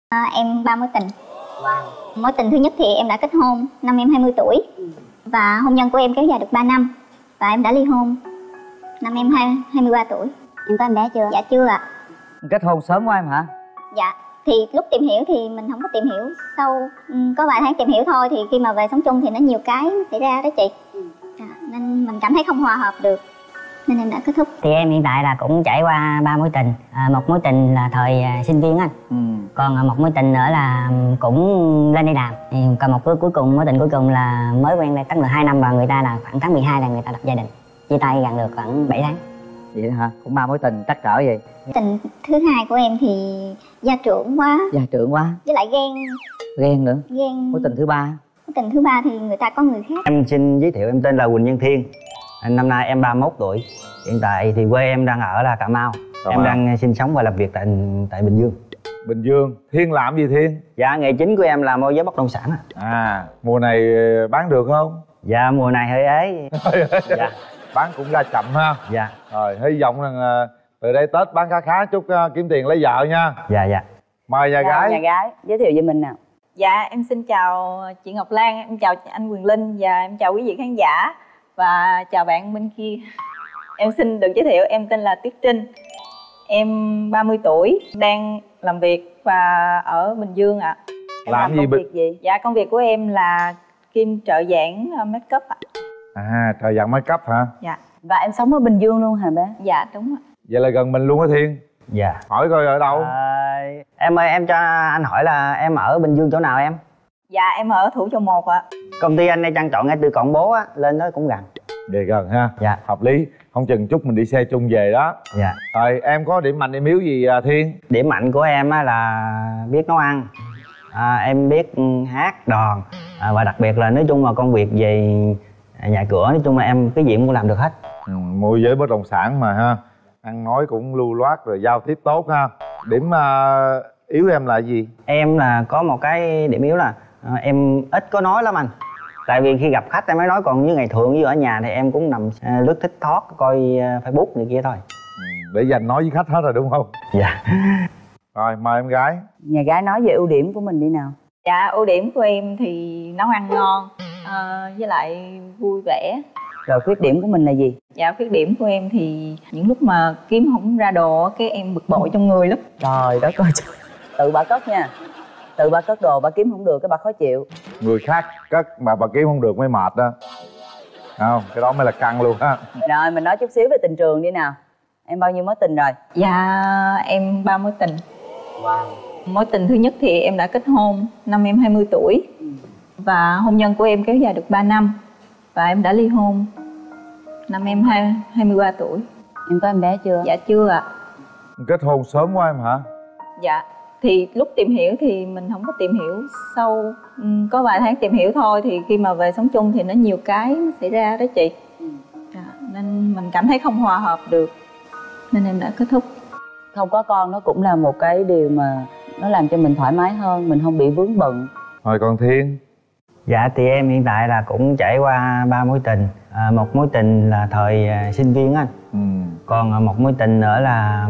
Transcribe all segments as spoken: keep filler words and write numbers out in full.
À, em ba mối tình. Wow. Mối tình thứ nhất thì em đã kết hôn năm em hai mươi tuổi. Ừ. Và hôn nhân của em kéo dài được ba năm. Và em đã ly hôn năm em hai mươi ba tuổi. Em có em bé chưa? Dạ chưa ạ. Kết hôn sớm quá em hả? Dạ. Thì lúc tìm hiểu thì mình không có tìm hiểu sâu, có vài tháng tìm hiểu thôi. Thì khi mà về sống chung thì nó nhiều cái xảy ra đó chị. Ừ. À, nên mình cảm thấy không hòa hợp được, nên em đã kết thúc. Thì em hiện tại là cũng trải qua ba mối tình. à, Một mối tình là thời à, sinh viên anh. ừ. Còn một mối tình nữa là cũng lên đi làm. thì Còn một cuối cùng, mối tình cuối cùng là mới quen đây, tức là hai năm, và người ta là khoảng tháng mười hai là người ta lập gia đình. Chia tay gần được khoảng bảy tháng. Vậy hả? Cũng ba mối tình trắc trở vậy. Tình thứ hai của em thì gia trưởng quá. Gia trưởng quá. Với lại ghen. Ghen nữa. Ghen. Mối tình thứ ba. Mối tình thứ ba thì người ta có người khác. Em xin giới thiệu, em tên là Quỳnh Nhân Thiên. Năm nay em ba mươi mốt tuổi. Hiện tại thì quê em đang ở là Cà Mau. Cà em Mau. Đang sinh sống và làm việc tại tại Bình Dương. Bình Dương. Thiên làm gì Thiên? Dạ, nghề chính của em là môi giới bất động sản. À, mùa này bán được không? Dạ, mùa này hơi ế. Dạ. Bán cũng ra chậm ha. Dạ. Rồi, hy vọng rằng từ đây Tết bán khá khá chút, kiếm tiền lấy vợ nha. Dạ, dạ. Mời nhà gái. Nhà gái, giới thiệu về mình nào. Dạ, em xin chào chị Ngọc Lan, em chào anh Quyền Linh và em chào quý vị khán giả. Và chào bạn bên kia. Em xin được giới thiệu, em tên là Tuyết Trinh. Em ba mươi tuổi, đang làm việc và ở Bình Dương ạ. À. Em làm, làm gì công việc gì? Dạ, công việc của em là kim trợ giảng make up ạ. À. à, trợ giảng make up hả? Dạ. Và em sống ở Bình Dương luôn hả bé? Dạ, đúng ạ. Vậy là gần mình luôn hả Thiên? Dạ. Hỏi coi ở đâu? À, em ơi, em cho anh hỏi là em ở Bình Dương chỗ nào em? Dạ, em ở Thủ Dầu Một ạ. Công ty anh đây Trang chọn ngay từ Cọn Bố á, lên đó cũng gần. Về gần ha. Dạ. Hợp lý. Không chừng chút mình đi xe chung về đó. Dạ. Rồi em có điểm mạnh điểm yếu gì Thiên? Điểm mạnh của em á là biết nấu ăn, à, em biết hát đòn, à, và đặc biệt là nói chung là công việc về nhà cửa, nói chung là em cái gì cũng làm được hết. ừ, Môi giới bất động sản mà ha, ăn nói cũng lưu loát rồi giao tiếp tốt ha. Điểm uh, yếu em là gì? Em là có một cái điểm yếu là uh, em ít có nói lắm anh. Tại vì khi gặp khách em mới nói, còn như ngày thường như ở nhà thì em cũng nằm uh, lướt TikTok, coi uh, Facebook này kia thôi. ừ, Để dành nói với khách hết rồi đúng không? Dạ. Rồi mời em gái. Nhà gái nói về ưu điểm của mình đi nào. Dạ, ưu điểm của em thì nấu ăn ngon, à, với lại vui vẻ. Rồi khuyết điểm của mình là gì? Dạ, khuyết điểm của em thì những lúc mà kiếm không ra đồ cái em bực bội trong người lắm. Trời đất ơi, tự bà cất nha. Tự bà cất đồ bà kiếm không được cái bà khó chịu. Người khác cất mà bà kiếm không được mới mệt đó. Không, cái đó mới là căng luôn ha. Rồi mình nói chút xíu về tình trường đi nào. Em bao nhiêu mối tình rồi? Dạ, em ba mối tình. Wow. Mối tình thứ nhất thì em đã kết hôn năm em hai mươi tuổi. ừ. Và hôn nhân của em kéo dài được ba năm. Và em đã ly hôn năm em hai mươi ba tuổi. Em có em bé chưa? Dạ chưa ạ. À. Kết hôn sớm quá em hả? Dạ. Thì lúc tìm hiểu thì mình không có tìm hiểu sâu, có vài tháng tìm hiểu thôi. Thì khi mà về sống chung thì nó nhiều cái nó xảy ra đó chị. ừ. Dạ. Nên mình cảm thấy không hòa hợp được, nên em đã kết thúc. Không có con nó cũng là một cái điều mà nó làm cho mình thoải mái hơn, mình không bị vướng bận. Rồi còn Thiên? Dạ thì em hiện tại là cũng trải qua ba mối tình. à, Một mối tình là thời à, sinh viên anh. ừ. Còn một mối tình nữa là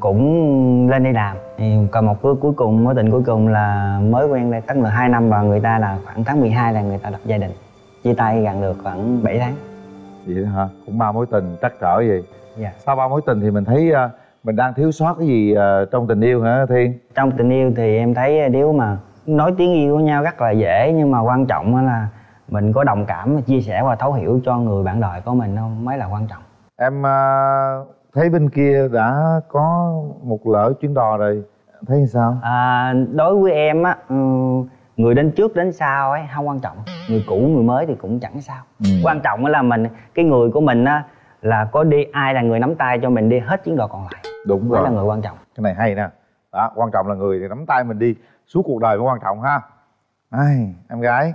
cũng lên đi làm. thì Còn một cuối cuối cùng, mối tình cuối cùng là mới quen đây, tức là hai năm, và người ta là khoảng tháng mười hai là người ta lập gia đình. Chia tay gần được khoảng bảy tháng. Vậy đó hả? Cũng ba mối tình trắc trở gì? Dạ. Sau ba mối tình thì mình thấy uh, mình đang thiếu sót cái gì uh, trong tình yêu hả Thiên? Trong tình yêu thì em thấy nếu mà nói tiếng yêu của nhau rất là dễ, nhưng mà quan trọng là mình có đồng cảm, chia sẻ và thấu hiểu cho người bạn đời của mình không mới là quan trọng. Em uh, thấy bên kia đã có một lỡ chuyến đò rồi, thấy sao? À, đối với em á, người đến trước đến sau ấy không quan trọng, người cũ người mới thì cũng chẳng sao. ừ. Quan trọng là mình, cái người của mình á, là có đi ai là người nắm tay cho mình đi hết chuyến đò còn lại. Đúng mới rồi, là người quan trọng. Cái này hay nè. Đó, quan trọng là người thì nắm tay mình đi suốt cuộc đời mới quan trọng ha. Ai, em gái.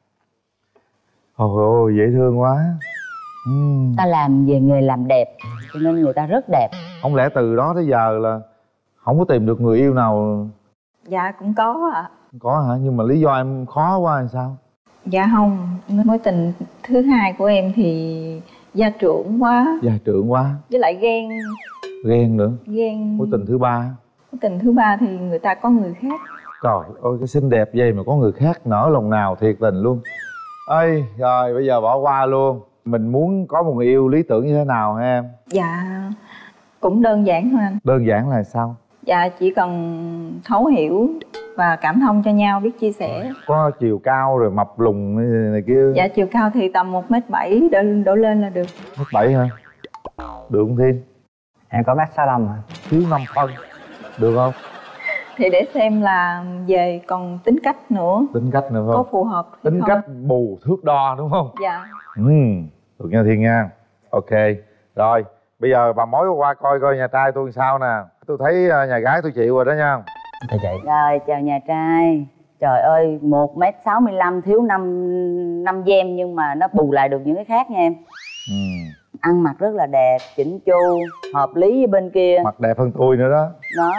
Ôi ôi, dễ thương quá. uhm. Ta làm về nghề làm đẹp cho nên người ta rất đẹp. Không lẽ từ đó tới giờ là không có tìm được người yêu nào? Dạ cũng có ạ. À. Có hả? Nhưng mà lý do em khó quá hay sao? Dạ không, mối tình thứ hai của em thì gia trưởng quá. Gia trưởng quá. Với lại ghen. Ghen nữa. Ghen. Mối tình thứ ba? Mối tình thứ ba thì người ta có người khác. Trời ơi, cái xinh đẹp vậy mà có người khác nở lòng nào, thiệt tình luôn. Ơi, rồi bây giờ bỏ qua luôn. Mình muốn có một người yêu lý tưởng như thế nào hả em? Dạ cũng đơn giản thôi anh. Đơn giản là sao? Dạ chỉ cần thấu hiểu và cảm thông cho nhau, biết chia sẻ. Có chiều cao rồi mập lùn này, này kia? Dạ chiều cao thì tầm một mét bảy đổ, đổ lên là được. Mét bảy hả? Được không Thiên? Em có mét sáu lăm hả? Thiếu năm phân. Được không? Thì để xem là về còn tính cách nữa. Tính cách nữa không? Có phù hợp hay Tính không? cách bù thước đo đúng không? Dạ. Ừ, được nha Thiên nha. Ok, rồi bây giờ bà mối qua coi coi nhà trai tôi làm sao nè. Tôi thấy nhà gái tôi chịu rồi đó nha. Thưa chị. Rồi chào nhà trai. Trời ơi, một mét sáu mươi lăm thiếu năm năm gem nhưng mà nó bù lại được những cái khác nha em. Ừ. Ăn mặc rất là đẹp, chỉnh chu, hợp lý với bên kia. Mặt đẹp hơn tôi nữa đó. Đó.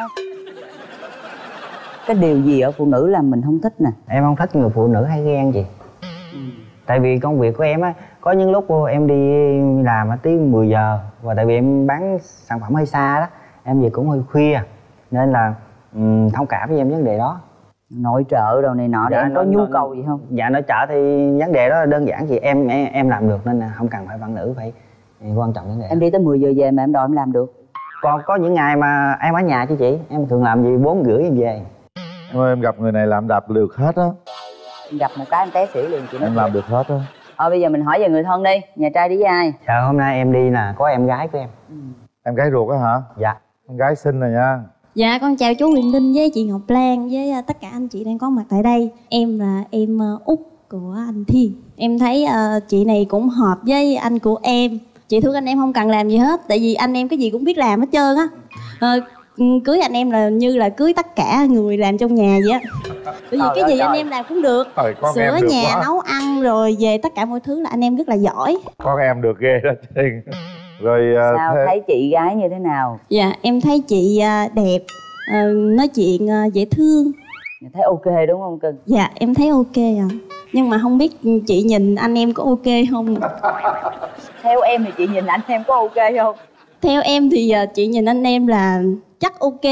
Cái điều gì ở phụ nữ làm mình không thích nè? Em không thích người phụ nữ hay ghen gì. Ừ. Tại vì công việc của em á, có những lúc em đi làm á tới mười giờ. Và tại vì em bán sản phẩm hơi xa đó, em về cũng hơi khuya. Nên là um, thông cảm với em vấn đề đó. Nội trợ đồ này nọ để Dạ, em có nó, nhu nó, cầu gì không? Dạ nội trợ thì vấn đề đó là đơn giản, thì em em, em làm được nên là không cần phải bạn nữ phải quan trọng vấn đề. Em đi tới mười giờ về mà em đòi em làm được. Còn có những ngày mà em ở nhà chứ chị, em thường làm gì bốn rưỡi em về. Em ơi, em gặp người này làm đạp được hết á. Em gặp một cái em té xỉu liền chị nói. Em làm được hết á. Ờ bây giờ mình hỏi về người thân đi. Nhà trai đi với ai? Dạ hôm nay em đi là có em gái của em. Ừ. Em gái ruột á hả? Dạ. Em gái xinh rồi nha. Dạ con chào chú Quyền Linh với chị Ngọc Lan với tất cả anh chị đang có mặt tại đây. Em là em út của anh Thiên. Em thấy uh, chị này cũng hợp với anh của em. Chị thương anh em không cần làm gì hết, tại vì anh em cái gì cũng biết làm hết trơn á. uh, Cưới anh em là như là cưới tất cả người làm trong nhà vậy á. Bởi vì trời cái ơi, gì trời. anh em làm cũng được. Trời, con Sửa em được nhà, quá. nấu ăn rồi về tất cả mọi thứ là anh em rất là giỏi. Con em được ghê đó Thiên. Rồi Sao thế... thấy chị gái như thế nào? Dạ em thấy chị uh, đẹp, uh, nói chuyện uh, dễ thương. Thấy ok đúng không cưng? Dạ em thấy ok à. Nhưng mà không biết chị nhìn anh em có ok không? Theo em thì chị nhìn anh em có ok không? Theo em thì uh, chị nhìn anh em là chắc ok.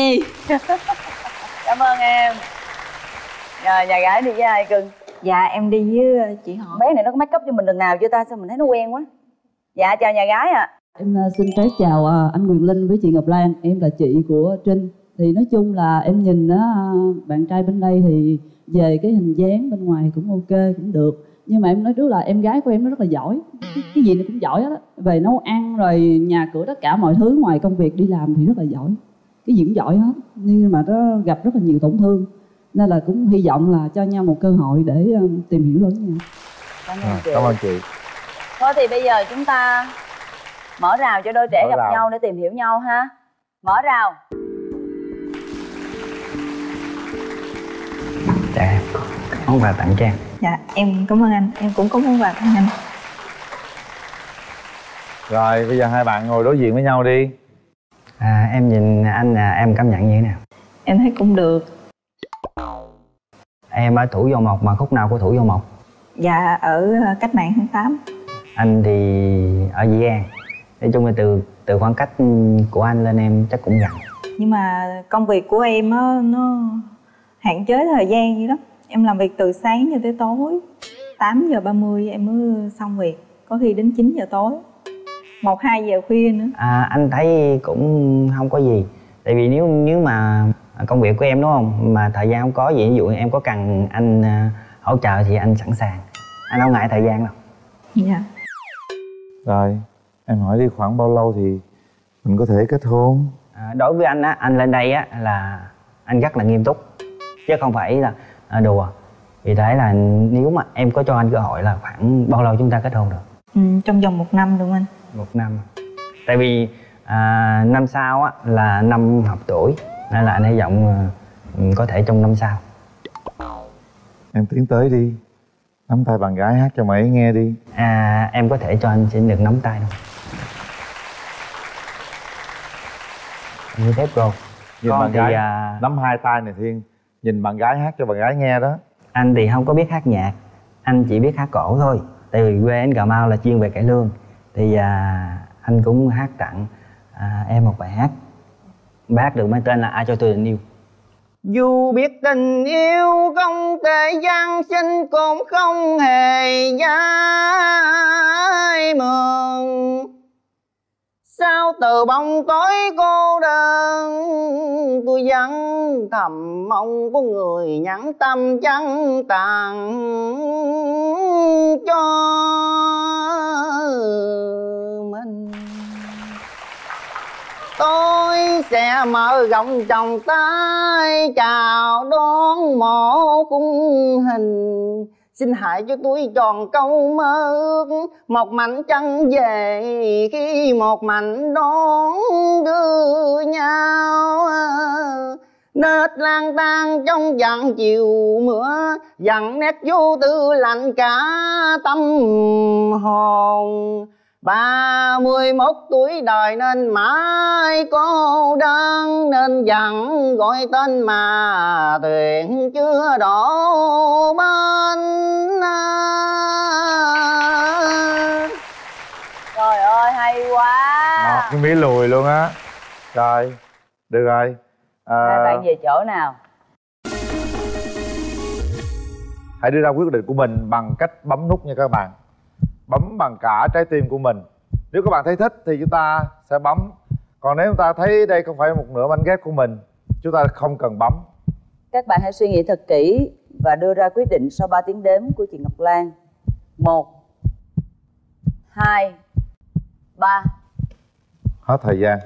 Cảm ơn em. Rồi nhà gái đi với ai cưng? Dạ em đi với chị họ. Bé này nó có make up cho mình lần nào chưa ta? Sao mình thấy nó quen quá. Dạ chào nhà gái ạ. À. Em uh, xin phép chào uh, anh Quyền Linh với chị Ngọc Lan. Em là chị của Trinh. Thì nói chung là em nhìn á, uh, bạn trai bên đây thì về cái hình dáng bên ngoài cũng ok, cũng được. Nhưng mà em nói trước là em gái của em nó rất là giỏi. Cái, cái gì nó cũng giỏi hết á. Về nấu ăn rồi nhà cửa tất cả mọi thứ ngoài công việc đi làm thì rất là giỏi. Cái gì cũng giỏi hết. Nhưng mà nó gặp rất là nhiều tổn thương. Nên là cũng hy vọng là cho nhau một cơ hội để um, tìm hiểu lẫn nhau. Cảm ơn À, chị. cảm ơn chị. Thôi thì bây giờ chúng ta mở rào cho đôi trẻ Mở gặp rào. nhau để tìm hiểu nhau ha. Mở rào. Dạ em món quà tặng cho em. Dạ em cảm ơn anh, em cũng có món quà tặng anh. Rồi bây giờ hai bạn ngồi đối diện với nhau đi. À, em nhìn anh là em cảm nhận như thế nào? Em thấy cũng được. Em ở Thủ Dầu Mộc mà khúc nào của Thủ Dầu Mộc? Dạ ở cách mạng tháng tám. Anh thì ở Dĩ An. Nói chung là từ từ khoảng cách của anh lên em chắc cũng gần. Nhưng mà công việc của em á, nó hạn chế thời gian vậy đó. Em làm việc từ sáng cho tới tối, tám giờ ba mươi em mới xong việc. Có khi đến chín giờ tối, một hai giờ khuya nữa. À, anh thấy cũng không có gì. Tại vì nếu nếu mà công việc của em đúng không, mà thời gian không có gì, ví dụ em có cần anh uh, hỗ trợ thì anh sẵn sàng. Anh không ngại thời gian đâu. Dạ. Rồi em hỏi đi, khoảng bao lâu thì mình có thể kết hôn? À, đối với anh á, anh lên đây á là anh rất là nghiêm túc chứ không phải là à, đùa. Vì thế là nếu mà em có cho anh cơ hội là khoảng bao lâu chúng ta kết hôn được? Ừ, trong vòng một năm được anh. Một năm. Tại vì à, năm sau á là năm hợp tuổi, nên là anh hy vọng à, có thể trong năm sau. Em tiến tới đi, nắm tay bạn gái hát cho mày ấy nghe đi. À, em có thể cho anh xin được nắm tay không? Như thế cô. Nhìn Con bạn thì gái à, nắm hai tay này Thiên, nhìn bạn gái hát cho bạn gái nghe đó. anh thì không có biết hát nhạc, anh chỉ biết hát cổ thôi. Tại vì quê anh Cà Mau là chuyên về cải lương. Thì à, anh cũng hát tặng à, em một bài hát. Bài hát được mang tên là Ai Cho Tôi Tình Yêu. Dù biết tình yêu không thể gian sinh cũng không hề dai mường. Sao từ bóng tối cô đơn tôi vẫn thầm mong có người nhắn tâm trắng tàn cho mình. Tôi sẽ mở rộng vòng tay chào đón một khung hình. Xin hãy cho tôi tròn câu mơ ước, một mảnh trăng về khi một mảnh đón đưa nhau. Nết lang thang trong dặn chiều mưa, dặn nét vô tư lạnh cả tâm hồn. Ba mươi mốt tuổi đời nên mãi cô đơn, nên dặn gọi tên mà thuyền chưa đổ bên. Trời ơi hay quá. Ngọt cái mí lùi luôn á. Rồi, được rồi. À, hai bạn về chỗ nào? hãy đưa ra quyết định của mình bằng cách bấm nút nha các bạn. Bấm bằng cả trái tim của mình. Nếu các bạn thấy thích thì chúng ta sẽ bấm. Còn nếu chúng ta thấy đây không phải một nửa mảnh ghép của mình, chúng ta không cần bấm. Các bạn hãy suy nghĩ thật kỹ và đưa ra quyết định sau ba tiếng đếm của chị Ngọc Lan. Một, hai, ba. Hết thời gian.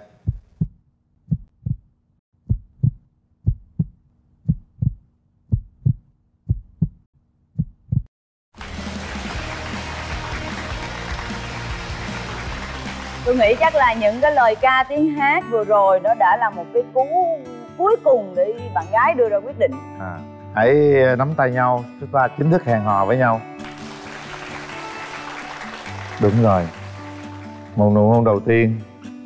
Tôi nghĩ chắc là những cái lời ca tiếng hát vừa rồi nó đã là một cái cú cuối cùng để bạn gái đưa ra quyết định. À, hãy nắm tay nhau, chúng ta chính thức hẹn hò với nhau. Đúng rồi, một nụ hôn đầu tiên.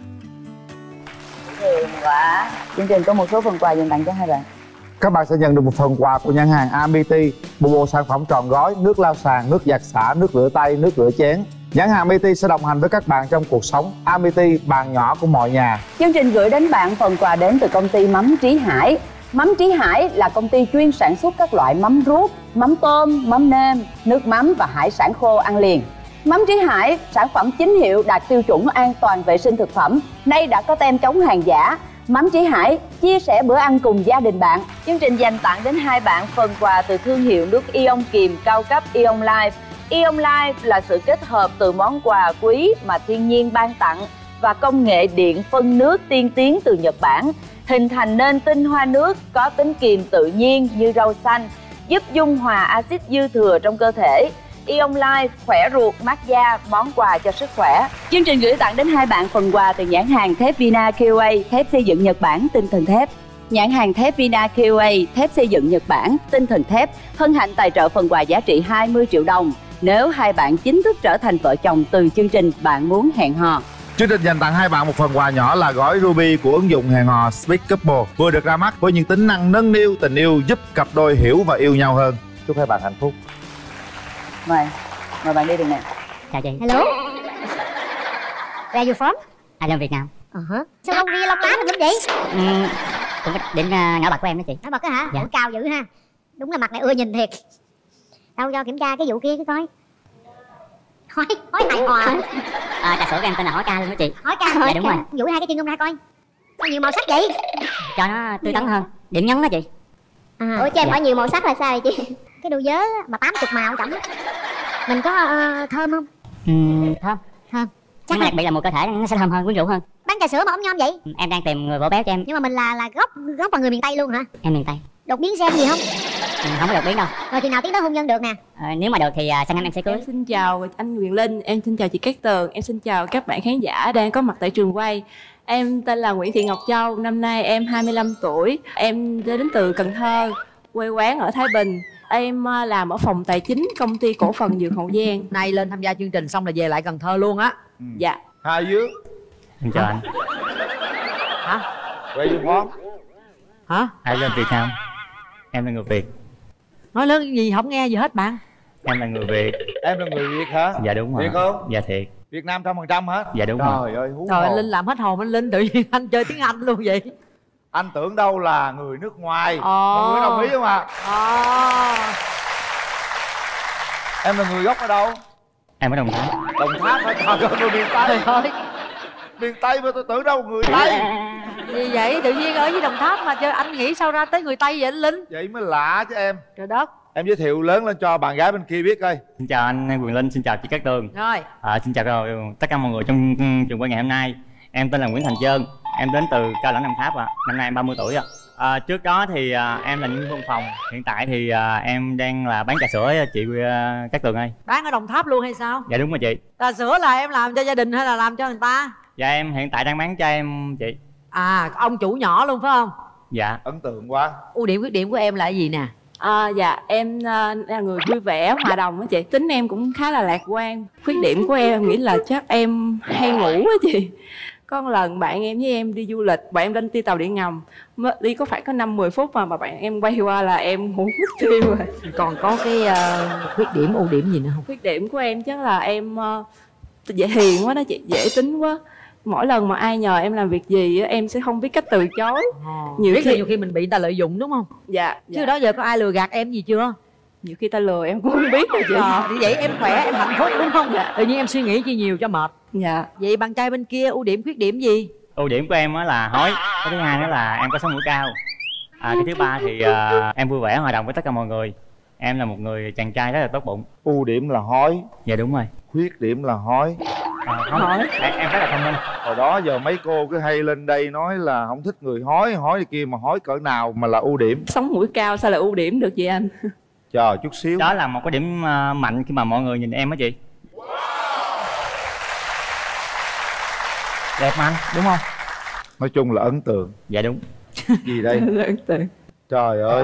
Thường quá. Chương trình có một số phần quà dành tặng cho hai bạn. Các bạn sẽ nhận được một phần quà của nhãn hàng Amity, một bộ sản phẩm trọn gói nước lau sàn, nước giặt xả, nước rửa tay, nước rửa chén. Nhãn hàng Amity sẽ đồng hành với các bạn trong cuộc sống. Amity, bàn nhỏ của mọi nhà. Chương trình gửi đến bạn phần quà đến từ công ty mắm Trí Hải. Mắm Trí Hải là công ty chuyên sản xuất các loại mắm ruốc, mắm tôm, mắm nêm, nước mắm và hải sản khô ăn liền. Mắm Trí Hải, sản phẩm chính hiệu đạt tiêu chuẩn an toàn vệ sinh thực phẩm, nay đã có tem chống hàng giả. Mắm Trí Hải, chia sẻ bữa ăn cùng gia đình bạn. Chương trình dành tặng đến hai bạn phần quà từ thương hiệu nước Ion Kiềm cao cấp Ion Life. Ion Life là sự kết hợp từ món quà quý mà thiên nhiên ban tặng và công nghệ điện phân nước tiên tiến từ Nhật Bản, hình thành nên tinh hoa nước có tính kiềm tự nhiên như rau xanh, giúp dung hòa axit dư thừa trong cơ thể. Ion Life khỏe ruột, mát da, món quà cho sức khỏe. Chương trình gửi tặng đến hai bạn phần quà từ nhãn hàng thép Vina quy a, thép xây dựng Nhật Bản, tinh thần thép. Nhãn hàng thép Vina quy a, thép xây dựng Nhật Bản, tinh thần thép hân hạnh tài trợ phần quà giá trị hai mươi triệu đồng. Nếu hai bạn chính thức trở thành vợ chồng từ chương trình Bạn Muốn Hẹn Hò. Chương trình dành tặng hai bạn một phần quà nhỏ là gói Ruby của ứng dụng hẹn hò Speed Couple, vừa được ra mắt với những tính năng nâng niu tình yêu, giúp cặp đôi hiểu và yêu nhau hơn. Chúc hai bạn hạnh phúc. Mời, mời bạn đi đường này. Chào chị. Hello. Where are you from? Anh ở Việt Nam. Ờ hả? Sao lông ria lông lá mình lắm vậy? Ừ, cũng có điểm uh, nhỏ bật của em đó chị. Nó bật á hả? Dạ. Ủa, cao dữ ha. Đúng là mặt này ưa nhìn thiệt. Đâu cho kiểm tra cái vụ kia cái coi. Hói, hói hài hòa. À, trà sữa của em tên là Hói Ca luôn đó chị. Hói ca. Dạ đúng rồi. Vụ hai cái chân ông ra coi. Sao nhiều màu sắc vậy? Cho nó tươi tắn hơn. Điểm nhấn đó chị. À, ủa cho em dạ. hỏi nhiều màu sắc là sao vậy chị? Cái đôi vớ mà tám mươi màu chẳng. Mình có uh, thơm không? Ừ, thơm. Thơm. Chắc đặc biệt là một cơ thể nó sẽ thơm hơn, quyến rũ hơn. Bán trà sữa mà ống nhom vậy? Em đang tìm người vỗ béo cho em. Nhưng mà mình là là gốc gốc là người miền Tây luôn hả? Em miền Tây. Đột biến gen gì không? Ừ, không có đột biến đâu. Rồi thì nào tiến tới hôn nhân được nè. À, nếu mà được thì uh, sang năm em sẽ cưới. Em xin chào anh Quyền Linh, em xin chào chị Cát Tường, em xin chào các bạn khán giả đang có mặt tại trường quay. Em tên là Nguyễn Thị Ngọc Châu, năm nay em hai mươi lăm tuổi. Em đến từ Cần Thơ, quê quán ở Thái Bình. Em làm ở phòng tài chính công ty cổ phần Dược Hậu Giang. Nay lên tham gia chương trình xong là về lại Cần Thơ luôn á. Ừ. Dạ. Hai dứa. Em chào anh. Hả? Where you from? Hả? Em là Việt Nam. Em là người Việt. Nói lớn gì không nghe gì hết bạn. Em là người Việt. Em là người Việt hả? Dạ đúng rồi. Việt không? Dạ thiệt. Việt Nam trăm phần trăm hả? Dạ đúng Trời rồi. ơi hú Trời hồn. Linh làm hết hồn, anh Linh tự nhiên anh chơi tiếng Anh luôn vậy. Anh tưởng đâu là người nước ngoài. Ồ. Mọi người đồng ý không ạ? Ồ. Em là người gốc ở đâu? Em ở Đồng Tháp. Đồng Tháp hả? Trời ơi, người miền Tây. Trời Miền Tây mà tôi tưởng đâu người Tây. Gì vậy? Tự nhiên ở với Đồng Tháp mà cho anh nghĩ sao ra tới người Tây vậy anh Linh? Vậy mới lạ chứ em. Trời đất. Em giới thiệu lớn lên cho bạn gái bên kia biết coi. Xin chào anh Quyền Linh, xin chào chị Cát Tường. Rồi. À, xin chào tất cả mọi người trong trường quay ngày hôm nay. Em tên là Nguyễn Thành Trơn, em đến từ Cao Lãnh Đồng Tháp ạ. À. Năm nay em ba mươi tuổi ạ. À, trước đó thì à, em là nhân viên văn phòng. Hiện tại thì à, em đang là bán trà sữa chị à, Cát Tường ơi. Bán ở Đồng Tháp luôn hay sao? Dạ đúng rồi chị. Trà sữa là em làm cho gia đình hay là làm cho người ta? Dạ em hiện tại đang bán cho em chị. À, ông chủ nhỏ luôn phải không? Dạ. Ấn tượng quá. Ưu điểm khuyết điểm của em là cái gì nè? À, dạ em uh, là người vui vẻ, hòa đồng á chị. Tính em cũng khá là lạc quan. Khuyết điểm của em em nghĩ là chắc em hay ngủ á chị. Có một lần bạn em với em đi du lịch, bạn em lên đi tàu điện ngầm, đi có phải có năm mười phút mà mà bạn em quay qua là em ngủ mất tiêu rồi. Còn có cái uh, khuyết điểm ưu điểm gì nữa không? Khuyết điểm của em chắc là em uh, dễ hiền quá đó chị, dễ tính quá. Mỗi lần mà ai nhờ em làm việc gì á, em sẽ không biết cách từ chối. Ồ, nhiều khi nhiều khi mình bị người ta lợi dụng đúng không? Dạ. Chứ dạ. đó giờ có ai lừa gạt em gì chưa? Nhiều khi ta lừa em cũng không biết rồi chị. Ờ, thì vậy em khỏe, em hạnh phúc đúng không? Dạ. Tự nhiên em suy nghĩ chi nhiều cho mệt. Dạ. Vậy bạn trai bên kia ưu điểm khuyết điểm gì? Ưu điểm của em á là hói. Cái thứ hai nữa là em có sống mũi cao. À, cái thứ ba thì uh, em vui vẻ hòa đồng với tất cả mọi người. Em là một người chàng trai rất là tốt bụng. Ưu điểm là hói. Dạ đúng rồi. Khuyết điểm là hói. À, hói. Em, em rất là thông minh. Hồi đó giờ mấy cô cứ hay lên đây nói là không thích người hói, hói kia mà hói cỡ nào mà là ưu điểm. Sống mũi cao sao là ưu điểm được vậy anh? Chờ chút xíu. Đó là một cái điểm uh, mạnh khi mà mọi người nhìn em á chị. Đẹp mà anh, đúng không? Nói chung là ấn tượng. Dạ đúng. Gì đây? Ấn tượng. Trời ơi.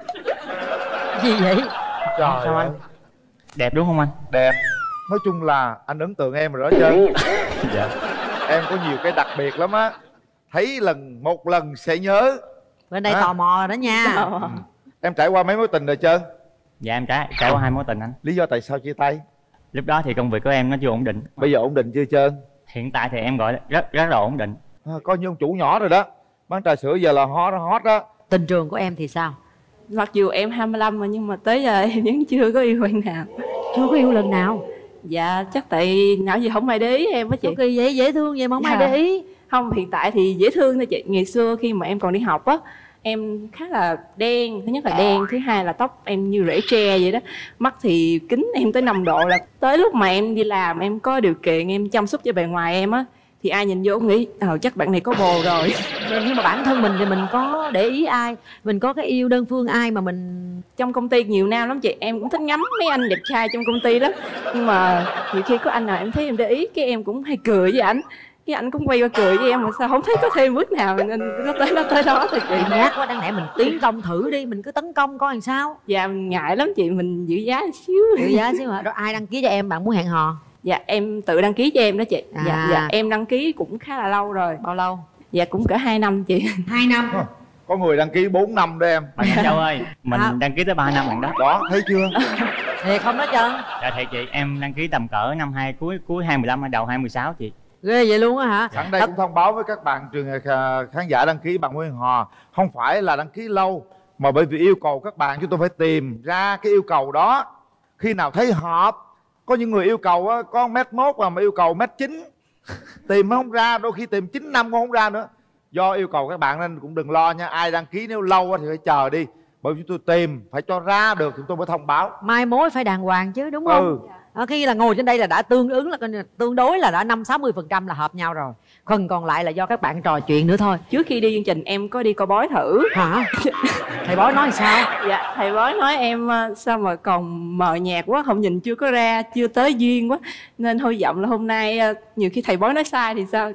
Gì vậy? Trời sao ơi. anh? Đẹp đúng không anh? Đẹp. Nói chung là anh ấn tượng em rồi đó chứ. Dạ. Em có nhiều cái đặc biệt lắm á. Thấy lần một lần sẽ nhớ. Bên đây à? tò mò rồi đó nha. Ừ. Em trải qua mấy mối tình rồi chưa? Dạ em trải trải qua hai mối tình anh. Lý do tại sao chia tay? Lúc đó thì công việc của em nó chưa ổn định. Bây giờ ổn định chưa trơn? Hiện tại thì em gọi rất rất là ổn định. À, coi như ông chủ nhỏ rồi đó. Bán trà sữa giờ là hot hot đó. Tình trường của em thì sao? Mặc dù em hai mươi lăm rồi nhưng mà tới giờ em vẫn chưa có yêu bạn nào. Chưa có yêu lần nào? Dạ chắc tại nhỏ gì không ai để ý em á chị. Kỳ vậy, dễ thương vậy mà không dạ. ai để ý. Không, hiện tại thì dễ thương thôi chị. Ngày xưa khi mà em còn đi học á, em khá là đen. Thứ nhất là đen, thứ hai là tóc em như rễ tre vậy đó. Mắt thì kính em tới năm độ. Là tới lúc mà em đi làm, em có điều kiện em chăm sóc cho bề ngoài em á, thì ai nhìn vô cũng nghĩ ờ chắc bạn này có bồ rồi. Nhưng mà bản thân mình thì mình có để ý ai, mình có cái yêu đơn phương ai mà mình... Trong công ty nhiều nam lắm chị, em cũng thích ngắm mấy anh đẹp trai trong công ty lắm. Nhưng mà nhiều khi có anh nào em thấy em để ý, cái em cũng hay cười với ảnh, cái anh cũng quay qua cười với em mà sao không thấy có thêm bước nào, nên nó tới nó tới đó thôi chị. Nhát quá, đáng lẽ mình tiến công thử đi, mình cứ tấn công coi làm sao. Dạ mình ngại lắm chị, mình giữ giá một xíu. Giữ giá xíu hả? Đó ai đăng ký cho em, bạn muốn hẹn hò? Dạ em tự đăng ký cho em đó chị. À. Dạ, dạ em đăng ký cũng khá là lâu rồi. Bao lâu? Dạ cũng cỡ hai năm chị. Hai năm? Có người đăng ký bốn năm đó em. Bạn Châu ơi, mình à. đăng ký tới ba năm bạn đó. Đó, thấy chưa? Thiệt không đó Trơn? Dạ thiệt chị, em đăng ký tầm cỡ năm hai cuối cuối hai mười lăm hay đầu hai mươi sáu chị. Ghê vậy luôn á hả? Sẵn đây cũng thông báo với các bạn trường khán giả đăng ký bạn Nguyễn Hò, không phải là đăng ký lâu mà bởi vì yêu cầu các bạn chúng tôi phải tìm ra cái yêu cầu đó. Khi nào thấy hợp, có những người yêu cầu á, có mét mốt mà yêu cầu mét chín, tìm không ra, đôi khi tìm chín năm cũng không ra nữa. Do yêu cầu các bạn nên cũng đừng lo nha, ai đăng ký nếu lâu thì phải chờ đi, bởi vì chúng tôi tìm phải cho ra được chúng tôi mới thông báo. Mai mối phải đàng hoàng chứ đúng không? Ừ. À, khi là ngồi trên đây là đã tương ứng là tương đối là đã năm sáu mươi phần trăm là hợp nhau rồi, phần còn lại là do các bạn trò chuyện nữa thôi. Trước khi đi chương trình em có đi coi bói thử. Hả? Thầy bói nói sao? Dạ thầy bói nói em sao mà còn mờ nhạt quá, không nhìn chưa có ra, chưa tới duyên quá, nên hy vọng là hôm nay nhiều khi thầy bói nói sai thì sao.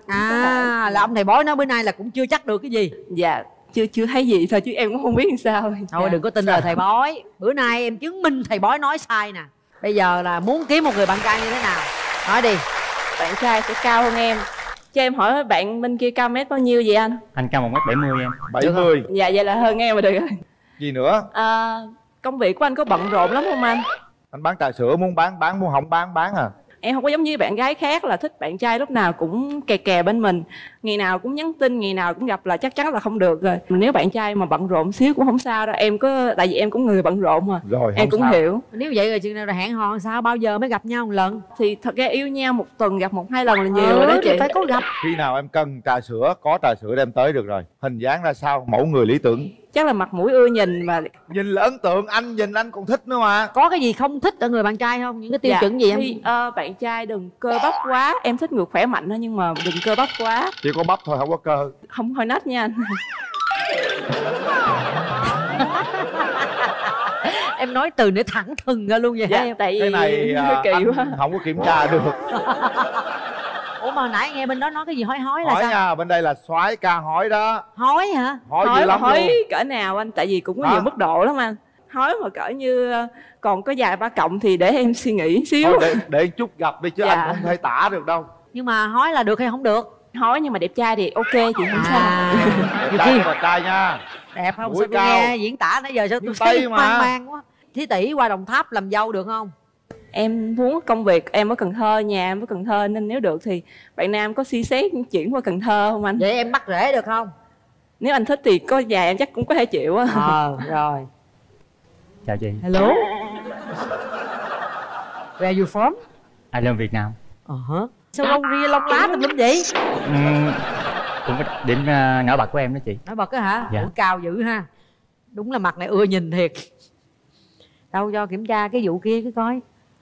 À là ông thầy bói nói bữa nay là cũng chưa chắc được cái gì. Dạ chưa chưa thấy gì thôi chứ em cũng không biết làm sao. Thôi dạ. Đừng có tin lời thầy bói. Bữa nay em chứng minh thầy bói nói sai nè. Bây giờ là muốn kiếm một người bạn trai như thế nào? Nói đi. Bạn trai sẽ cao hơn em. Cho em hỏi bạn bên kia cao mét bao nhiêu vậy anh? Anh cao một mét bảy mươi em. Bảy mươi. Dạ vậy là hơn em mà được rồi. Gì nữa? À, công việc của anh có bận rộn lắm không anh? Anh bán trà sữa, muốn bán bán muốn không bán bán à? Em không có giống như bạn gái khác là thích bạn trai lúc nào cũng kè kè bên mình, ngày nào cũng nhắn tin, ngày nào cũng gặp là chắc chắn là không được rồi. Nếu bạn trai mà bận rộn xíu cũng không sao đâu, em có, tại vì em cũng người bận rộn mà. Rồi, em cũng sao. hiểu. Nếu vậy rồi chừng nào là hẹn hò sao, bao giờ mới gặp nhau một lần? Thì thật ra yêu nhau một tuần gặp một hai lần là nhiều ừ, rồi đó chị. phải có gặp. Khi nào em cần trà sữa, có trà sữa đem tới được rồi. Hình dáng ra sao, mẫu người lý tưởng? Chắc là mặt mũi ưa nhìn mà. Nhìn là ấn tượng, anh nhìn anh còn thích nữa mà. Có cái gì không thích ở người bạn trai không? Những cái tiêu dạ, chuẩn gì em? thì, uh, bạn trai đừng cơ bắp quá. Em thích người khỏe mạnh thôi nhưng mà đừng cơ bắp quá. Chỉ có bắp thôi, không có cơ. Không hơi nách nha anh. Em nói từ để thẳng thừng ra luôn vậy dạ, hả em? Tại vì cái này à, kỳ anh quá. không có kiểm tra được. Ủa mà nãy nghe bên đó nói cái gì hói hói là Hỏi sao? nha, bên đây là soái ca hói đó. Hói hả? Hói dữ Hói, lắm hói luôn. cỡ nào anh? Tại vì cũng có Hả? nhiều mức độ lắm anh. Hói mà cỡ như còn có vài ba cộng thì để em suy nghĩ xíu. Thôi để, để chút gặp đi chứ Dạ. anh không thể tả được đâu. Nhưng mà hói là được hay không được? Hói nhưng mà đẹp trai thì ok chị không sao. À, Đẹp trai, đẹp trai nha. đẹp không? Mũi Sao tôi cao. nghe diễn tả nãy giờ sao tôi Miền thấy Tây mà. hoang mang quá. Thí tỷ qua Đồng Tháp làm dâu được không? Em muốn công việc em ở Cần Thơ, nhà em ở Cần Thơ nên nếu được thì bạn nam có suy xét chuyển qua Cần Thơ không anh? Vậy em bắt rễ được không? Nếu anh thích thì có nhà em chắc cũng có thể chịu á. Ờ rồi. Chào chị. Hello. Where you from? Anh lên Việt Nam. Ờ hả? Sao lông ria lông lá tùm lum vậy? Uhm, cũng có điểm uh, nổi bật của em đó chị. Nói bật á hả? Dạ. Ủa, cao dữ ha. Đúng là mặt này ưa nhìn thiệt. Đâu cho kiểm tra cái vụ kia cái coi.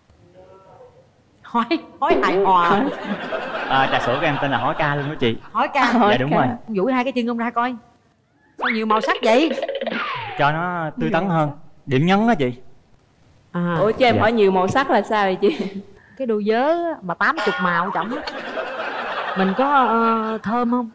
Hói, hói hài hòa. À, trà sữa của em tên là Hói Ca luôn đó chị. Hói ca. Dạ đúng rồi. Duỗi hai cái chân ông ra coi. Sao nhiều màu sắc vậy? Cho nó tươi tắn hơn. Điểm nhấn đó chị. À, Ủa cho em dạ. hỏi nhiều màu sắc là sao vậy chị? cái đôi vớ mà tám chục màu trọng á. Mình có uh, thơm không?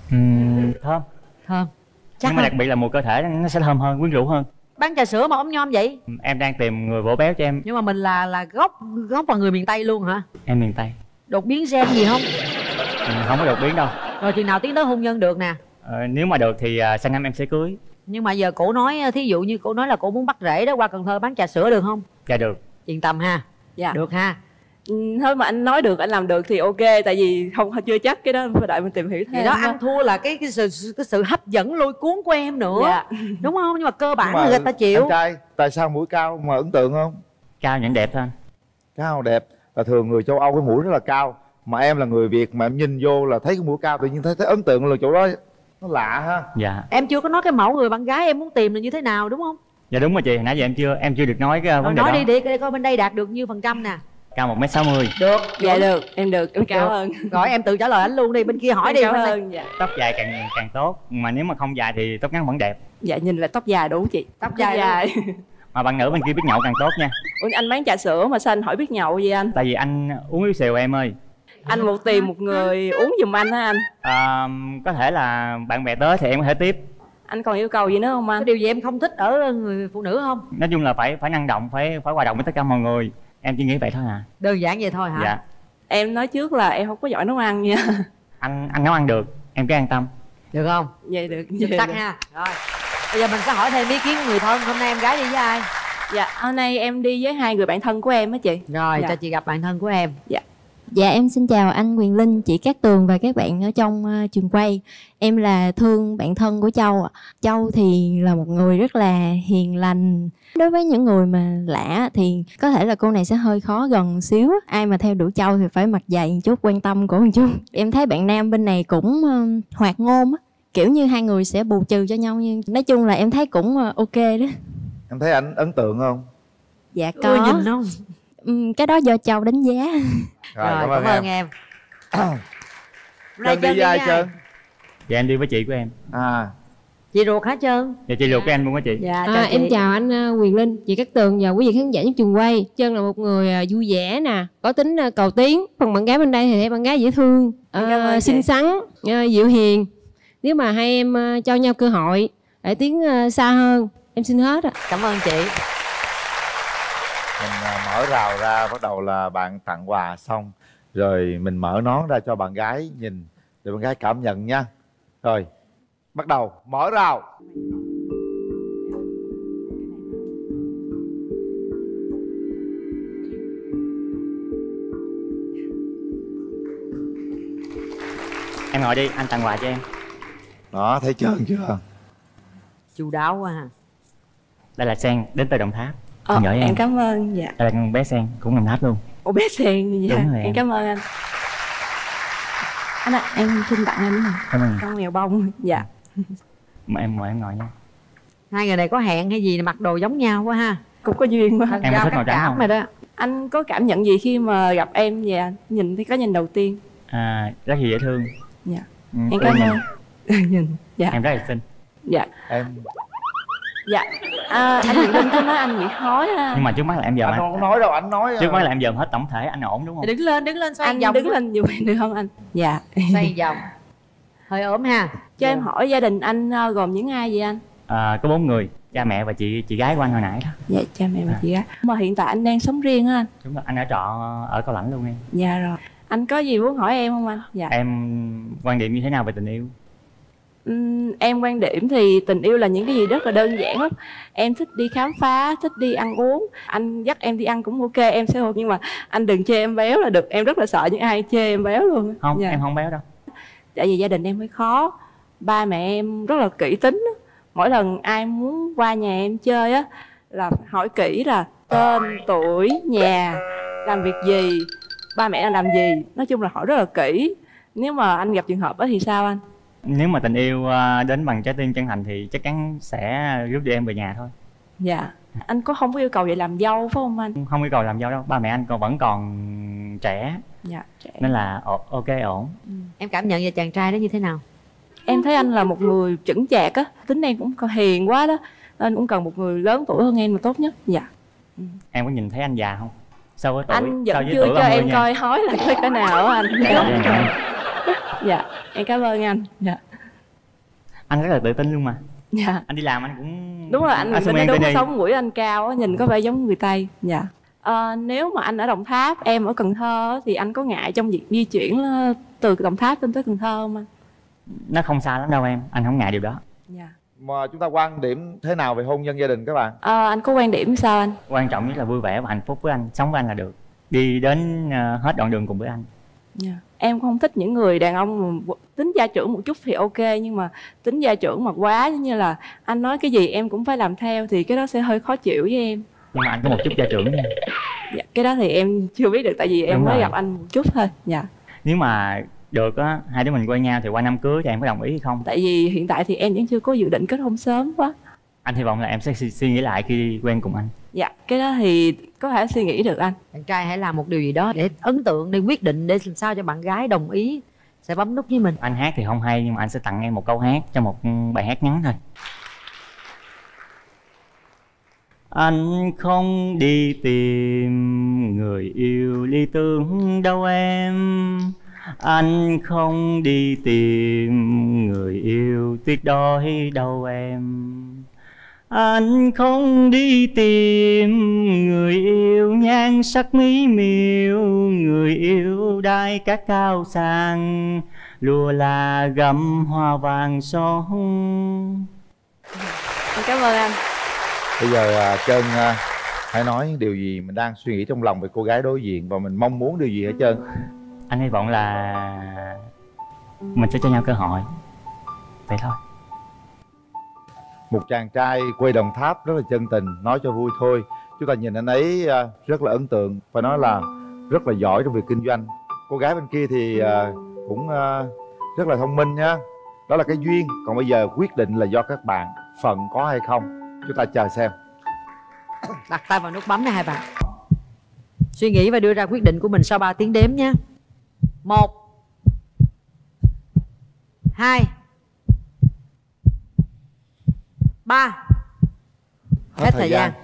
Uhm, thơm. Thơm. Chắc Nhưng mà không? đặc biệt là mùi cơ thể nó sẽ thơm hơn, quyến rũ hơn. Bán trà sữa mà ống nhom vậy? Em đang tìm người vỗ béo cho em. Nhưng mà mình là là gốc gốc là người miền Tây luôn hả? Em miền Tây. Đột biến gen gì không? Ừ, không có đột biến đâu. Rồi chừng nào tiến tới hôn nhân được nè? Ờ, nếu mà được thì uh, sang năm em sẽ cưới. Nhưng mà giờ cổ nói, thí dụ như cổ nói là cổ muốn bắt rễ đó qua Cần Thơ bán trà sữa được không? Dạ được. Yên tâm ha. Dạ. Được ha. Ừ, thôi mà anh nói được, anh làm được thì ok. Tại vì không chưa chắc, cái đó phải đợi mình tìm hiểu thêm. Thì đó, ăn thua là cái cái sự cái sự hấp dẫn lôi cuốn của em nữa. Dạ. Đúng không? Nhưng mà cơ bản Nhưng mà là người ta chịu. Anh trai, tại sao mũi cao mà ấn tượng không? Cao nhẫn đẹp thôi anh. Cao đẹp. Là thường người châu Âu cái mũi rất là cao. Mà em là người Việt mà em nhìn vô là thấy cái mũi cao, tự nhiên thấy, thấy ấn tượng là chỗ đó. Nó lạ ha. Dạ. Em chưa có nói cái mẫu người bạn gái em muốn tìm là như thế nào đúng không? Dạ đúng rồi chị, nãy giờ em chưa em chưa được nói cái Rồi vấn đề nói đó. đi để coi bên đây đạt được nhiêu phần trăm nè. Cao một mét sáu mươi. Được. Dạ được, em được, em cao hơn. Rồi em tự trả lời anh luôn đi, bên kia hỏi Em đi. cao bên đây. hơn, dạ. Tóc dài càng càng tốt, mà nếu mà không dài thì tóc ngắn vẫn đẹp. Dạ nhìn là tóc dài đủ chị. Tóc dài luôn. Mà bạn nữ bên kia biết nhậu càng tốt nha. Ủa anh bán trà sữa mà sao anh hỏi biết nhậu gì anh? Tại vì anh uống yếu xìu em ơi. Anh một tìm một người uống giùm anh hả anh? À, có thể là bạn bè tới thì em có thể tiếp. Anh còn yêu cầu gì nữa không anh? Có điều gì em không thích ở người phụ nữ không? Nói chung là phải phải năng động, phải phải hòa đồng với tất cả mọi người. Em chỉ nghĩ vậy thôi à. Đơn giản vậy thôi hả? Dạ. Em nói trước là em không có giỏi nấu ăn nha. Anh anh nấu ăn được, em cứ an tâm. Được không? Vậy được. Chính xác ha. Rồi. Bây giờ mình sẽ hỏi thêm ý kiến của người thân. Hôm nay em gái đi với ai? Dạ, hôm nay em đi với hai người bạn thân của em á chị. Rồi, dạ. cho chị gặp bạn thân của em. Dạ. Dạ em xin chào anh Quyền Linh, chị Cát Tường và các bạn ở trong uh, trường quay. Em là Thương, bạn thân của Châu. Châu thì là một người rất là hiền lành. Đối với những người mà lạ thì có thể là cô này sẽ hơi khó gần xíu. Ai mà theo đuổi Châu thì phải mặt dày một chút, quan tâm cổ một chút. Em thấy bạn nam bên này cũng uh, hoạt ngôn á. Kiểu như hai người sẽ bù trừ cho nhau, nhưng nói chung là em thấy cũng uh, ok đó. Em thấy anh ấn tượng không? Dạ có. Ưa nhìn không? Uhm, cái đó do Châu đánh giá. Rồi, Rồi, cảm ơn cảm ơn em, em. Trơn đi với ai Trơn? Dạ em đi với chị của em. À, Chị ruột hả Trơn? Dạ chị ruột của em luôn á chị. Dạ, chào À, chị. em chào anh uh, Quyền Linh, chị Cát Tường và quý vị khán giả trong trường quay. Trơn là một người uh, vui vẻ nè, có tính uh, cầu tiến. Phần bạn gái bên đây thì thấy bạn gái dễ thương, uh, xinh xắn, uh, dịu hiền. Nếu mà hai em uh, cho nhau cơ hội để tiến uh, xa hơn, em xin hết ạ. Cảm ơn chị. mình à, mở rào ra, bắt đầu là bạn tặng quà xong rồi mình mở nón ra cho bạn gái nhìn, để bạn gái cảm nhận nha. Rồi, bắt đầu mở rào. Em ngồi đi, anh tặng quà cho em. Đó, thấy trơn chưa? Chu đáo quá ha. Đây là Sen đến từ Đồng Tháp. Ờ, Anh gửi em em. cảm ơn. Dạ. Đây là con bé Sen cũng Đồng Tháp luôn. Ủa bé Sen. Dạ. Đúng rồi Em em. cảm ơn anh. Anh ạ, em xin tặng anh Cảm ơn. con mèo bông. Dạ. Mà em mời em ngồi nha. Hai người này có hẹn hay gì mặc đồ giống nhau quá ha. Cũng có duyên quá. Em có thích màu trắng không? Rồi đó. Anh có cảm nhận gì khi mà gặp em và nhìn thấy cái nhìn đầu tiên? À, rất là dễ thương. Dạ. Ừ, Em cảm ơn. Nhìn. Dạ. Em rất là xinh. Dạ. Em. Dạ. À, anh Nguyễn Linh cứ nói anh bị hói ha. Nhưng mà trước mắt là em dòm Anh anh. không nói đâu, anh nói. Trước mắt là em dòm hết tổng thể anh ổn đúng không? Đứng lên, đứng lên xoay Anh vòng. đứng lên giùm em được không anh? Dạ. Xoay vòng. Hơi ốm ha. Cho em hỏi gia đình anh uh, gồm những ai vậy anh? À, có bốn người, cha mẹ và chị chị gái của anh hồi nãy đó. Dạ, cha mẹ và chị gái. Mà hiện tại anh đang sống riêng á anh? Đúng rồi, anh ở trọ ở Cao Lãnh luôn em. Dạ rồi. Anh có gì muốn hỏi em không anh? Dạ. Em quan điểm như thế nào về tình yêu? Uhm, em quan điểm thì tình yêu là những cái gì rất là đơn giản lắm. Em thích đi khám phá, thích đi ăn uống. Anh dắt em đi ăn cũng ok, em sẽ ok. Nhưng mà anh đừng chê em béo là được. Em rất là sợ những ai chê em béo luôn. Không, Dạ. em không béo đâu. Tại vì gia đình em hơi khó. Ba mẹ em rất là kỹ tính á. Mỗi lần ai muốn qua nhà em chơi á là hỏi kỹ là tên, tuổi, nhà, làm việc gì, ba mẹ đang làm gì. Nói chung là hỏi rất là kỹ. Nếu mà anh gặp trường hợp đó thì sao anh? Nếu mà tình yêu à, đến bằng trái tim chân thành thì chắc chắn sẽ rước đưa em về nhà thôi. Dạ. Anh có không có yêu cầu vậy làm dâu phải không anh? Không yêu cầu làm dâu đâu, ba mẹ anh còn vẫn còn trẻ. Dạ, trẻ. Nên là ổ- ok ổn. Ừ. Em cảm nhận về chàng trai đó như thế nào? Em thấy anh là một người chững chạc á. Tính em cũng còn hiền quá đó. Anh cũng cần một người lớn tuổi hơn em là tốt nhất. Dạ. Em có nhìn thấy anh già không? Sau với tuổi Anh so vẫn với chưa tuổi cho ba mươi em nha. coi hói là coi cái nào á anh. Dạ, dạ. Dạ, em cảm ơn anh. Dạ. Anh rất là tự tin luôn mà. Dạ. Anh đi làm anh cũng Đúng rồi, anh Anh mình nói Xuân đúng, An tên sống mũi anh cao á, nhìn có vẻ giống người Tây. Dạ. Ờ, nếu mà anh ở Đồng Tháp, em ở Cần Thơ thì anh có ngại trong việc di chuyển ờ, từ Đồng Tháp lên tới Cần Thơ không anh? Nó không xa lắm đâu em, anh không ngại điều đó. Dạ. Mà chúng ta quan điểm thế nào về hôn nhân gia đình các bạn? Ờ, anh có quan điểm sao anh? Quan trọng nhất là vui vẻ và hạnh phúc với anh, sống với anh là được. Đi đến ờ, hết đoạn đường cùng với anh. Dạ. Em không thích những người đàn ông mà tính gia trưởng một chút thì ok, nhưng mà tính gia trưởng mà quá giống như là anh nói cái gì em cũng phải làm theo thì cái đó sẽ hơi khó chịu với em. Nhưng mà anh có một chút gia trưởng nha. Dạ, cái đó thì em chưa biết được tại vì em Đúng mới rồi. gặp anh một chút thôi. Dạ. Nếu mà được á, hai đứa mình quen nhau thì qua năm cưới thì em có đồng ý hay không? Tại vì hiện tại thì em vẫn chưa có dự định kết hôn sớm quá. Anh hy vọng là em sẽ suy, suy nghĩ lại khi quen cùng anh. Dạ, cái đó thì có thể suy nghĩ được anh. Bạn trai hãy làm một điều gì đó để ấn tượng, để quyết định, để làm sao cho bạn gái đồng ý sẽ bấm nút với mình. Anh hát thì không hay nhưng mà anh sẽ tặng em một câu hát cho một bài hát ngắn thôi. Anh không đi tìm người yêu lý tưởng đâu em. Anh không đi tìm người yêu tuyệt đối đâu em. Anh không đi tìm người yêu nhan sắc mỹ miều, người yêu đai cát cao sang, lùa là gặm hoa vàng son. Em cảm ơn anh. Bây giờ à, Trơn à, hãy nói điều gì mình đang suy nghĩ trong lòng về cô gái đối diện và mình mong muốn điều gì hả Trơn? Anh hy vọng là mình sẽ cho nhau cơ hội. Vậy thôi. Một chàng trai quê Đồng Tháp rất là chân tình, nói cho vui thôi. Chúng ta nhìn anh ấy à, rất là ấn tượng, phải nói là rất là giỏi trong việc kinh doanh. Cô gái bên kia thì à, cũng à, rất là thông minh nhá. Đó là cái duyên, còn bây giờ quyết định là do các bạn, phận có hay không. Chúng ta chờ xem. Đặt tay vào nút bấm này hai bạn. Suy nghĩ và đưa ra quyết định của mình sau ba tiếng đếm nhé. Một, hai, ba. Hết thời gian.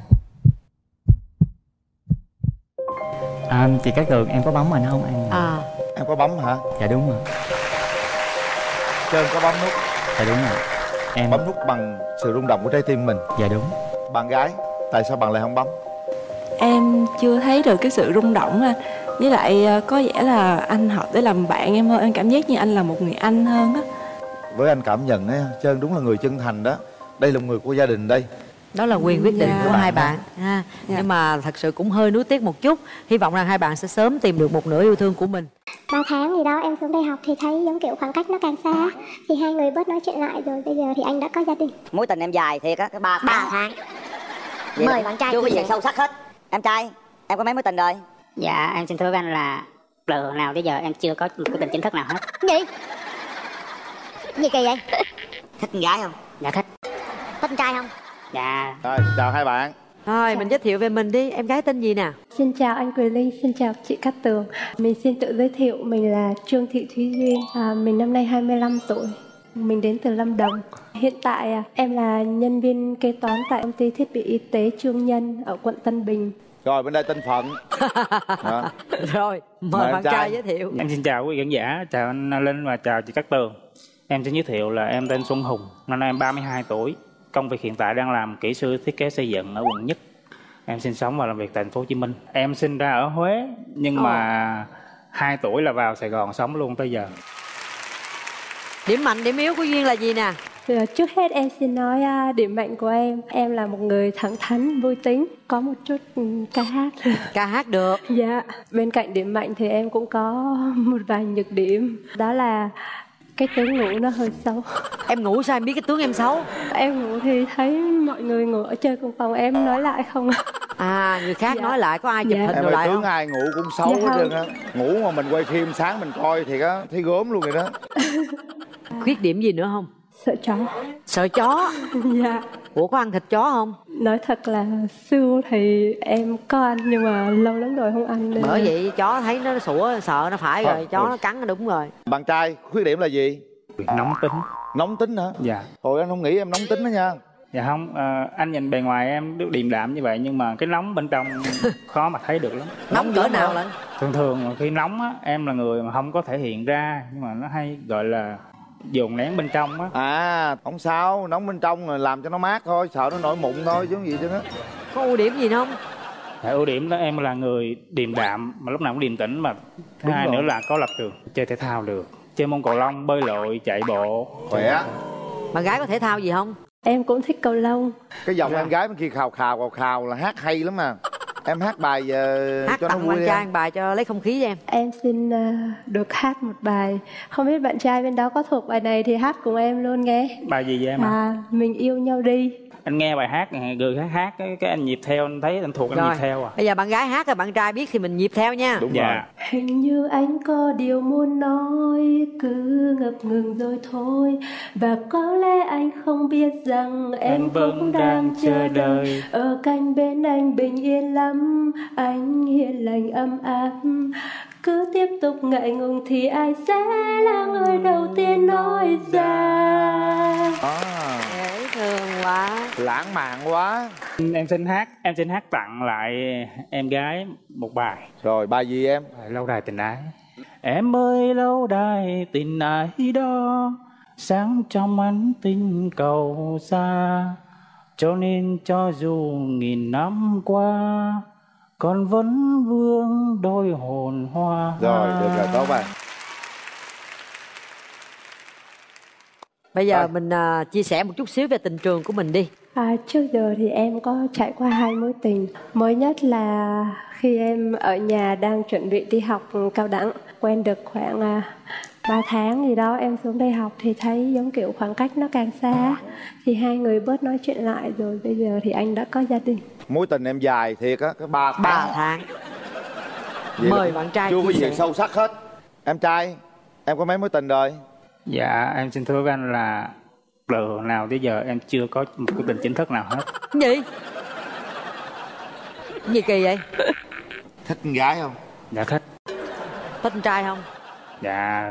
À, chị Cát Tường em có bấm mình không em? À, em có bấm hả? Dạ đúng rồi. Trơn có bấm nút. Dạ đúng rồi. Em bấm nút bằng sự rung động của trái tim mình. Dạ đúng. Bạn gái, tại sao bạn lại không bấm? Em chưa thấy được cái sự rung động anh. Với lại có vẻ là anh hợp để làm bạn em hơn. Em cảm giác như anh là một người anh hơn á. Với anh cảm nhận ấy, Trơn đúng là người chân thành đó. Đây là một người của gia đình đây. Đó là quyền quyết định Dạ. của hai bạn ha. Dạ. Nhưng mà thật sự cũng hơi nuối tiếc một chút. Hy vọng rằng hai bạn sẽ sớm tìm được một nửa yêu thương của mình. Ba tháng gì đó em xuống đây học thì thấy giống kiểu khoảng cách nó càng xa, thì hai người bớt nói chuyện lại rồi bây giờ thì anh đã có gia đình. Mối tình em dài thiệt á, cái ba tháng. ba tháng. Vậy Mời là bạn trai chưa có chia gì sẻ. sâu sắc hết. Em trai, em có mấy mối tình rồi? Dạ em xin thưa với anh là từ nào tới giờ em chưa có một cái tình chính thức nào hết. Gì? Gì kỳ vậy? Thích con gái không? Dạ thích. Thích con trai không? Dạ. Rồi, chào hai bạn. Thôi mình giới thiệu về mình đi. Em gái tên gì nè? Xin chào anh Quyền Linh, xin chào chị Cát Tường. Mình xin tự giới thiệu, mình là Trương Thị Thúy Duyên, à, mình năm nay hai mươi lăm tuổi. Mình đến từ Lâm Đồng. Hiện tại à, em là nhân viên kế toán tại công ty thiết bị y tế Trương Nhân ở quận Tân Bình. Rồi bên đây tên Phận. Đó. Rồi, mời, Mời bạn trai. trai giới thiệu. Em xin chào quý vị khán giả, chào anh Linh và chào chị Cát Tường. Em xin giới thiệu là em tên Xuân Hùng, năm nay em ba mươi hai tuổi. Công việc hiện tại đang làm kỹ sư thiết kế xây dựng ở quận Nhất. Em sinh sống và làm việc tại thành phố Hồ Chí Minh. Em sinh ra ở Huế nhưng mà hai tuổi là vào Sài Gòn sống luôn tới giờ. Điểm mạnh, điểm yếu của Duyên là gì nè? Thì, à, trước hết em xin nói à, điểm mạnh của em. Em là một người thẳng thắn, vui tính, có một chút ừ, ca hát. Ca hát được. Dạ. Bên cạnh điểm mạnh thì em cũng có một vài nhược điểm. Đó là cái tướng ngủ nó hơi xấu. Em ngủ sao em biết cái tướng em xấu? Em ngủ thì thấy mọi người ngủ ở chơi cùng phòng, em nói lại không. À, người khác Dạ. nói lại, có ai chụp Dạ. hình Em đồ ơi, lại tướng không? ai ngủ cũng xấu Dạ hết không. trơn á. Ngủ mà mình quay phim sáng mình coi thì á thấy gớm luôn rồi đó. Khuyết điểm gì nữa không? Sợ chó. Sợ chó? Dạ. Ủa có ăn thịt chó không? Nói thật là xưa thì em có ăn nhưng mà lâu lắm rồi không ăn nên... Bởi vậy chó thấy nó sủa sợ nó phải rồi, Thôi, chó thôi. nó cắn nó đúng rồi. Bạn trai khuyết điểm là gì? Nóng tính. Nóng tính hả? Dạ. Thôi anh không nghĩ em nóng tính đó nha. Dạ không, ờ, anh nhìn bề ngoài em được điềm đạm như vậy nhưng mà cái nóng bên trong khó mà thấy được lắm. Nóng cỡ nào lận? Thường thường mà khi nóng á, em là người mà không có thể hiện ra nhưng mà nó hay gọi là dồn nén bên trong á. À, không sao, nóng bên trong rồi làm cho nó mát thôi, sợ nó nổi mụn thôi chứ gì chứ á. Có ưu điểm gì không? Dạ, ưu điểm đó em là người điềm đạm mà lúc nào cũng điềm tĩnh, mà thứ Đúng hai rồi. nữa là có lập trường, chơi thể thao được, chơi môn cầu lông, bơi lội, chạy bộ. Khỏe. Bạn gái có thể thao gì không? Em cũng thích cầu lông. Cái giọng em gái bên kia khào khào khào khào là hát hay lắm mà. Em hát bài uh, Hát cho nó tặng vui bạn đi trai em. một bài cho lấy không khí cho em. Em xin à, được hát một bài. Không biết bạn trai bên đó có thuộc bài này thì hát cùng em luôn nghe. Bài gì vậy em ạ? À, mình yêu nhau đi. Anh nghe bài hát này, người khác hát cái, cái anh nhịp theo, anh thấy anh thuộc anh Rồi, nhịp theo à. bây giờ bạn gái hát rồi bạn trai biết thì mình nhịp theo nha. Đúng Dạ. rồi. Hình như anh có điều muốn nói, cứ ngập ngừng rồi thôi. Và có lẽ anh không biết rằng em Anh vẫn cũng đang đang chờ chờ đợi. đợi. Ở cạnh bên anh bình yên lắm, anh hiền lành ấm áp. Cứ tiếp tục ngại ngùng thì ai sẽ là người đầu tiên nói ra. À, Dễ thương quá. lãng mạn quá. Em xin hát, em xin hát tặng lại em gái một bài. Rồi bài gì em? Bài Lâu Đài Tình Ái. Em ơi lâu đài tình ái đó, sáng trong ánh tinh cầu xa, cho nên cho dù nghìn năm qua con vẫn vương đôi hồn hoa. Rồi, được rồi, tốt rồi. Bây giờ Rồi. mình à, chia sẻ một chút xíu về tình trường của mình đi. À, trước giờ thì em có trải qua hai mối tình. Mới nhất là khi em ở nhà đang chuẩn bị đi học cao đẳng, quen được khoảng à, ba tháng gì đó em xuống đây học thì thấy giống kiểu khoảng cách nó càng xa, thì hai người bớt nói chuyện lại rồi bây giờ thì anh đã có gia đình. Mối tình em dài thiệt á, cái ba tháng. ba tháng. Vậy Mời là bạn trai chưa có chia gì sẻ. sâu sắc hết. Em trai, em có mấy mối tình rồi? Dạ em xin thưa với anh là từ nào tới giờ em chưa có một cái tình chính thức nào hết. Cái gì? Cái gì kỳ vậy? Thích con gái không? Dạ thích. Thích con trai không? Dạ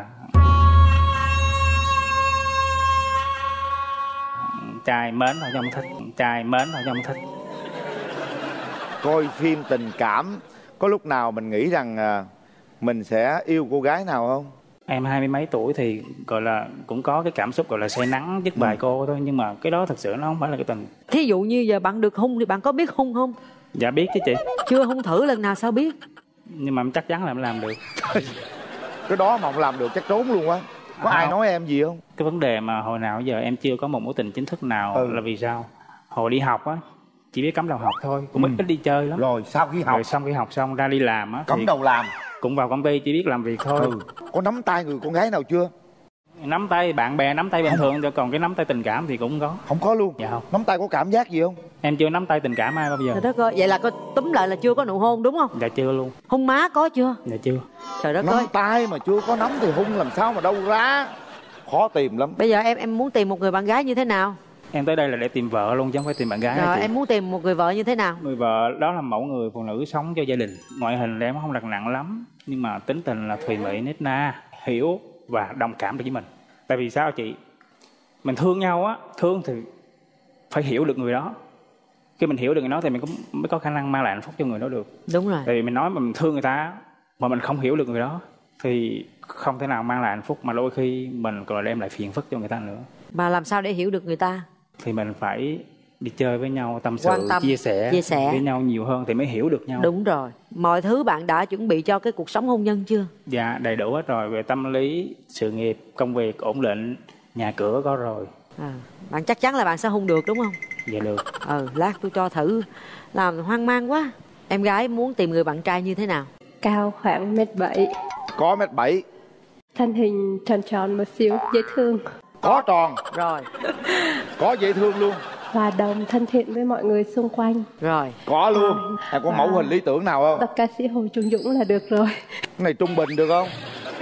trai mến thôi chứ không thích. Trai mến thôi chứ không thích. Coi phim tình cảm, có lúc nào mình nghĩ rằng à, mình sẽ yêu cô gái nào không? Em hai mươi mấy tuổi thì gọi là cũng có cái cảm xúc gọi là say nắng dứt bài cô thôi, nhưng mà cái đó thật sự nó không phải là cái tình. Thí dụ như giờ bạn được hung thì bạn có biết hung không? Dạ biết chứ chị. Chưa hung thử lần nào sao biết? Nhưng mà em chắc chắn là em làm được. Cái đó mà không làm được chắc trốn luôn á. Có À, ai không. nói em gì không? Cái vấn đề mà hồi nào giờ em chưa có một mối tình chính thức nào Ừ. là vì sao? Hồi đi học á, chỉ biết cắm đầu học thôi, cũng Ừ. ít ít đi chơi lắm. Rồi sau khi học Rồi xong khi học xong ra đi làm á cắm thì đầu làm. cũng vào công ty chỉ biết làm việc thôi. Ừ. Có nắm tay người con gái nào chưa? Nắm tay bạn bè, nắm tay bình thường, chứ còn cái nắm tay tình cảm thì cũng không có. Không có luôn. Dạ không. Nắm tay có cảm giác gì không? Em chưa nắm tay tình cảm ai bao giờ. Trời đất ơi, vậy là có túm lại là chưa có nụ hôn đúng không? Dạ chưa luôn. Hôn má có chưa? Dạ chưa. Trời đất Nắm ơi. tay mà chưa có nắm thì hung làm sao mà đâu ra. Khó tìm lắm. Bây giờ em em muốn tìm một người bạn gái như thế nào? Em tới đây là để tìm vợ luôn chứ không phải tìm bạn gái. Rồi chị. em muốn tìm một người vợ như thế nào? Người vợ đó là mẫu người phụ nữ sống cho gia đình. Ngoại hình thì em không đặt nặng lắm, nhưng mà tính tình là thùy mị, nết na, hiểu và đồng cảm được với mình. Tại vì sao chị? Mình thương nhau á, thương thì phải hiểu được người đó. Khi mình hiểu được người đó thì mình cũng mới có khả năng mang lại hạnh phúc cho người đó được. Đúng rồi. Tại vì mình nói mà mình thương người ta mà mình không hiểu được người đó thì không thể nào mang lại hạnh phúc, mà đôi khi mình còn đem lại phiền phức cho người ta nữa. Mà làm sao để hiểu được người ta? Thì mình phải đi chơi với nhau, tâm Quan sự, tâm, chia sẻ, chia sẻ với nhau nhiều hơn thì mới hiểu được nhau. Đúng rồi. Mọi thứ bạn đã chuẩn bị cho cái cuộc sống hôn nhân chưa? Dạ đầy đủ hết rồi, về tâm lý, sự nghiệp, công việc ổn định, nhà cửa có rồi. À, bạn chắc chắn là bạn sẽ hôn được đúng không? Dạ được. Ừ, lát tôi cho thử. Làm hoang mang quá. Em gái muốn tìm người bạn trai như thế nào? Cao khoảng mét bảy, Có mét bảy. thân hình tròn tròn một xíu, dễ thương. Có tròn. Rồi. Có dễ thương luôn. Hòa đồng, thân thiện với mọi người xung quanh. Rồi. Có luôn. Em có mẫu hình lý tưởng nào không? Tập ca sĩ Hồ Trung Dũng là được rồi. Cái này trung bình được không?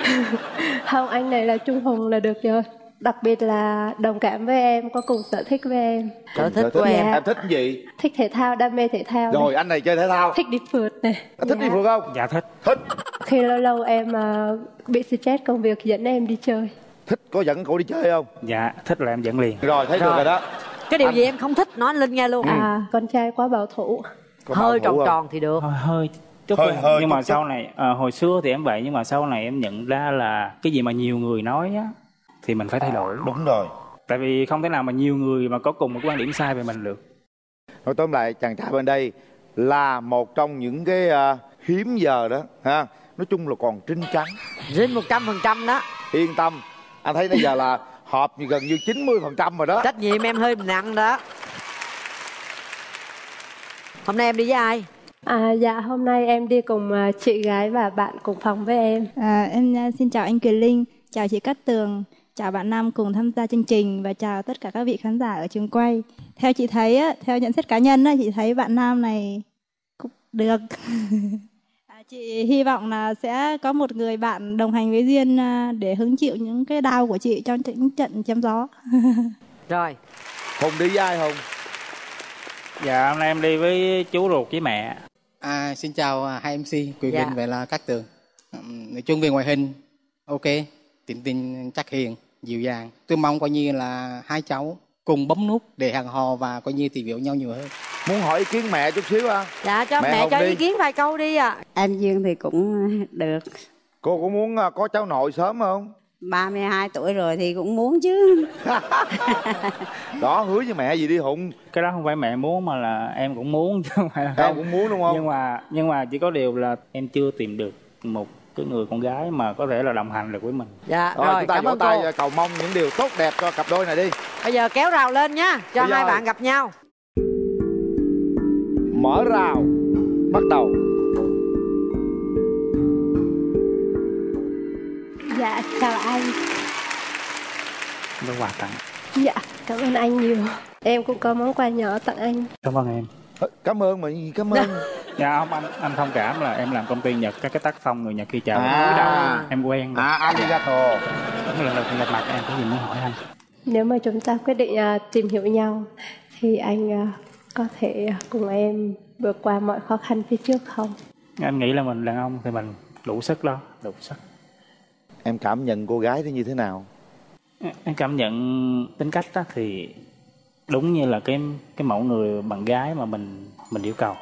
Không, anh này là Trung Hùng là được rồi. Đặc biệt là đồng cảm với em, có cùng sở thích với em. Sở thích của em. Em thích cái gì? Thích thể thao, đam mê thể thao. Rồi này. anh này chơi thể thao. Thích đi phượt này. Anh thích đi phượt không? Dạ thích. Thích. Khi lâu lâu em uh, bị stress công việc dẫn em đi chơi. Thích có dẫn cậu đi chơi không? Dạ thích là em dẫn liền. Rồi thấy Rồi. được rồi đó. Cái điều Anh- gì em không thích nói anh Linh nghe luôn. À, con trai quá bảo thủ. Có bảo Hơi thủ tròn không? tròn thì được. Hơi hơi chút Hơi- thôi. hơi Nhưng mà chút chút. sau này à, hồi xưa thì em vậy, nhưng mà sau này em nhận ra là cái gì mà nhiều người nói á thì mình phải thay đổi. Đúng rồi. Tại vì không thể nào mà nhiều người mà có cùng một quan điểm sai về mình được. Nói tóm lại chàng trai bên đây là một trong những cái uh, hiếm giờ đó ha. Nói chung là còn trinh trắng. Rinh một trăm phần trăm đó. Yên tâm. Anh thấy bây giờ là hợp như gần như chín mươi phần trăm rồi đó. Trách nhiệm em hơi nặng đó. Hôm nay em đi với ai? À, dạ hôm nay em đi cùng à, chị gái và bạn cùng phòng với em. À, em à, xin chào anh Quyền Linh, chào chị Cát Tường, chào bạn Nam cùng tham gia chương trình và chào tất cả các vị khán giả ở trường quay. Theo chị thấy, á, theo nhận xét cá nhân, á, chị thấy bạn Nam này cũng được. À, chị hy vọng là sẽ có một người bạn đồng hành với Duyên à, để hứng chịu những cái đau của chị trong những trận chém gió. Rồi. Hùng đi với ai Hùng? Dạ hôm nay em đi với chú ruột với mẹ. À, xin chào hai em xê Quyền Dạ. Linh và là Cát Tường. Ừm, Nói chung về ngoại hình ok, tính tình chắc hiền, dịu dàng. Tôi mong coi như là hai cháu cùng bấm nút để hẹn hò và coi như tìm hiểu nhau nhiều hơn. Muốn hỏi ý kiến mẹ chút xíu à? Dạ cho Mẹ mẹ, Hồng cho đi. ý kiến vài câu đi ạ. À. Em Duyên thì cũng được. Cô có muốn uh, có cháu nội sớm không? ba mươi hai tuổi rồi thì cũng muốn chứ. Đó, hứa với mẹ gì đi Hùng. Cái đó không phải mẹ muốn mà là em cũng muốn chứ không phải là Em không. cũng muốn đúng không? Nhưng mà nhưng mà chỉ có điều là em chưa tìm được một cái người con gái mà có thể là đồng hành được với mình. Dạ Rồi, rồi, chúng ta cảm vỗ ơn tay cô. cầu mong những điều tốt đẹp cho cặp đôi này đi. Bây giờ kéo rào lên nhá, cho Bây giờ- hai bạn gặp nhau. Mở rào. Bắt đầu. Dạ chào anh. Có quà tặng. Dạ cảm ơn anh nhiều. Em cũng có món quà nhỏ tặng anh. Cảm ơn em. Cảm ơn mà gì cảm ơn. Dạ không, anh anh thông cảm là em làm công ty Nhật, các cái tác phong người Nhật khi chào À. cúi đầu em quen rồi. À, arigato. Đúng là lần đầu tiên gặp mặt em có gì muốn hỏi anh. Nếu mà chúng ta quyết định à, tìm hiểu nhau thì anh à, có thể à, cùng em vượt qua mọi khó khăn phía trước không? Em nghĩ là mình đàn ông thì mình đủ sức đó, đủ sức. Em cảm nhận cô gái đó như thế nào? Em cảm nhận tính cách đó thì đúng như là cái cái mẫu người bạn gái mà mình mình yêu cầu.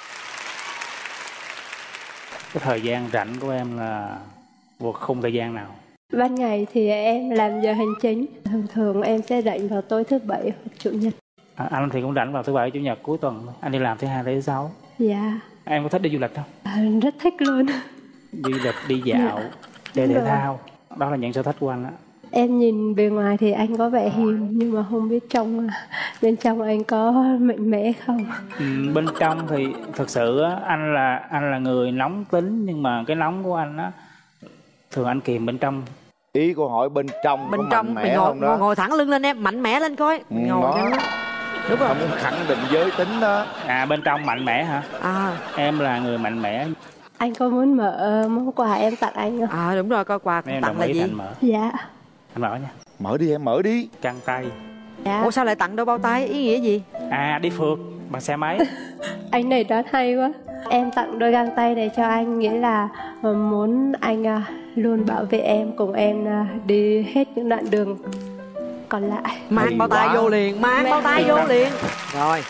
Cái thời gian rảnh của em là vô khung thời gian nào? Ban ngày thì em làm giờ hành chính. Thường thường em sẽ rảnh vào tối thứ bảy hoặc chủ nhật. À, anh thì cũng rảnh vào thứ bảy chủ nhật cuối tuần thôi. Anh đi làm thứ hai tới thứ sáu. Dạ, Em có thích đi du lịch không? à, rất thích luôn. Du lịch, đi dạo, Dạ, chơi đúng thể rồi. thao. Đó là những sở thích của anh á. Em nhìn bề ngoài thì anh có vẻ hiền, nhưng mà không biết trong bên trong anh có mạnh mẽ không? Ừ, bên trong thì thật sự á, anh là anh là người nóng tính, nhưng mà cái nóng của anh á thường anh kìm bên trong. Ý cô hỏi bên trong Bên có trong mạnh mày mẽ ngồi, không đó? ngồi ngồi thẳng lưng lên em, mạnh mẽ lên coi. Ừ, Ngồi đó. cho nó- Đúng rồi. Không muốn khẳng định giới tính đó. À, bên trong mạnh mẽ hả? À. Em là người mạnh mẽ. Anh có muốn mở món quà em tặng anh không? À đúng rồi, coi quà Em tặng đồng là ý gì? thì anh mở. Dạ. Anh mở nha. Mở đi em, mở đi. Găng tay. Dạ. Ủa sao lại tặng đôi bao tay, ý nghĩa gì? À, đi phượt bằng xe máy. Anh này đoán hay quá. Em tặng đôi găng tay này cho anh, nghĩa là ờ, muốn anh à, luôn bảo vệ em, cùng em à, đi hết những đoạn đường còn lại. Mang bao tay vô liền, mang bao tay vô liền. Rồi.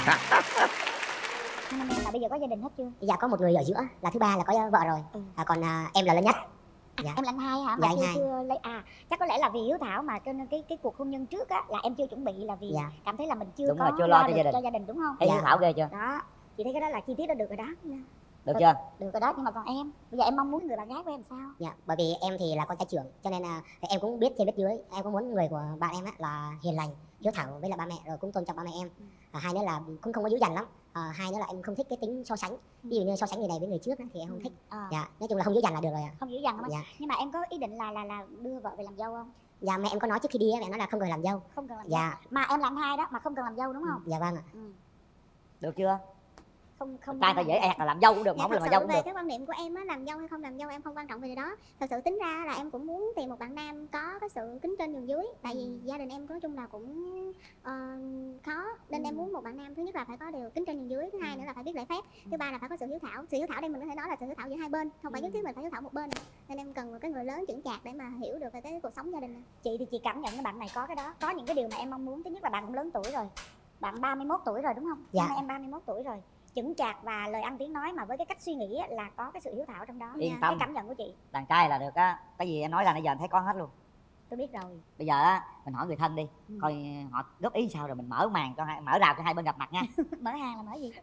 Anh em là bây giờ có gia đình hết chưa? Dạ có một người ở giữa, là thứ ba là có vợ rồi. Ừ. À, còn à, em là lớn nhất. À, Dạ. em là anh hai hả? Dạ, Mà anh chưa, hai. chưa lấy à chắc có lẽ là vì hiếu thảo mà cho nên cái cái cuộc hôn nhân trước á là em chưa chuẩn bị, là vì Dạ. cảm thấy là mình chưa Đúng có rồi, chưa lo cho được gia đình. cho gia đình đúng không? Ê, hiếu thảo ghê chưa? Đó, chị thấy cái đó là chi tiết đó được rồi đó. Được chưa? Được rồi đó, nhưng mà còn em, bây giờ em mong muốn người bạn gái của em sao? Dạ, bởi vì em thì là con trai trưởng, cho nên là em cũng biết trên biết dưới. Em cũng muốn người của bạn em á là hiền lành, hiếu thảo với lại ba mẹ, rồi cũng tôn trọng ba mẹ em. À, hai nữa là cũng không có dữ dằn lắm. À, hai nữa là em không thích cái tính so sánh. Ví dụ như so sánh người này với người trước á, thì em không thích. À. Dạ, nói chung là không dữ dằn là được rồi ạ. Không dữ dằn lắm. Dạ. Nhưng mà em có ý định là là là đưa vợ về làm dâu không? Dạ, mẹ em có nói trước khi đi á, mẹ nói là không cần làm dâu. Không cần làm Dạ. dâu. Mà em là anh hai đó mà không cần làm dâu đúng không? Dạ vâng ạ. Ừ. Được chưa? Không không. Trai phải dễ ẹt là làm dâu cũng được, Dạ, không thật làm sự dâu cũng về được. cái quan niệm của em á, làm dâu hay không làm dâu em không quan trọng về điều đó. Thật sự tính ra là em cũng muốn tìm một bạn nam có cái sự kính trên nhường dưới. Tại vì gia đình em nói chung là cũng ờ, khó, nên em muốn một bạn nam thứ nhất là phải có điều kính trên nhường dưới, thứ hai nữa là phải biết lễ phép, thứ ba là phải có sự hiếu thảo. Sự hiếu thảo đây mình có thể nói là sự hiếu thảo giữa hai bên, không phải nhất thiết mình phải hiếu thảo một bên. Nên em cần một cái người lớn chững chạc để mà hiểu được về cái cuộc sống gia đình này. Chị thì chị cảm nhận cái bạn này có cái đó, có những cái điều mà em mong muốn. Thứ nhất là bạn cũng lớn tuổi rồi, bạn ba mươi mốt tuổi rồi đúng không? Dạ. Hôm nay em ba mươi mốt tuổi rồi, chững chạc và lời ăn tiếng nói mà với cái cách suy nghĩ á, là có cái sự hiếu thảo trong đó. Yên Nha. tâm. Cái cảm nhận của chị. Đàn trai là được á, cái gì em nói ra nãy giờ anh thấy có hết luôn. Tôi biết rồi. Bây giờ á mình hỏi người thân đi, Ừ. coi họ góp ý sao rồi mình mở màn cho hai, mở rào cho hai bên gặp mặt nha. Mở hàng là mở gì?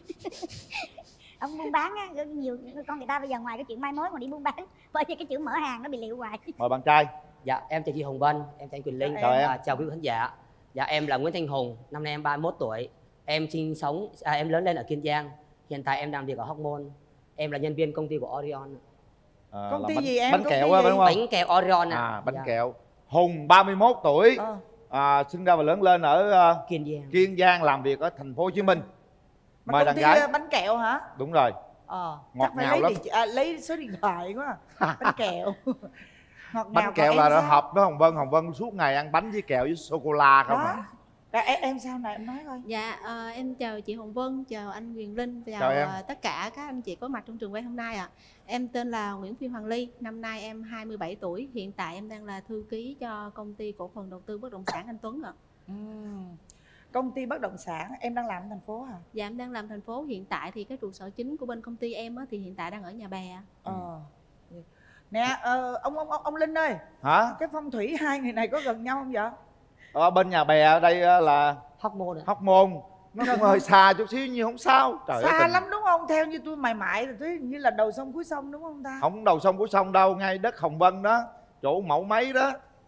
Ông buôn bán á, nhiều con người ta bây giờ ngoài cái chuyện mai mối còn đi buôn bán, bởi vì cái chữ mở hàng nó bị liệu hoài. Mời bạn trai. Dạ, em chào chị Hồng Vân, em chào anh Quỳnh Linh, Chào em. và chào quý khán giả. Dạ, em là Nguyễn Thanh Hùng, năm nay em ba mươi mốt tuổi. Em sinh sống, à, em lớn lên ở Kiên Giang. Hiện tại em làm việc ở Hóc Môn. Em là nhân viên công ty của Orion. À, Công là ty bánh, gì em? bánh Công kẹo ty á gì? đúng không? Bánh kẹo Orion ạ. À, bánh Dạ. kẹo. Hùng ba mươi mốt tuổi. Ờ. À, sinh ra và lớn lên ở uh, Kiên Giang. Kiên Giang, làm việc ở thành phố Hồ Chí Minh. Mà Mời công đàn ty gái. ờ, bánh kẹo hả? Đúng rồi. Ờ, Ngọt chắc phải ngào lấy lắm. địa chỉ- à, lấy số điện thoại quá. à. Bánh kẹo. Ngọt ngào. Bánh còn kẹo em là nó sao? hợp với Hồng Vân. Hồng Vân suốt ngày ăn bánh với kẹo với sô cô la không Đó. à. Rồi, em, em sao này em nói coi. Dạ, ờ, em chào chị Hồng Vân, chào anh Quyền Linh, chào, Chào em. ờ, tất cả các anh chị có mặt trong trường quay hôm nay ạ. Em tên là Nguyễn Phi Hoàng Ly, năm nay em hai mươi bảy tuổi, hiện tại em đang là thư ký cho công ty cổ phần đầu tư bất động sản Anh Tuấn ạ. Ừm. Công ty bất động sản em đang làm ở thành phố hả? Dạ, em đang làm thành phố, hiện tại thì cái trụ sở chính của bên công ty em á, thì hiện tại đang ở Nhà Bè. Ờ. Nè, ờ, ông, ông ông ông Linh ơi, Hả? cái phong thủy hai người này có gần nhau không vậy? Ở bên Nhà Bè ở đây uh, là Hóc Môn ạ. Hóc Môn. Nó cũng hơi xa chút xíu nhưng không sao. Trời ơi, Xa tình- lắm đúng không? Theo như tôi mày mại thì thấy như là đầu sông cuối sông đúng không ta? Không đầu sông của sông đâu, ngay đất Hồng Vân đó, chỗ mẫu mấy đó.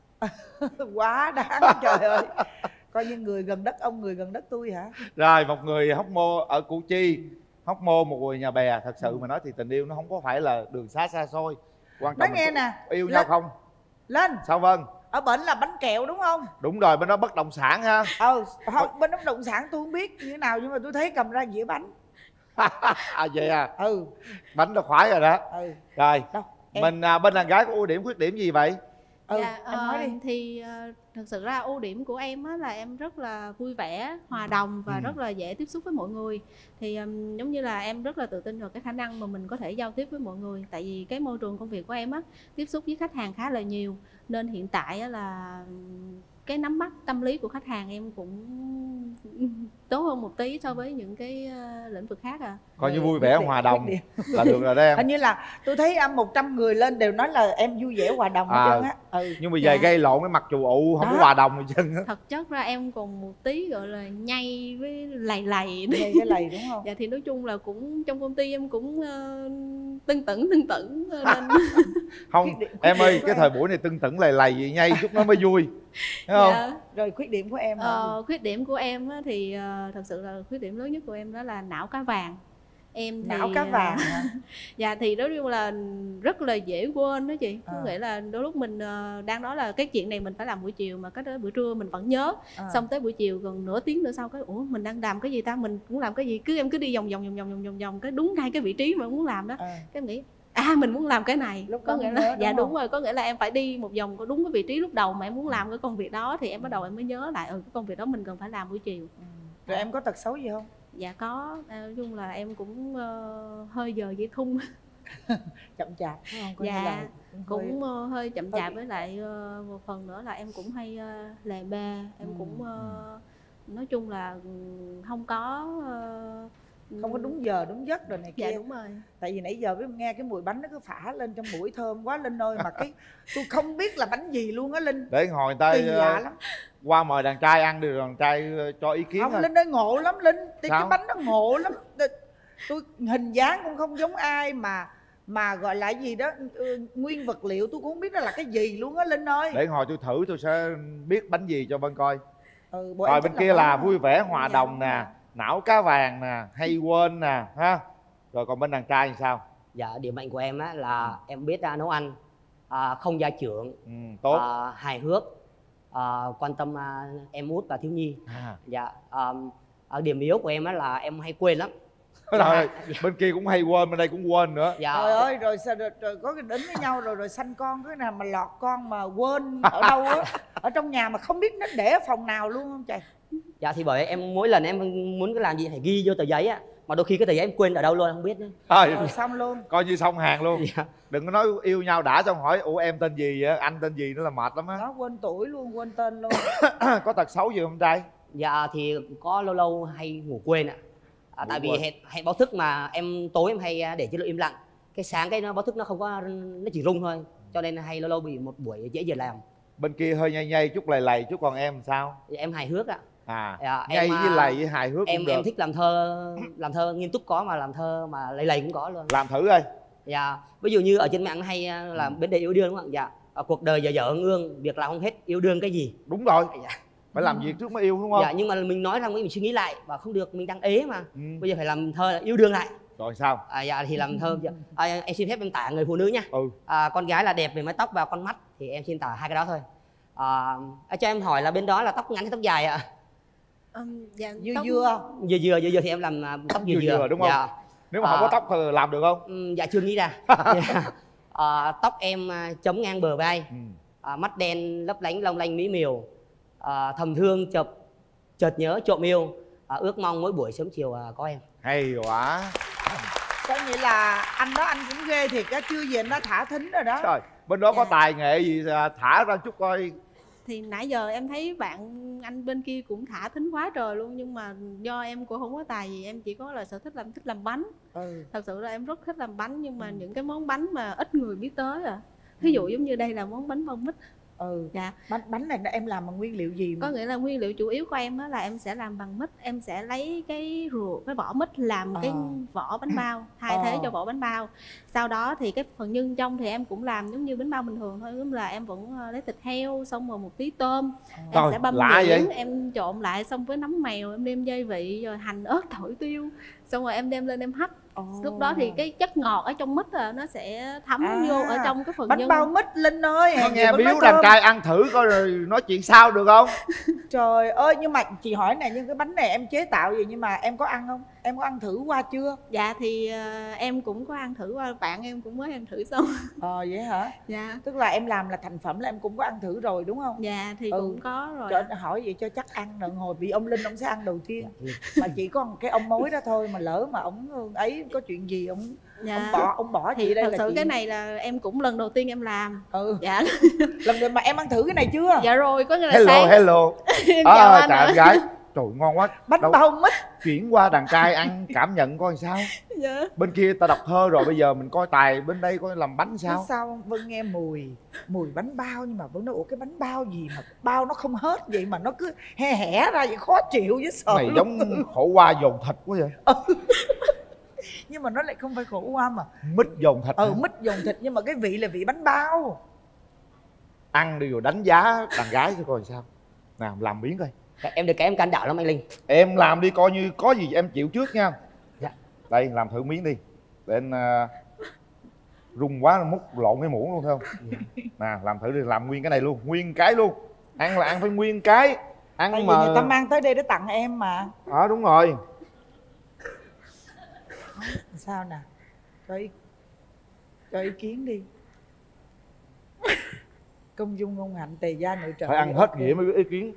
Quá đáng trời ơi. Coi như người gần đất ông, người gần đất tôi hả? Rồi một người Hóc Môn ở Củ Chi, Hóc Môn, một người Nhà Bè. Thật sự mà nói thì tình yêu nó không có phải là đường xá xa xôi. Quan Nói trọng nghe mình nè, có yêu Lên- nhau không? Lên, Sao Vân? ở bển là bánh kẹo đúng không? Đúng rồi, bên đó bất động sản ha. Ờ, không, bên bất động sản tôi không biết như thế nào nhưng mà tôi thấy cầm ra dĩa bánh. À vậy à? Ừ. Bánh đã khoái rồi đó. Ừ. Rồi, Đâu, em- mình à, bên đàn gái có ưu điểm khuyết điểm gì vậy? Ừ, Dạ, em nói ờ, đi. thì ờ, thật sự ra ưu điểm của em á, là em rất là vui vẻ, hòa đồng và Ừ. rất là dễ tiếp xúc với mọi người. Thì ừm, giống như là em rất là tự tin vào cái khả năng mà mình có thể giao tiếp với mọi người. Tại vì cái môi trường công việc của em á, tiếp xúc với khách hàng khá là nhiều. Nên hiện tại á, là ừm, cái nắm bắt tâm lý của khách hàng em cũng tốt hơn một tí so với những cái uh, lĩnh vực khác à. Coi như vui vẻ hòa đồng là được rồi đó em. Hình như là tôi thấy một trăm người lên đều nói là em vui vẻ hòa đồng hết à, trơn á. Ừ. Nhưng mà về dạ. gây lộn cái mặt chù ụ không đó. Có hòa đồng gì chân á. Thật chất ra em còn một tí gọi là nhây với lầy lầy. Nhây với lầy đúng không? Dạ thì nói chung là cũng trong công ty em cũng uh, tưng tửng tưng tửng nên không điểm, em ơi cái em. Thời buổi này tưng tửng lầy lầy gì nhây chút nó mới vui. Thấy không? Dạ. Rồi khuyết điểm của em ờ, khuyết điểm của em á, thì uh, thật sự là khuyết điểm lớn nhất của em đó là não cá vàng. Em thì, não cá vàng hả? Dạ thì nói chung là rất là dễ quên đó chị. Có à. nghĩa là đôi lúc mình uh, đang nói là cái chuyện này mình phải làm buổi chiều mà cái đó buổi trưa mình vẫn nhớ. À. Xong tới buổi chiều gần nửa tiếng nữa sau cái ủa mình đang làm cái gì ta, mình cũng làm cái gì, cứ em cứ đi vòng vòng vòng vòng vòng vòng cái đúng ngay cái vị trí mà em muốn làm đó. À. Cái em nghĩ à mình muốn làm cái này. Lúc có nghĩa là nhớ, dạ đúng, đúng rồi, có nghĩa là em phải đi một vòng có đúng cái vị trí lúc đầu mà em muốn làm cái công việc đó thì em bắt đầu em mới nhớ lại ừ cái công việc đó mình cần phải làm buổi chiều. Ừ. Rồi em có tật xấu gì không? Dạ có, nói chung là em cũng uh, hơi giờ dây thun. Chậm chạp đúng không? Coi dạ là cũng, cũng hơi, uh, hơi chậm chạp, với lại uh, một phần nữa là em cũng hay uh, lề bê, em ừ. cũng uh, nói chung là không có uh, không có đúng giờ đúng giấc rồi này kia. Dạ đúng rồi. Tại vì nãy giờ với nghe cái mùi bánh nó cứ phả lên trong mũi thơm quá Linh ơi, mà cái tôi không biết là bánh gì luôn á Linh. Để hồi người ta kỳ lạ lắm. Qua mời đàn trai ăn được, đàn trai cho ý kiến không thôi. Linh ơi ngộ lắm Linh, cái, cái bánh nó ngộ lắm. Tôi hình dáng cũng không giống ai mà mà gọi là gì đó, nguyên vật liệu tôi cũng không biết nó là cái gì luôn á Linh ơi. Để hồi tôi thử tôi sẽ biết bánh gì cho Vân coi. Ừ, rồi bên kia là, là vui vẻ hòa đồng nè, dạ. não cá vàng nè, hay quên nè ha. Rồi còn bên đàn trai thì sao? Dạ điểm mạnh của em á là ừ. em biết uh, nấu ăn, uh, không gia trưởng, ừ, tốt, uh, hài hước, uh, quan tâm uh, em út và thiếu nhi. À. Dạ um, ở điểm yếu của em á là em hay quên lắm. Rồi bên kia cũng hay quên, bên đây cũng quên nữa. Dạ. Trời ơi rồi sao rồi, rồi có cái đến với nhau rồi rồi sanh con cái nào mà lọt con mà quên ở đâu á, ở trong nhà mà không biết nó để ở phòng nào luôn không trời? Dạ thì bởi em mỗi lần em muốn cái làm gì phải ghi vô tờ giấy á, mà đôi khi cái tờ giấy em quên ở đâu luôn không biết nữa. À, rồi xong luôn. Coi như xong hàng luôn. Dạ. Đừng có nói yêu nhau đã xong hỏi ủa em tên gì vậy, anh tên gì nữa là mệt lắm á. Nó quên tuổi luôn, quên tên luôn. Có tật xấu gì không trai? Dạ thì có lâu lâu hay ngủ quên ạ. À, tại vì hẹn, hẹn báo thức mà em tối em hay để chế độ im lặng, cái sáng cái nó báo thức nó không có, nó chỉ rung thôi, cho nên hay lâu lâu bị một buổi trễ giờ làm. Bên kia hơi nhây nhây chút lầy lầy chút, còn em sao? Dạ, em hài hước ạ. À, dạ, nhây em, với lầy với hài hước em cũng được. Em thích làm thơ, làm thơ nghiêm túc có, mà làm thơ mà lầy lầy cũng có luôn. Làm thử coi. Dạ ví dụ như ở trên mạng hay là bên đây yêu đương đúng không ạ? Dạ ở cuộc đời giờ dở ương ương, việc làm không hết, yêu đương cái gì. Đúng rồi. Dạ. Phải làm việc trước mới yêu đúng không? Dạ nhưng mà mình nói rằng mình suy nghĩ lại và không được, mình đang ế mà. Ừ. Bây giờ phải làm thơ là yêu đương lại. Rồi sao? À, dạ thì làm thơ. À, em xin phép em tả người phụ nữ nha. Ừ. À, con gái là đẹp về mái tóc và con mắt, thì em xin tả hai cái đó thôi. À, cho em hỏi là bên đó là tóc ngắn hay tóc dài ạ? Um, dạ, dưa tóc... dưa dưa dưa dưa dưa thì em làm tóc dưa dưa, dưa đúng không? Dạ. Nếu mà à, không có tóc thì làm được không? Um, dạ chưa nghĩ ra. Dạ. À, tóc em chấm ngang bờ vai, ừ. à, mắt đen lấp lánh long lanh mỹ miều, à, thầm thương chợt chợt nhớ trộm yêu, à, ước mong mỗi buổi sớm chiều à, có em. Hay quá. Có nghĩa là anh đó anh cũng ghê thiệt á, chưa gì anh đã thả thính rồi đó. Trời, bên đó dạ. có tài nghệ gì thả ra chút coi. Thì nãy giờ em thấy bạn anh bên kia cũng thả thính quá trời luôn, nhưng mà do em cũng không có tài gì, em chỉ có là sở thích làm thích làm bánh. Ừ. Thật sự là em rất thích làm bánh, nhưng mà ừ. những cái món bánh mà ít người biết tới à. Ví dụ giống như đây là món bánh bông mít. Ừ. Dạ. Bánh bánh này em làm bằng nguyên liệu gì mà? Có nghĩa là nguyên liệu chủ yếu của em á là em sẽ làm bằng mít, em sẽ lấy cái ruột, cái vỏ mít làm à. cái vỏ bánh bao, thay à. thế cho vỏ bánh bao. Sau đó thì cái phần nhân trong thì em cũng làm giống như bánh bao bình thường thôi, giống là em vẫn lấy thịt heo xong rồi một tí tôm, à. em Trời, sẽ băm nhuyễn, em trộn lại xong với nấm mèo, em đem gia vị rồi hành ớt tỏi tiêu, xong rồi em đem lên em hấp. Oh. Lúc đó thì cái chất ngọt ở trong mít à, nó sẽ thấm à, vô ở trong cái phần bánh nhân. Bao mít Linh ơi. Con nghe biếu đàn trai ăn thử coi rồi nói chuyện sao được không? Trời ơi, nhưng mà chị hỏi này, nhưng cái bánh này em chế tạo gì nhưng mà em có ăn không? em có ăn thử qua chưa? Dạ thì uh, em cũng có ăn thử qua, bạn em cũng mới ăn thử xong. Ờ vậy hả? Dạ. Tức là em làm là thành phẩm là em cũng có ăn thử rồi đúng không? Dạ thì ừ. cũng có rồi. Cho, hỏi vậy cho chắc ăn đợt hồi bị ông Linh ông sẽ ăn đầu tiên. Mà chỉ có cái ông mối đó thôi, mà lỡ mà ông ấy có chuyện gì ông dạ. ông bỏ ông bỏ thì chị đây thật là sự chị... cái này là em cũng lần đầu tiên em làm. Ừ. Dạ. Lần đầu mà em ăn thử cái này chưa? Dạ rồi, có nghĩa là hello sáng hello em chào à, anh chào ạ. em gái. Trời ngon quá. Bánh Đâu, bao mít. Chuyển qua đàn trai ăn cảm nhận coi sao. Dạ. Bên kia ta đọc thơ rồi, bây giờ mình coi tài bên đây coi làm bánh sao. Biết sao không? Vân nghe mùi mùi bánh bao nhưng mà Vân nói ủa cái bánh bao gì mà bao nó không hết vậy mà nó cứ he hẻ ra vậy, khó chịu với sợ. Này giống khổ qua dồn thịt quá vậy. Ừ. Nhưng mà nó lại không phải khổ qua mà mít dồn thịt. Ừ, mít dồn thịt nhưng mà cái vị là vị bánh bao. Ăn đi rồi đánh giá đàn gái cho coi sao. Nào làm miếng coi. Em được cái em can đảm lắm anh Linh. Em làm đi, coi như có gì em chịu trước nha. Dạ. Đây làm thử miếng đi. Để anh uh, rung quá múc lộn cái muỗng luôn thấy không? Nè làm thử đi, làm nguyên cái này luôn, nguyên cái luôn. Ăn là ăn phải nguyên cái. Ăn tại mà vì người ta mang tới đây để tặng em mà. Ờ à, đúng rồi. Sao nè, cho ý, cho ý kiến đi. Công dung ngôn hạnh tề gia nội trợ. Phải ăn hết nghĩa mới có ý kiến.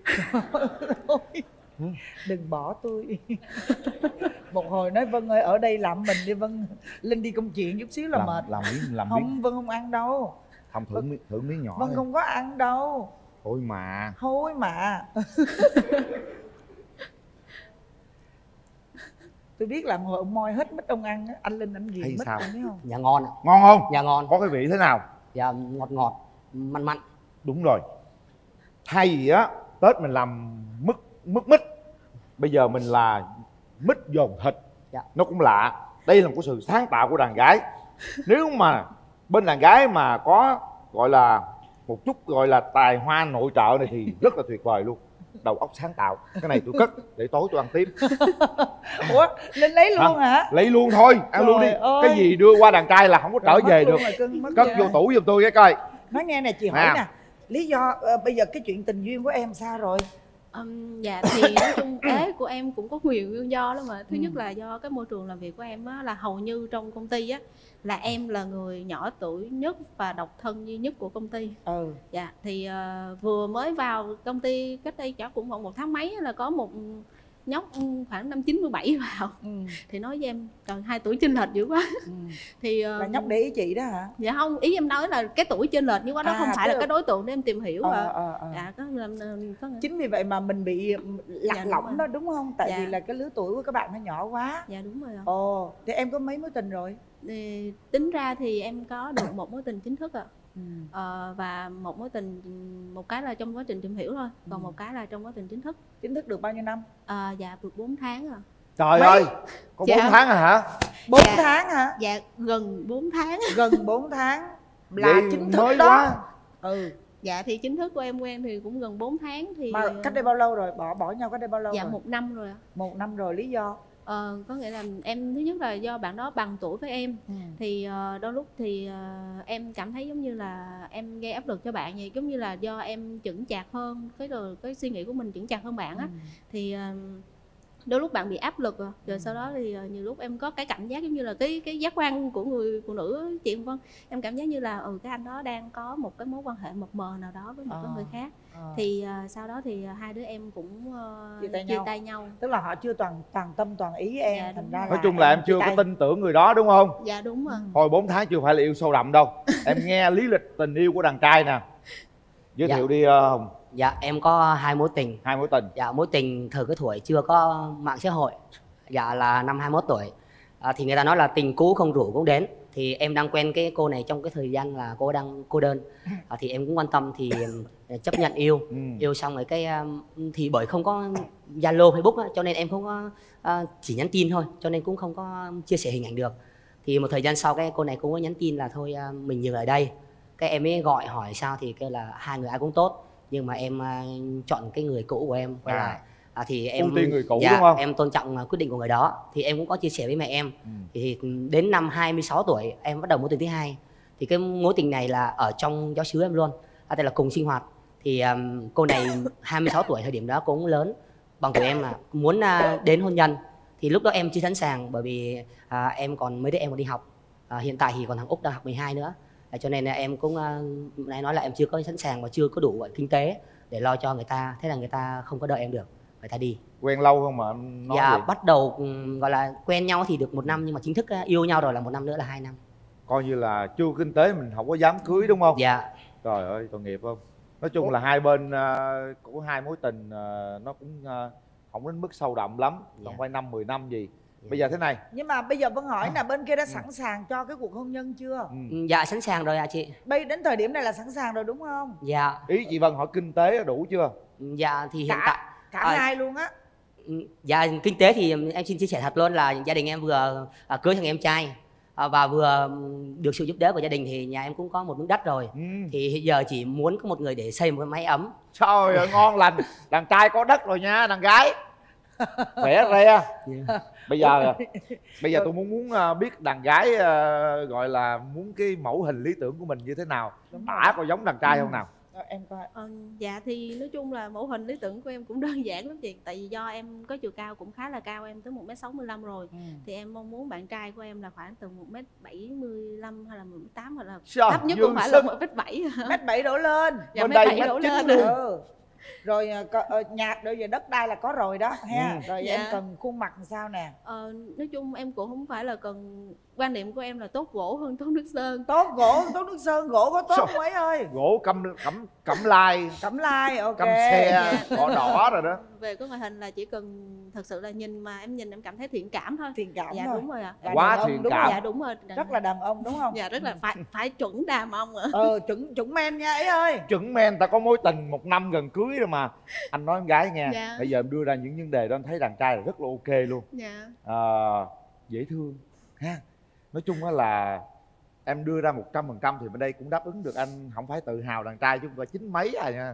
Đừng bỏ tôi. Một hồi nói Vân ơi ở đây làm mình đi Vân, Linh đi công chuyện chút xíu là làm, mệt. Làm miếng, làm không, miếng. Vân không ăn đâu. Không thử miếng, thử miếng nhỏ. Vân đi. không có ăn đâu. Thôi mà. Thôi mà. Tôi biết làm hồi ông moi hết mít ông ăn á, anh Linh anh ghiền mít sao? anh biết không? Dạ ngon ạ. Ngon không? Dạ ngon. Có cái vị thế nào? Dạ ngọt ngọt, mặn mặn. Đúng rồi. Thay vì á Tết mình làm mứt mứt mít, bây giờ mình là mít dồn thịt. Dạ. Nó cũng lạ. Đây là một cái sự sáng tạo của đàn gái. Nếu mà bên đàn gái mà có gọi là một chút gọi là tài hoa nội trợ này thì rất là tuyệt vời luôn. Đầu óc sáng tạo. Cái này tôi cất để tối tôi ăn tiếp. Ủa Linh lấy luôn hả? hả? Lấy luôn thôi, ăn Trời luôn đi ơi. Cái gì đưa qua đàn trai là không có trở về được. Cất vô tủ giùm tôi cái coi. Nói nghe nè, chị hỏi à. nè, lý do uh, bây giờ cái chuyện tình duyên của em sao rồi? Um, dạ thì nói chung ế của em cũng có nhiều nguyên do lắm mà. Thứ ừ. nhất là do cái môi trường làm việc của em á, là hầu như trong công ty á là em là người nhỏ tuổi nhất và độc thân duy nhất của công ty. Ừ. Dạ thì uh, vừa mới vào công ty cách đây chắc cũng khoảng một tháng mấy là có một nhóc khoảng năm chín mươi bảy vào. Ừ. Thì nói với em trời hai tuổi chênh lệch dữ quá. Ừ. Thì uh, là nhóc để ý chị đó hả? Dạ không, ý em nói là cái tuổi chênh lệch như quá đó à, không phải là cái đối tượng để em tìm hiểu. à, à, à. Dạ có, có chính vì vậy mà mình bị lạc dạ, lõng đó đúng không? Tại dạ. vì là cái lứa tuổi của các bạn nó nhỏ quá. Dạ đúng rồi ạ. Ồ, thì em có mấy mối tình rồi? Thì tính ra thì em có được một mối tình chính thức ạ. Ừ. Ờ, và một mối tình một cái là trong quá trình tìm hiểu thôi, còn ừ. một cái là trong quá trình chính thức. Chính thức được bao nhiêu năm? À, dạ được bốn tháng à. Trời Mấy? ơi, có dạ. bốn tháng à hả? bốn dạ. tháng hả? Dạ gần bốn tháng. Gần bốn tháng là vậy chính thức mới đó. Quá. Ừ. Dạ thì chính thức của em quen thì cũng gần bốn tháng thì. Mà cách đây bao lâu rồi? Bỏ bỏ nhau cách đây bao lâu dạ, rồi? Dạ một năm rồi ạ. Một năm rồi, lý do? Ờ, có nghĩa là em thứ nhất là do bạn đó bằng tuổi với em. Ừ. Thì uh, đôi lúc thì uh, em cảm thấy giống như là em gây áp lực cho bạn vậy, giống như là do em chững chạc hơn cái rồi cái suy nghĩ của mình chững chạc hơn bạn á. Ừ. Thì uh, đôi lúc bạn bị áp lực rồi, rồi ừ. sau đó thì uh, nhiều lúc em có cái cảm giác giống như là cái cái giác quan của người phụ nữ chị Vân, em cảm giác như là ừ cái anh đó đang có một cái mối quan hệ mập mờ nào đó với một à. cái người khác. À. Thì uh, sau đó thì uh, hai đứa em cũng uh, chia, tay, chia nhau. tay nhau. Tức là họ chưa toàn toàn tâm toàn ý em. Dạ, thành ra nói chung là em chưa có tin tưởng người đó đúng không? Dạ đúng rồi. Thôi bốn tháng chưa phải là yêu sâu đậm đâu. Em nghe lý lịch tình yêu của đàn trai nè. Giới dạ. thiệu đi uh, Hùng. Dạ em có hai mối tình. Hai mối tình. Dạ mối tình thời cái tuổi chưa có mạng xã hội. Dạ là năm hai mươi mốt tuổi. À, thì người ta nói là tình cũ không rủ cũng đến. Thì em đang quen cái cô này trong cái thời gian là cô đang cô đơn. À, thì em cũng quan tâm thì chấp nhận yêu. Ừ. Yêu xong rồi cái thì bởi không có Zalo, Facebook á, cho nên em không có uh, chỉ nhắn tin thôi, cho nên cũng không có chia sẻ hình ảnh được. Thì một thời gian sau cái cô này cũng có nhắn tin là thôi uh, mình dừng ở đây. Cái em ấy gọi hỏi sao thì kêu là hai người ai cũng tốt, nhưng mà em uh, chọn cái người cũ của em quay à. lại. À, thì em ưu tiên người cũ dạ, đúng không? Em tôn trọng quyết định của người đó. Thì em cũng có chia sẻ với mẹ em. Ừ. Thì đến năm hai mươi sáu tuổi em bắt đầu mối tình thứ hai. Thì cái mối tình này là ở trong giáo xứ em luôn. À, tức là cùng sinh hoạt. Thì um, cô này hai mươi sáu tuổi thời điểm đó cũng lớn bằng tuổi em, mà muốn uh, đến hôn nhân. Thì lúc đó em chưa sẵn sàng, bởi vì à, em còn mấy đứa em còn đi học. À, hiện tại thì còn thằng Úc đang học mười hai nữa. À, cho nên là em cũng uh, này nói là em chưa có sẵn sàng và chưa có đủ gọi, kinh tế để lo cho người ta. Thế là người ta không có đợi em được, người ta đi. Quen lâu không mà em nói Dạ vậy? bắt đầu um, gọi là quen nhau thì được một năm, nhưng mà chính thức uh, yêu nhau rồi là một năm nữa là hai năm. Coi như là chưa kinh tế mình không có dám cưới đúng không? Dạ. Trời ơi tội nghiệp không? Nói chung là hai bên uh, của hai mối tình uh, nó cũng uh, không đến mức sâu đậm lắm, không phải năm mười năm gì. Bây giờ thế này. Nhưng mà bây giờ Vân hỏi là bên kia đã sẵn sàng cho cái cuộc hôn nhân chưa? Ừ. Dạ sẵn sàng rồi à chị. Bây đến thời điểm này là sẵn sàng rồi đúng không? Dạ. Ý chị Vân hỏi kinh tế đủ chưa? Dạ thì hiện cả, tại cả à, hai luôn á. Dạ kinh tế thì em xin chia sẻ thật luôn là gia đình em vừa à, cưới thằng em trai à, và vừa được sự giúp đỡ của gia đình, thì nhà em cũng có một miếng đất rồi. Ừ. Thì giờ chỉ muốn có một người để xây một cái máy ấm. Trời ơi ngon lành. Đàn trai có đất rồi nha, đàn gái khỏe re. Yeah. Bây giờ bây giờ tôi muốn muốn biết đàn gái uh, gọi là muốn cái mẫu hình lý tưởng của mình như thế nào, tả coi giống đàn trai ừ. không nào? Em coi. Ờ, dạ thì nói chung là mẫu hình lý tưởng của em cũng đơn giản lắm chị. Tại vì do em có chiều cao cũng khá là cao, em tới một mét sáu mươi lăm rồi. ừ. Thì em mong muốn bạn trai của em là khoảng từ một mét bảy mươi lăm hay là một mét tám, hoặc là Sao? thấp nhất cũng phải là một mét bảy. Mét bảy đổ lên. Dạ, mét bảy đổ lên. Ừ. Rồi nhà bây giờ đất đai là có rồi đó ha. Ừ. Rồi dạ. Em cần khuôn mặt làm sao nè? Ờ, nói chung em cũng không phải là cần, quan điểm của em là tốt gỗ hơn tốt nước sơn. Tốt gỗ, tốt nước sơn, gỗ có tốt không ấy ơi? Gỗ cẩm cẩm cẩm lai, cẩm lai, ok. Cẩm xe, cỏ đỏ rồi đó. Về cái ngoại hình là chỉ cần thật sự là nhìn mà em nhìn em cảm thấy thiện cảm thôi. Thiện cảm dạ thôi. Đúng rồi ạ. À. Quá thiện cảm. Dạ đúng rồi. Rất là đàn ông đúng không? Dạ rất là phải phải chuẩn đàn ông ạ. Ờ chuẩn chuẩn men nha ấy ơi. Chuẩn men, ta có mối tình một năm gần cưới rồi mà. Anh nói em gái nha. Dạ. Bây giờ em đưa ra những vấn đề đó anh thấy đàn trai là rất là ok luôn. Dạ. À, dễ thương ha. Nói chung là em đưa ra một trăm phần trăm thì bên đây cũng đáp ứng được anh, không phải tự hào đàn trai chứ không phải chín mấy à nha.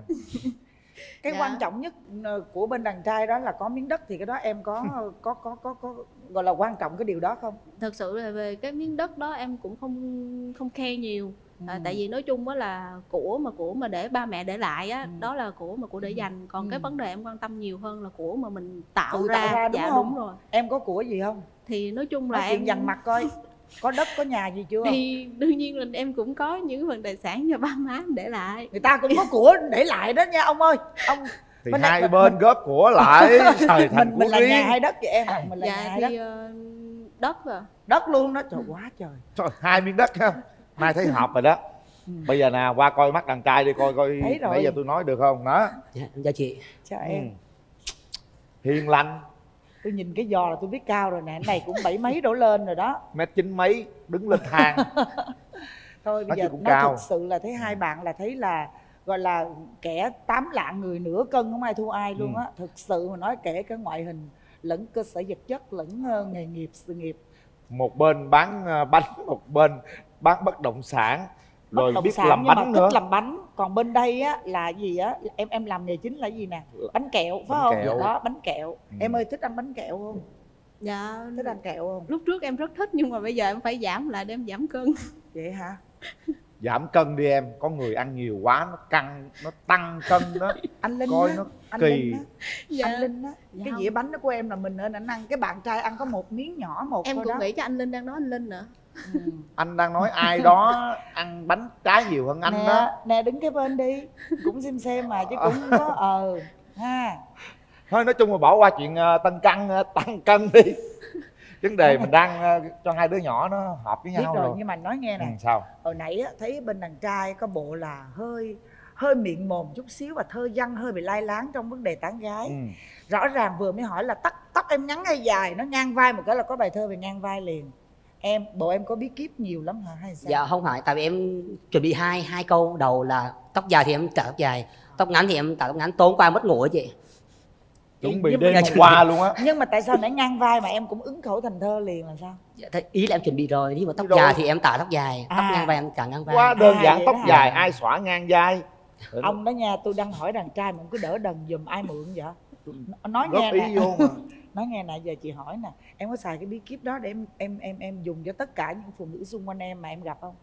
Cái dạ. quan trọng nhất của bên đàn trai đó là có miếng đất, thì cái đó em có có có có có gọi là quan trọng cái điều đó không? Thật sự là về cái miếng đất đó em cũng không không khe nhiều. Ừ. À, tại vì nói chung á là của mà của mà để ba mẹ để lại á, ừ. đó là của mà của để dành. Còn ừ. cái vấn đề em quan tâm nhiều hơn là của mà mình tạo Tự ra. tạo ra đúng dạ không? Đúng rồi. Em có của gì không? Thì nói chung là nói em chuyện dằn mặt coi. Có đất có nhà gì chưa? Thì đương nhiên là em cũng có những phần tài sản cho ba má em để lại. Người ta cũng có của để lại đó nha ông ơi. Ông thì bên hai bên là... góp của lại trời thành mình, mình là nhà hay đất vậy em? Mình là dạ, nhà hay thì, đất? Uh, đất à. Đất luôn đó, trời quá trời. Trời, hai miếng đất ha. Mai thấy hợp rồi đó. Ừ. Bây giờ nào qua coi mắt đàn trai đi, coi coi nãy giờ tôi nói được không đó. Dạ, dạ chị. Chào ừ. em. Hiền lành. Tôi nhìn cái giò là tôi biết cao rồi nè, cái này cũng bảy mấy đổ lên rồi đó. Mét chín mấy, đứng lên thang. Thôi bây giờ cũng nói cao. Thực sự là thấy hai bạn là thấy là gọi là kẻ tám lạng người nửa cân, không ai thua ai luôn á. Ừ. Thực sự mà nói kể cả ngoại hình lẫn cơ sở vật chất lẫn nghề nghiệp, sự nghiệp. Một bên bán bánh, một bên bán bất động sản. Rồi bất động biết sản, làm bánh nữa. Thích làm bánh. Còn bên đây á là gì á, em em làm nghề chính là gì nè? Bánh kẹo phải bánh không? Kẹo. Đó, bánh kẹo. Ừ. Em ơi thích ăn bánh kẹo không? Dạ. Thích ăn kẹo không? Lúc trước em rất thích nhưng mà bây giờ em phải giảm lại để em giảm cân. Vậy hả? Giảm cân đi em, có người ăn nhiều quá nó căng, nó tăng cân đó. Anh Linh coi á, nó anh kỳ. Linh á. Dạ. Anh Linh á, dạ cái không. dĩa bánh đó của em là mình nên anh ăn, cái bạn trai ăn có một miếng nhỏ một em thôi cũng đó. nghĩ cho anh Linh đang nói anh Linh nữa. Ừ. Anh đang nói ai đó ăn bánh trái nhiều hơn anh nè, đó. Nè đứng cái bên đi, cũng xem xem mà chứ cũng có ờ ha. Thôi nói chung là bỏ qua chuyện uh, tăng cân uh, tăng cân đi. Vấn đề mình đang uh, cho hai đứa nhỏ nó hợp với nhau. Biết rồi, rồi. nhưng mà nói nghe nè. Ừ, sao? Hồi nãy á, thấy bên đàn trai có bộ là hơi hơi miệng mồm chút xíu và thơ văn hơi bị lai láng trong vấn đề tán gái. Ừ. Rõ ràng vừa mới hỏi là tóc tóc em ngắn hay dài, nó ngang vai một cái là có bài thơ về ngang vai liền. Em bộ em có bí kíp nhiều lắm hả hay sao? Dạ không phải, tại vì em chuẩn bị hai hai câu đầu là tóc dài thì em tạo tóc dài, tóc ngắn thì em tạo tóc ngắn. Tối qua mất ngủ á chị. Chuẩn bị đêm hôm qua luôn á. Nhưng mà tại sao nãy ngang vai mà em cũng ứng khẩu thành thơ liền là sao? Dạ, ý là em chuẩn bị rồi, nhưng mà tóc dài thì em tạo tóc dài, tóc à. ngang vai em tạo ngang vai. Quá đơn giản, tóc dài ai xõa ngang vai. Ông đó nha, tôi đang hỏi đàn trai mà ông cứ đỡ đần giùm, ai mượn vậy? Nói góp nghe ý nè. vô mà. Nói nghe nè, giờ chị hỏi nè, em có xài cái bí kíp đó để em em em em dùng cho tất cả những phụ nữ xung quanh em mà em gặp không?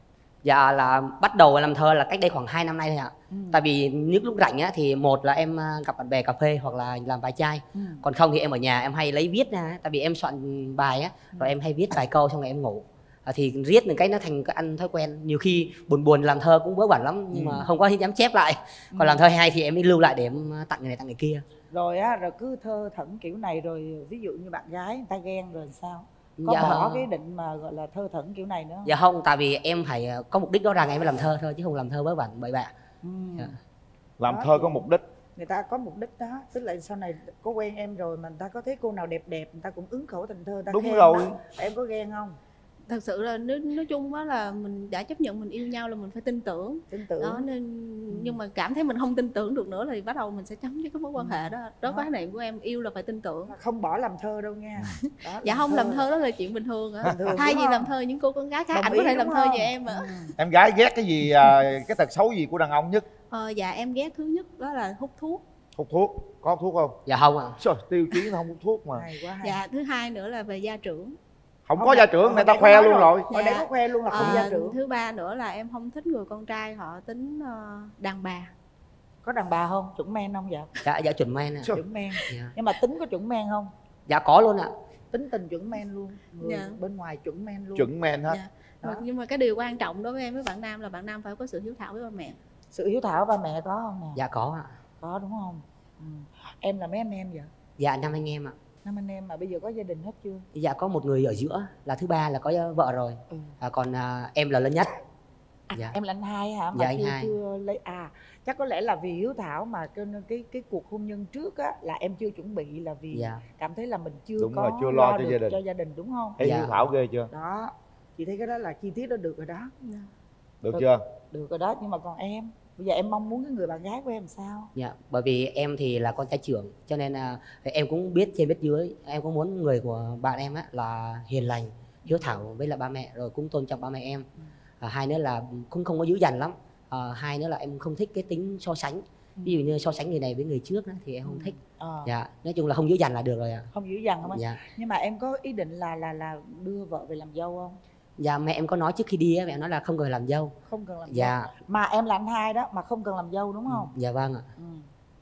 Dạ là bắt đầu làm thơ là cách đây khoảng hai năm nay thôi ạ. Ừ. Tại vì những lúc rảnh á, thì một là em gặp bạn bè cà phê hoặc là làm vài chai. Ừ. Còn không thì em ở nhà em hay lấy viết ra. Tại vì em soạn bài á, rồi em hay viết vài câu xong rồi em ngủ. À, thì viết những cái nó thành cái ăn thói quen. Nhiều khi buồn buồn làm thơ cũng vớ vẩn lắm, nhưng Ừ. mà không có dám chép lại. Còn Ừ. làm thơ hay thì em mới lưu lại để em tặng người này tặng người kia. Rồi á, rồi cứ thơ thẩn kiểu này rồi ví dụ như bạn gái người ta ghen rồi sao? Có Dạ bỏ không. cái định mà gọi là thơ thẩn kiểu này nữa không? Dạ không, tại vì em phải có mục đích rõ ràng em mới làm thơ thôi, chứ không làm thơ vớ vẩn bậy bạ. Ừ. Dạ. Làm Đó, thơ thì có mục đích. Người ta có mục đích đó, tức là sau này có quen em rồi mà người ta có thấy cô nào đẹp đẹp người ta cũng ứng khẩu thành thơ, người ta Đúng khen rồi. đó. Em có ghen không? Thật sự là nói, nói chung á là mình đã chấp nhận mình yêu nhau là mình phải tin tưởng, tin tưởng đó nên nhưng mà cảm thấy mình không tin tưởng được nữa thì bắt đầu mình sẽ chấm dứt cái mối quan hệ đó. Đó quan niệm của em, yêu là phải tin tưởng, không bỏ làm thơ đâu nha. Đó, dạ không, làm thơ đó là chuyện bình thường á. Bình thường, Thay đúng vì không? làm thơ những cô con gái khác, Đồng ảnh ý, có thể đúng làm thơ không? về em mà. Em gái ghét cái gì, à, cái tật xấu gì của đàn ông nhất? Ờ, dạ em ghét thứ nhất đó là hút thuốc. Hút thuốc, có hút thuốc không? Dạ không ạ. Trời, tiêu chí nó không hút thuốc mà. Hay quá, hay. Dạ thứ hai nữa là về gia trưởng. Không có gia trưởng, người ta khoe luôn rồi. Ở đây có khoe luôn là không Ờ, gia trưởng. thứ ba nữa là em không thích người con trai họ tính ờ, đàn bà. Có đàn bà không? Chuẩn men không vậy? Dạ, dạ chuẩn men ạ. Chuẩn men. Dạ. Nhưng mà tính có chuẩn men không? Dạ có luôn ạ. Tính tình chuẩn men luôn. Người Dạ. bên ngoài chuẩn men luôn. Chuẩn men hết. Dạ. Mà, nhưng mà cái điều quan trọng đối với em với bạn nam là bạn nam phải có sự hiếu thảo với ba mẹ. Sự hiếu thảo ba mẹ có không nè? Dạ có ạ. Có đúng không? Ừ. Em là mấy anh em vậy? Dạ năm anh em ạ. Năm anh em mà bây giờ có gia đình hết chưa? Dạ có một người ở giữa là thứ ba là có vợ rồi. Ừ. À, còn à, em là lớn nhất. À, Dạ. em là anh hai hả? Mà Dạ, anh chưa hai. chưa lấy à chắc có lẽ là vì hiếu thảo mà cái cái cái cuộc hôn nhân trước á là em chưa chuẩn bị, là vì Dạ. cảm thấy là mình chưa Đúng có rồi, chưa lo cho được gia đình. cho gia đình đúng không? Thấy Dạ. hiếu thảo ghê chưa? Đó, chị thấy cái đó là chi tiết đó được rồi đó. Được chưa? Được rồi đó, nhưng mà còn em bây giờ em mong muốn cái người bạn gái của em sao? Dạ, bởi vì em thì là con trai trưởng cho nên là em cũng biết trên biết dưới, em cũng muốn người của bạn em á là hiền lành, hiếu thảo với là ba mẹ, rồi cũng tôn trọng ba mẹ em. À, hai nữa là cũng không có dữ dằn lắm. À, hai nữa là em không thích cái tính so sánh. Ví dụ như so sánh người này với người trước đó, thì em không thích. Ờ. Dạ, nói chung là không dữ dằn là được rồi ạ. Không dữ dằn không anh? Dạ. Nhưng mà em có ý định là là là đưa vợ về làm dâu không? Dạ mẹ em có nói trước khi đi á, mẹ nói là không cần làm dâu. Không cần làm Dạ. dâu. Mà em là anh hai đó mà không cần làm dâu đúng không? Dạ vâng ạ. Ừ.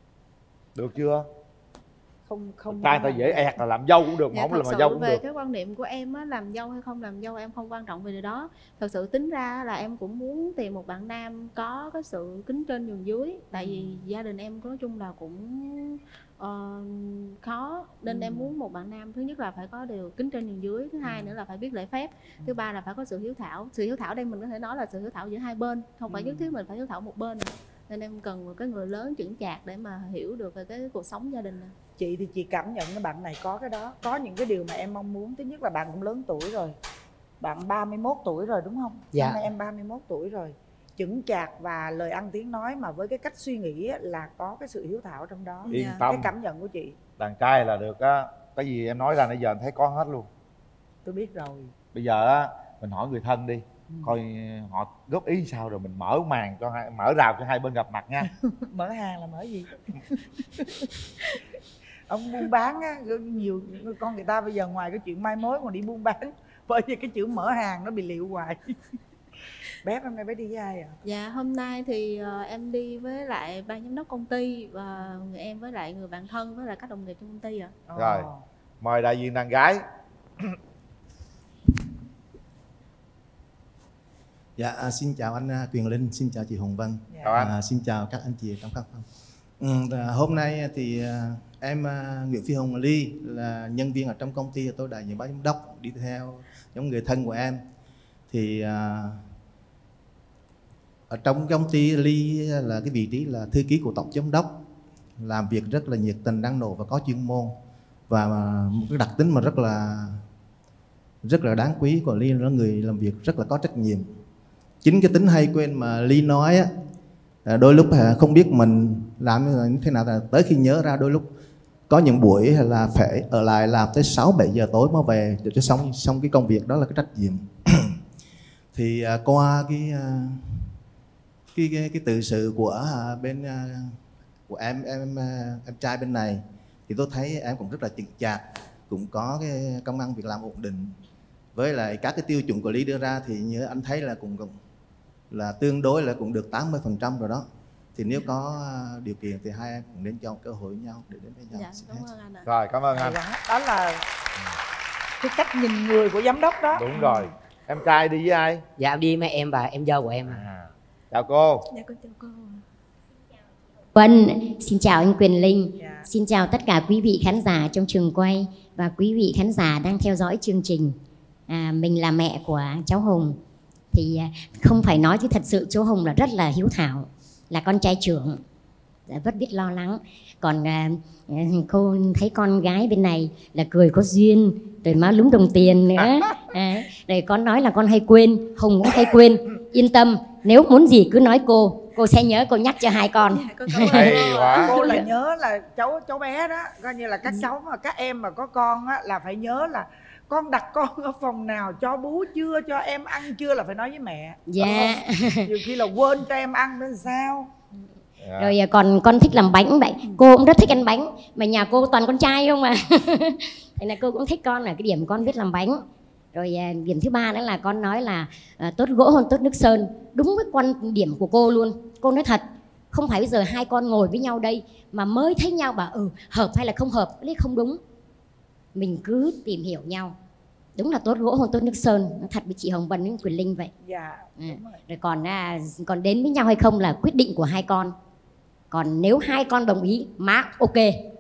Được chưa? Không không. Trai ta dễ ẹt là làm dâu cũng được, mà Dạ, không thật làm sự dâu cũng về được. cái quan niệm của em á, làm dâu hay không làm dâu em không quan trọng về điều đó. Thật sự tính ra là em cũng muốn tìm một bạn nam có cái sự kính trên nhường dưới. Tại vì gia đình em nói chung là cũng ờ, khó, nên Ừ. em muốn một bạn nam thứ nhất là phải có điều kính trên nhường dưới, thứ hai nữa là phải biết lễ phép, thứ ba là phải có sự hiếu thảo. Sự hiếu thảo đây mình có thể nói là sự hiếu thảo giữa hai bên, không phải Ừ. nhất thiết mình phải hiếu thảo một bên nữa. Nên em cần một cái người lớn chững chạc để mà hiểu được về cái cuộc sống gia đình này. Chị thì chị cảm nhận cái bạn này có cái đó, có những cái điều mà em mong muốn. Thứ nhất là bạn cũng lớn tuổi rồi, bạn ba mươi mốt tuổi rồi đúng không? Dạ. Năm nay em ba mươi mốt tuổi rồi, chững chạc và lời ăn tiếng nói mà với cái cách suy nghĩ á, là có cái sự hiếu thảo trong đó. Yên Cái tâm. cảm nhận của chị. Đàn trai là được á, cái gì em nói ra nãy giờ anh thấy có hết luôn. Tôi biết rồi. Bây giờ á, mình hỏi người thân đi, coi họ góp ý sao rồi mình mở màn cho hai, mở rào cho hai bên gặp mặt nha. Mở hàng là mở gì? Ông buôn bán á, nhiều con người ta bây giờ ngoài cái chuyện mai mối còn đi buôn bán, bởi vì cái chữ mở hàng nó bị liệu hoài. Bé hôm nay bé đi với ai ạ? À? Dạ hôm nay thì uh, em đi với lại ban giám đốc công ty và người em với lại người bạn thân với lại các đồng nghiệp trong công ty ạ. À. Rồi, mời đại diện đàn gái. Dạ, à, xin chào anh à, Quyền Linh, xin chào chị Hồng Vân. Chào anh. À, xin chào các anh chị trong các phòng. Ừ, à, hôm nay thì à, em à, Nguyễn Phi Hồng Ly là nhân viên ở trong công ty, tôi đại diện ban giám đốc đi theo giống người thân của em. Thì à, ở trong công ty Ly là cái vị trí là thư ký của tổng giám đốc, làm việc rất là nhiệt tình, năng nổ và có chuyên môn, và một cái đặc tính mà rất là rất là đáng quý của Ly là người làm việc rất là có trách nhiệm. Chính cái tính hay quên mà Ly nói á, đôi lúc không biết mình làm như thế nào, tới khi nhớ ra đôi lúc có những buổi là phải ở lại làm tới sáu bảy giờ tối mới về để cho xong xong cái công việc đó là cái trách nhiệm. Thì uh, qua cái, uh, cái cái cái tự sự của uh, bên uh, của em em uh, em trai bên này thì tôi thấy em cũng rất là chững chạc, cũng có cái công ăn việc làm ổn định, với lại các cái tiêu chuẩn của Ly đưa ra thì như anh thấy là cũng cũng là tương đối là cũng được tám mươi phần trăm rồi đó. Thì nếu có điều kiện thì hai em cũng nên cho cơ hội với nhau để đến với nhau. Dạ, cảm ơn anh ạ. Rồi, cảm ơn anh. Đó là cái cách nhìn người của giám đốc đó. Đúng rồi. Em trai đi với ai? Dạ em đi với em và em dâu của em. À. Chào cô. Dạ con chào cô. Vâng, xin chào anh Quyền Linh. Yeah. Xin chào tất cả quý vị khán giả trong trường quay và quý vị khán giả đang theo dõi chương trình. À, mình là mẹ của cháu Hùng. Thì không phải nói chứ thật sự cháu Hùng là rất là hiếu thảo, là con trai trưởng, rất biết lo lắng. Còn à, cô thấy con gái bên này là cười có duyên, rồi má lúm đồng tiền nữa. À, rồi con nói là con hay quên, Hùng cũng hay quên. Yên tâm, nếu muốn gì cứ nói cô, cô sẽ nhớ, cô nhắc cho hai con. Hay quá. Cô là nhớ là cháu cháu bé đó, coi như là các cháu mà các em mà có con á là phải nhớ là con đặt con ở phòng nào, cho bú chưa, cho em ăn chưa là phải nói với mẹ. Dạ. Nhiều khi là quên cho em ăn nên sao. Yeah. Rồi còn con thích làm bánh vậy, cô cũng rất thích ăn bánh, mà nhà cô toàn con trai không mà. Thế là cô cũng thích con là cái điểm con biết làm bánh. Rồi điểm thứ ba nữa là con nói là uh, tốt gỗ hơn tốt nước sơn. Đúng với quan điểm của cô luôn. Cô nói thật, không phải bây giờ hai con ngồi với nhau đây mà mới thấy nhau bảo ừ hợp hay là không hợp, đấy không đúng. Mình cứ tìm hiểu nhau. Đúng là tốt gỗ hơn tốt nước sơn. Nó thật với chị Hồng Vân với Quyền Linh vậy. Dạ. À, rồi còn à, còn đến với nhau hay không là quyết định của hai con. Còn nếu hai con đồng ý, má ok.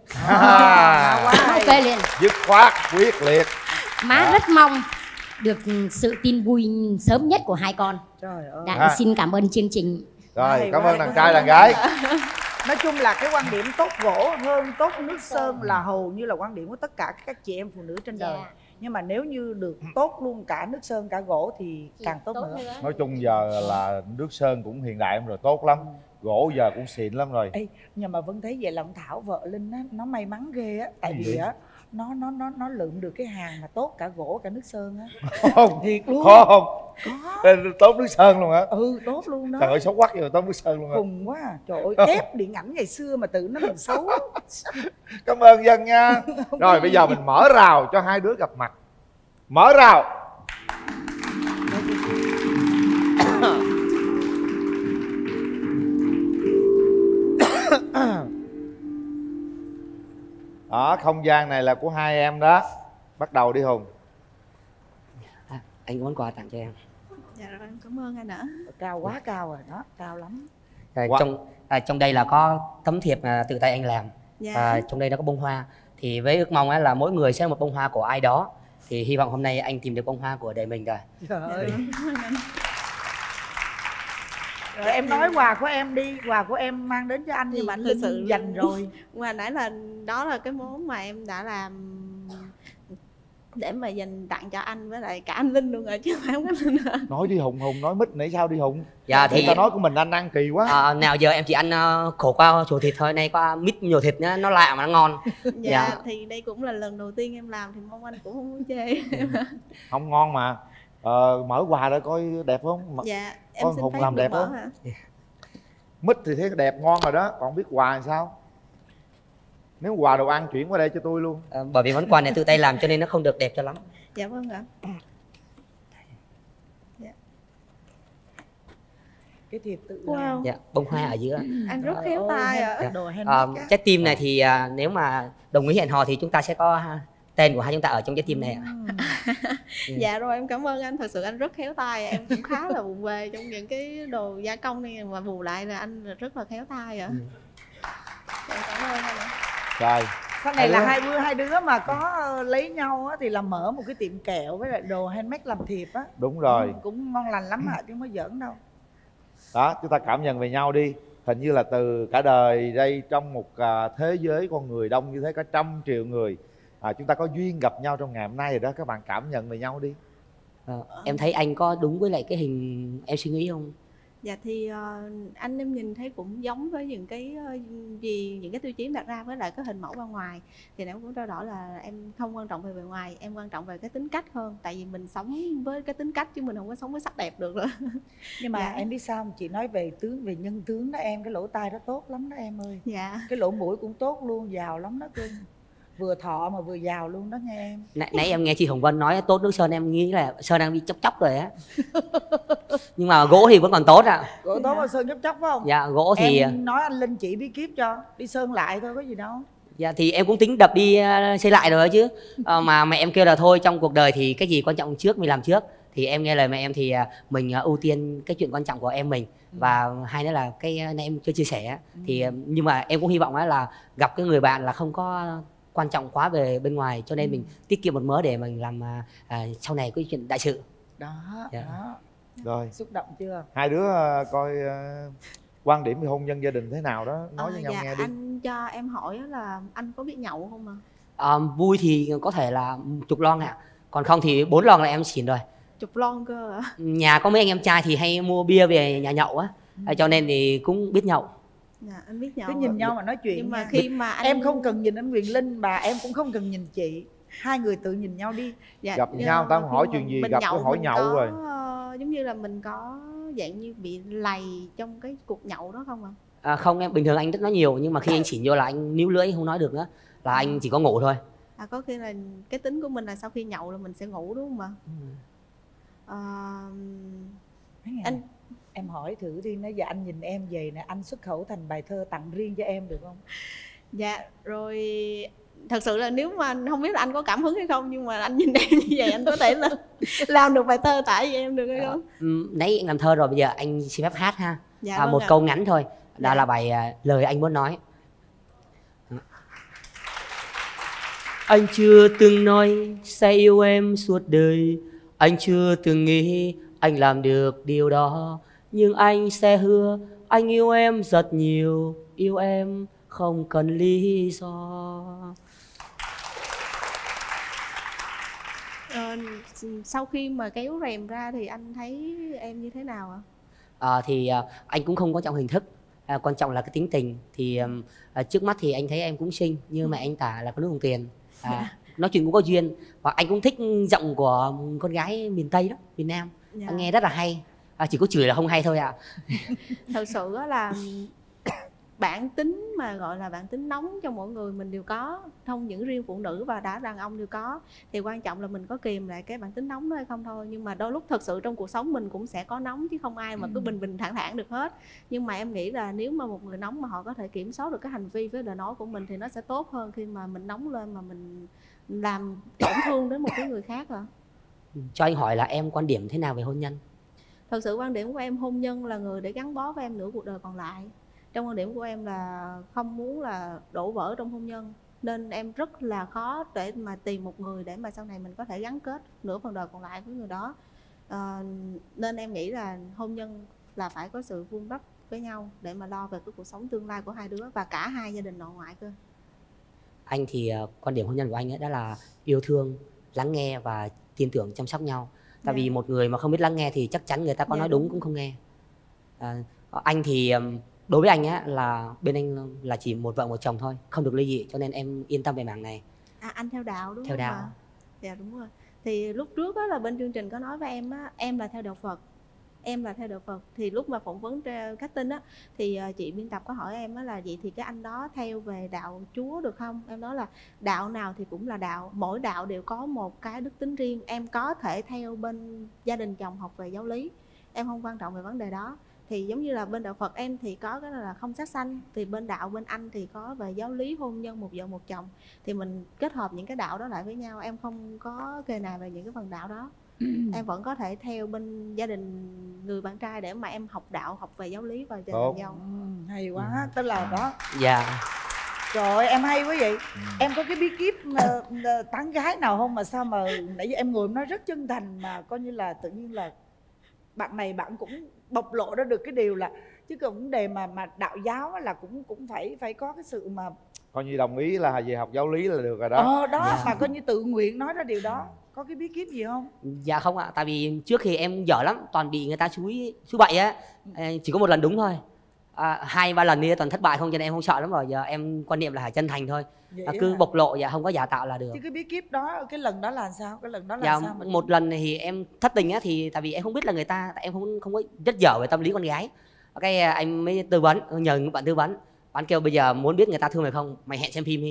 À, ok liền. Dứt khoát, quyết liệt. Má à. rất mong được sự tin vui sớm nhất của hai con. Trời ơi. Đã, à. Xin cảm ơn chương trình. Rồi, cảm ơn đàn trai đàn gái. Nói chung là cái quan điểm tốt gỗ hơn tốt nước sơn là hầu như là quan điểm của tất cả các chị em phụ nữ trên đời. Yeah. Nhưng mà nếu như được tốt luôn cả nước sơn cả gỗ thì càng tốt, tốt nữa. nữa. Nói chung giờ là nước sơn cũng hiện đại rồi, tốt lắm. Gỗ giờ cũng xịn lắm rồi. Ê, nhưng mà vẫn thấy vậy là ông Thảo vợ Linh á, nó may mắn ghê á. Tại vì á nó nó nó nó lượm được cái hàng mà tốt cả gỗ cả nước sơn á. Không, thiệt luôn. Có không? Có. Tốt nước sơn luôn hả? Ừ, tốt luôn đó. Trời ơi, xấu quắc rồi tốt nước sơn luôn hả? Khùng quá à. Trời ơi, kép điện ảnh ngày xưa mà tự nó mình xấu. Cảm ơn Dân nha. Rồi bây giờ mình mở rào cho hai đứa gặp mặt. Mở rào. Đó, không gian này là của hai em đó. Bắt đầu đi Hùng. À, anh có món quà tặng cho em. Dạ rồi, em cảm ơn anh ạ. Cao quá cao rồi đó, cao lắm. À, trong à, trong đây là có tấm thiệp à, tự tay anh làm. Dạ. À, trong đây nó có bông hoa. Thì với ước mong á, là mỗi người sẽ một bông hoa của ai đó. Thì hy vọng hôm nay anh tìm được bông hoa của đời mình rồi. Trời ơi. Rồi em nói quà của em đi, quà của em mang đến cho anh nhưng mà anh Linh sự dành rồi. Ngoài nãy là đó là cái món mà em đã làm để mà dành tặng cho anh với lại cả anh Linh luôn rồi chứ không phải không có Linh nữa. Nói đi Hùng, Hùng nói mít nãy sao đi Hùng. Dạ thì ta nói của mình anh ăn kỳ quá. À, nào giờ em chỉ ăn uh, khổ qua chùa thịt thôi, nay qua mít nhiều thịt nữa, nó lạ mà nó ngon. Dạ, dạ thì đây cũng là lần đầu tiên em làm thì mong anh cũng không muốn chê. Không ngon mà. Ờ, mở quà ra coi đẹp không? Dạ em con xin Hùng phép làm đẹp mở không? hả? Mít thì thấy đẹp ngon rồi đó, còn biết quà thì sao? Nếu quà đồ ăn chuyển qua đây cho tôi luôn. À, bởi vì món quà này tự tay làm cho nên nó không được đẹp cho lắm. Dạ vâng ạ. Dạ. Cái thiệp tự wow. làm. Dạ, bông hoa ở giữa. Anh rất khéo tay ạ. Dạ. Đồ À, trái tim này thì à, nếu mà đồng ý hẹn hò thì chúng ta sẽ có ha, tên của hai chúng ta ở trong trái tim này ạ. Dạ rồi em cảm ơn anh, thật sự anh rất khéo tay, em cũng khá là vụng về trong những cái đồ gia công này mà bù lại là anh rất là khéo tay ạ. Ừ. Em cảm ơn anh ạ. Rồi. Sau này là hai đứa hai đứa mà có lấy nhau á, thì là mở một cái tiệm kẹo với lại đồ handmade làm thiệp á. Đúng rồi. Ừ, cũng ngon lành lắm ạ, chứ không có giỡn đâu. Đó, chúng ta cảm nhận về nhau đi. Hình như là từ cả đời đây trong một uh, thế giới con người đông như thế, cả trăm triệu người, à, chúng ta có duyên gặp nhau trong ngày hôm nay rồi đó. Các bạn cảm nhận về nhau đi. À, em thấy anh có đúng với lại cái hình em suy nghĩ không? Dạ thì uh, anh em nhìn thấy cũng giống với những cái uh, gì những cái tiêu chí đặt ra với lại cái hình mẫu bên ngoài, thì em cũng trao đổi là em không quan trọng về bề ngoài, em quan trọng về cái tính cách hơn, tại vì mình sống với cái tính cách chứ mình không có sống với sắc đẹp được nữa. Nhưng mà dạ. Em biết sao không? Chị nói về tướng, về nhân tướng đó em, cái lỗ tai đó tốt lắm đó em ơi. Dạ. Cái lỗ mũi cũng tốt luôn, giàu lắm đó cưng. vừa thọ mà vừa giàu luôn đó nghe em. Nãy, nãy em nghe chị Hồng Vân nói tốt nước sơn, em nghĩ là sơn đang bị chóc chóc rồi á. Nhưng mà gỗ thì vẫn còn tốt ạ. À. Gỗ tốt mà sơn chóc chóc phải không? Dạ gỗ thì em nói anh Linh chỉ bí kíp cho đi sơn lại thôi, có gì đâu. Dạ thì em cũng tính đập đi uh, xây lại rồi chứ. uh, Mà mẹ em kêu là thôi, trong cuộc đời thì cái gì quan trọng trước mình làm trước. Thì em nghe lời mẹ em thì uh, mình uh, ưu tiên cái chuyện quan trọng của em mình. Ừ. Và hai nữa là cái uh, này em chưa chia sẻ. Ừ. Thì uh, nhưng mà em cũng hy vọng uh, là gặp cái người bạn là không có quan trọng quá về bên ngoài. Cho nên ừ. mình tiết kiệm một mớ để mình làm uh, uh, sau này cái chuyện đại sự. Đó, dạ. đó. Rồi. Xúc động chưa? Hai đứa uh, coi uh, quan điểm về hôn nhân gia đình thế nào đó, nói à, với nhau dạ, nghe đi. Anh cho em hỏi là anh có biết nhậu không ạ? À, vui thì có thể là chục lon ạ. Còn không thì bốn lon là em xỉn rồi. Chục lon cơ ạ? Nhà có mấy anh em trai thì hay mua bia về nhà nhậu á. Ừ. Cho nên thì cũng biết nhậu. Dạ, anh biết nhậu. Cứ nhìn nhau mà nói chuyện. Nhưng mà khi mà anh... Em không cần nhìn anh Quyền Linh, bà em cũng không cần nhìn chị. Hai người tự nhìn nhau đi. Dạ, gặp nhau tao hỏi chuyện gì, gặp cái hỏi nhậu có, rồi. Giống như là mình có dạng như bị lầy trong cái cuộc nhậu đó không ạ? À, không em, bình thường anh rất nói nhiều. Nhưng mà khi anh xỉn vô là anh níu lưỡi không nói được nữa. Là anh chỉ có ngủ thôi. À, có khi là cái tính của mình là sau khi nhậu là mình sẽ ngủ đúng không ạ? Ừ. À, anh em hỏi thử đi, nói giờ anh nhìn em vậy nè, anh xuất khẩu thành bài thơ tặng riêng cho em được không? Dạ rồi, thật sự là nếu mà không biết là anh có cảm hứng hay không, nhưng mà anh nhìn em như vậy anh có thể là làm được bài thơ tả cho em được hay không? Ừ, nãy anh làm thơ rồi, bây giờ anh xin phép hát ha. Dạ, à, vâng một ạ. câu ngắn thôi, đó dạ. là bài uh, lời anh muốn nói. Anh chưa từng nói sẽ yêu em suốt đời, anh chưa từng nghĩ anh làm được điều đó, nhưng anh sẽ hứa anh yêu em rất nhiều, yêu em không cần lý do. Ờ, sau khi mà kéo rèm ra thì anh thấy em như thế nào ạ? À, thì à, anh cũng không quan trọng hình thức, à, quan trọng là cái tính tình. Thì à, trước mắt thì anh thấy em cũng xinh như mẹ anh tả là có nước đồng tiền, à, nói chuyện cũng có duyên, và anh cũng thích giọng của con gái miền Tây đó, miền Nam. Dạ. Anh nghe rất là hay, à, chỉ có chửi là không hay thôi ạ. À. Thật sự là bản tính mà gọi là bản tính nóng trong mỗi người mình đều có, không những riêng phụ nữ và đã đàn ông đều có. Thì quan trọng là mình có kìm lại cái bản tính nóng đó hay không thôi. Nhưng mà đôi lúc thật sự trong cuộc sống mình cũng sẽ có nóng, chứ không ai mà cứ bình bình thản thản được hết. Nhưng mà em nghĩ là nếu mà một người nóng mà họ có thể kiểm soát được cái hành vi với lời nói của mình thì nó sẽ tốt hơn khi mà mình nóng lên mà mình làm tổn thương đến một cái người khác à. Cho anh hỏi là em quan điểm thế nào về hôn nhân? Thật sự quan điểm của em, hôn nhân là người để gắn bó với em nửa cuộc đời còn lại. Trong quan điểm của em là không muốn là đổ vỡ trong hôn nhân, nên em rất là khó để mà tìm một người để mà sau này mình có thể gắn kết nửa phần đời còn lại với người đó. À, nên em nghĩ là hôn nhân là phải có sự vun đắp với nhau để mà lo về cái cuộc sống tương lai của hai đứa và cả hai gia đình nội ngoại cơ. Anh thì uh, quan điểm hôn nhân của anh ấy đó là yêu thương, lắng nghe và tin tưởng chăm sóc nhau. Tại yeah. vì một người mà không biết lắng nghe thì chắc chắn người ta có yeah, nói đúng, đúng cũng không nghe. À, anh thì um, đối với anh á là bên anh là chỉ một vợ một chồng thôi, không được ly dị, cho nên em yên tâm về mảng này. À, anh theo đạo đúng theo không? Theo đạo. Mà? Dạ đúng rồi. Thì lúc trước á là bên chương trình có nói với em á, em là theo đạo Phật. Em là theo đạo Phật. Thì lúc mà phỏng vấn các tin á thì chị biên tập có hỏi em á là vậy thì cái anh đó theo về đạo Chúa được không? Em nói là đạo nào thì cũng là đạo, mỗi đạo đều có một cái đức tính riêng. Em có thể theo bên gia đình chồng học về giáo lý, em không quan trọng về vấn đề đó. Thì giống như là bên đạo Phật em thì có cái là không sát sanh, thì bên đạo bên anh thì có về giáo lý hôn nhân một vợ một chồng. Thì mình kết hợp những cái đạo đó lại với nhau, em không có kề nài về những cái phần đạo đó. Em vẫn có thể theo bên gia đình người bạn trai để mà em học đạo, học về giáo lý và trở thành dâu. Ừ, hay quá, ừ. Tức là đó. Dạ. Trời ơi, em hay quá vậy. Ừ. Em có cái bí kíp uh, tán gái nào không mà sao mà nãy giờ em ngồi em nói rất chân thành mà coi như là tự nhiên là bạn này bạn cũng bộc lộ ra được cái điều là, chứ còn vấn đề mà mà đạo giáo là cũng cũng phải phải có cái sự mà coi như đồng ý là về học giáo lý là được rồi đó. Ờ đó, dạ. Mà coi như tự nguyện nói ra điều đó. Có cái bí kíp gì không? Dạ không ạ, tại vì trước khi em dở lắm, toàn bị người ta xúi xúi bậy á, chỉ có một lần đúng thôi, à, hai ba lần đi toàn thất bại không, cho nên em không sợ lắm rồi. Giờ em quan niệm là phải chân thành thôi, à, cứ à? bộc lộ và không có giả tạo là được. Chứ cái bí kíp đó, cái lần đó là sao? Cái lần đó là dạ, sao? Mà một chứ? Lần thì em thất tình á, thì tại vì em không biết là người ta, tại em không không có rất dở về tâm lý con gái. Cái anh mới tư vấn, nhờ bạn tư vấn, bạn kêu bây giờ muốn biết người ta thương mày không, mày hẹn xem phim đi.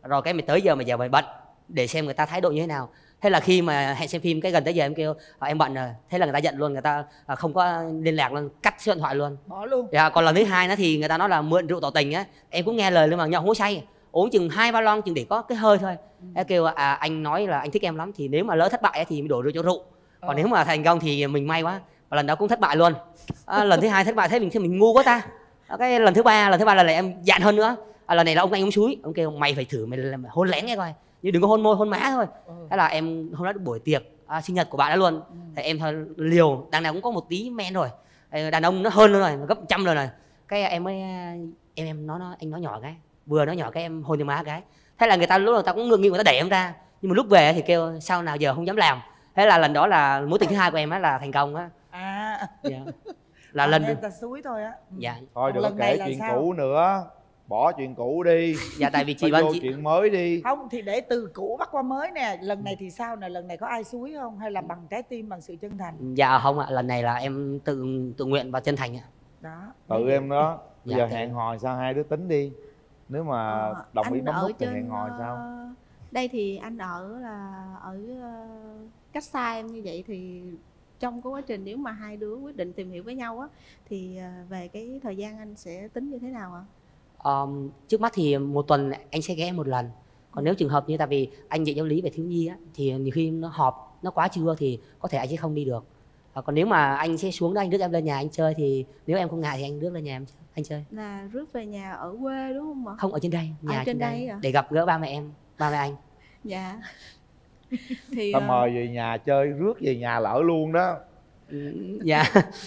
rồi cái mày tới giờ mày giờ mày bận để xem người ta thái độ như thế nào. Thế là khi mà hẹn xem phim cái gần tới giờ em kêu à, em bận rồi, thế là người ta giận luôn, người ta à, không có liên lạc luôn, cắt số điện thoại luôn, bỏ luôn. Dạ, còn lần thứ hai nữa thì người ta nói là mượn rượu tỏ tình á, em cũng nghe lời luôn mà nhậu không có say, uống chừng hai ba lon chừng để có cái hơi thôi. Ừ. Em kêu à anh nói là anh thích em lắm, thì nếu mà lỡ thất bại thì mình đổ rượu cho rượu, còn ờ. nếu mà thành công thì mình may quá. Và lần đó cũng thất bại luôn. À, lần thứ hai thất bại, thế mình mình ngu quá ta. À, cái lần thứ ba lần thứ ba là, là em dạn hơn nữa. À, lần này là ông anh ông xúi, ông kêu mày phải thử mày, mày hôn lén nghe coi, nhưng đừng có hôn môi hôn má thôi. Ừ. Thế là em hôm đó buổi tiệc à, sinh nhật của bạn đó luôn. Ừ. Thì em thôi liều, đằng nào cũng có một tí men rồi, đàn ông nó hơn luôn rồi, gấp trăm lần rồi. Cái em mới em em nói nó anh nói nhỏ cái, vừa nói nhỏ cái em hôn cho má cái. Thế là người ta lúc đầu ta cũng ngượng nghịu, người ta đẩy em ra, nhưng mà lúc về thì kêu sao nào giờ không dám làm. Thế là lần đó là mối tình thứ hai của em á là thành công á. À. Dạ. Là à, lần em ta xúi thôi á. Dạ. Thôi đừng có kể chuyện sao? Cũ nữa, bỏ chuyện cũ đi. Dạ tại vì chị Vân chị... chuyện mới đi. Không thì để từ cũ bắt qua mới nè. Lần này thì sao nè, lần này có ai xúi không hay là bằng trái tim, bằng sự chân thành? Dạ không ạ, lần này là em tự tự nguyện và chân thành ạ. Đó. Tự em đó. Bây dạ, giờ tự... hẹn hò sao hai đứa tính đi. Nếu mà ờ, đồng ý bấm nút thì hẹn hò sao? Đây thì anh ở là ở cách xa em như vậy, thì trong cái quá trình nếu mà hai đứa quyết định tìm hiểu với nhau á thì về cái thời gian anh sẽ tính như thế nào ạ? Um, trước mắt thì một tuần anh sẽ ghé em một lần. Còn nếu trường hợp như tại vì anh dạy giáo lý về thiếu nhi á, thì nhiều khi nó họp nó quá trưa thì có thể anh sẽ không đi được. À, còn nếu mà anh sẽ xuống đó anh rước em lên nhà anh chơi, thì nếu em không ngại thì anh rước lên nhà em anh chơi. Là rước về nhà ở quê đúng không ạ? Không, ở trên đây, nhà à, trên, trên đây, đây à? Để gặp gỡ ba mẹ em, ba mẹ anh. Dạ. Thì ta uh... mời về nhà chơi, rước về nhà lỡ luôn đó. Dạ.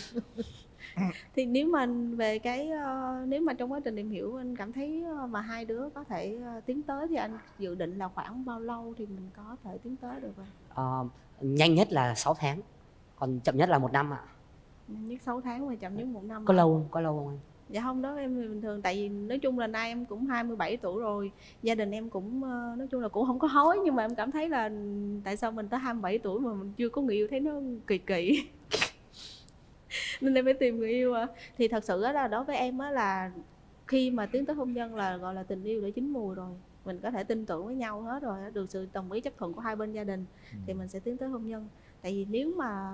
Thì nếu mà về cái uh, nếu mà trong quá trình tìm hiểu anh cảm thấy uh, mà hai đứa có thể uh, tiến tới thì anh dự định là khoảng bao lâu thì mình có thể tiến tới được không? Uh, nhanh nhất là sáu tháng, còn chậm nhất là một năm ạ. Nhanh nhất sáu tháng mà chậm nhất một năm. Có à? Lâu không? Có lâu không anh? Dạ không, đó em bình thường, tại vì nói chung là nay em cũng hai mươi bảy tuổi rồi, gia đình em cũng uh, nói chung là cũng không có hối, nhưng mà em cảm thấy là tại sao mình tới hai mươi bảy tuổi mà mình chưa có người yêu, thấy nó kỳ kỳ. Nên em phải tìm người yêu à. Thì thật sự là đối với em á là khi mà tiến tới hôn nhân là gọi là tình yêu đã chín mùi rồi, mình có thể tin tưởng với nhau hết rồi, được sự đồng ý chấp thuận của hai bên gia đình ừ. thì mình sẽ tiến tới hôn nhân. Tại vì nếu mà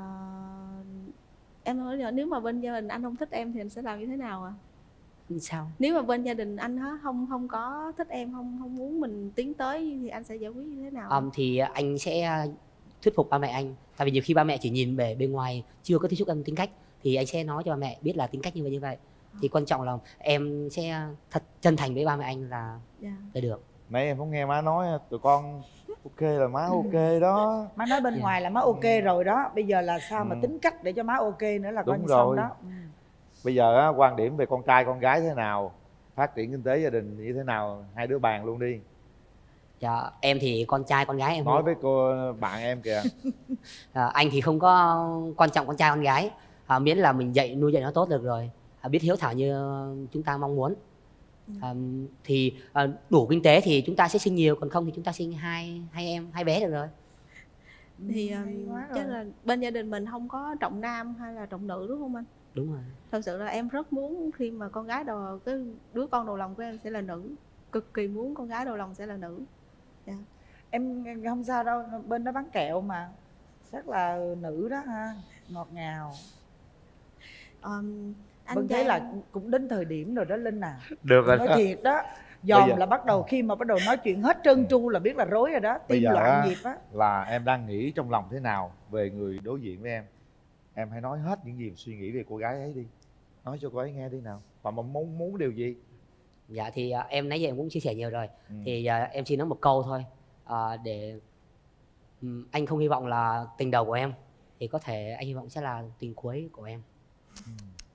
em nói nếu mà bên gia đình anh không thích em thì anh sẽ làm như thế nào ạ? À? Sao? Nếu mà bên gia đình anh không không có thích em, không không muốn mình tiến tới thì anh sẽ giải quyết như thế nào? Um, thì anh sẽ thuyết phục ba mẹ anh. Tại vì nhiều khi ba mẹ chỉ nhìn bề bên ngoài, chưa có tiếp xúc em tính cách, thì anh sẽ nói cho ba mẹ biết là tính cách như vậy như vậy. À. Thì quan trọng là em sẽ thật chân thành với ba mẹ anh là yeah. là được. Nãy em không nghe má nói tụi con ok là má ok đó. Má nói bên yeah. ngoài là má ok ừ. rồi đó. Bây giờ là sao ừ. mà tính cách để cho má ok nữa là coi như xong đó. Ừ. Bây giờ á, quan điểm về con trai con gái thế nào, phát triển kinh tế gia đình như thế nào, hai đứa bàn luôn đi. Dạ, em thì con trai con gái em nói không... với cô bạn em kìa. À, anh thì không có quan trọng con trai con gái, à, miễn là mình dạy nuôi dạy nó tốt được rồi, à, biết hiếu thảo như chúng ta mong muốn. À, thì à, đủ kinh tế thì chúng ta sẽ sinh nhiều, còn không thì chúng ta sinh hai hai em hai bé được rồi. Thì um, chắc là bên gia đình mình không có trọng nam hay là trọng nữ đúng không anh? Đúng rồi. Thật sự là em rất muốn khi mà con gái đầu, cái đứa con đầu lòng của em sẽ là nữ, cực kỳ muốn con gái đầu lòng sẽ là nữ. Yeah. Em không sao đâu, bên đó bán kẹo mà chắc là nữ đó ha, ngọt ngào. Um, anh Vân thấy em... là cũng đến thời điểm rồi đó Linh à. Được rồi. Nói thiệt đó, dòm giờ... là bắt đầu khi mà bắt đầu nói chuyện hết trơn tru là biết là rối rồi đó, tim loạn nhịp á. Là em đang nghĩ trong lòng thế nào về người đối diện với em, em hãy nói hết những gì suy nghĩ về cô gái ấy đi, nói cho cô ấy nghe đi nào, và mà muốn muốn điều gì. Dạ thì uh, em nãy giờ em cũng chia sẻ nhiều rồi. Ừ. Thì uh, em chỉ nói một câu thôi, uh, để um, anh không hy vọng là tình đầu của em, thì có thể anh hy vọng sẽ là tình cuối của em. Ừ.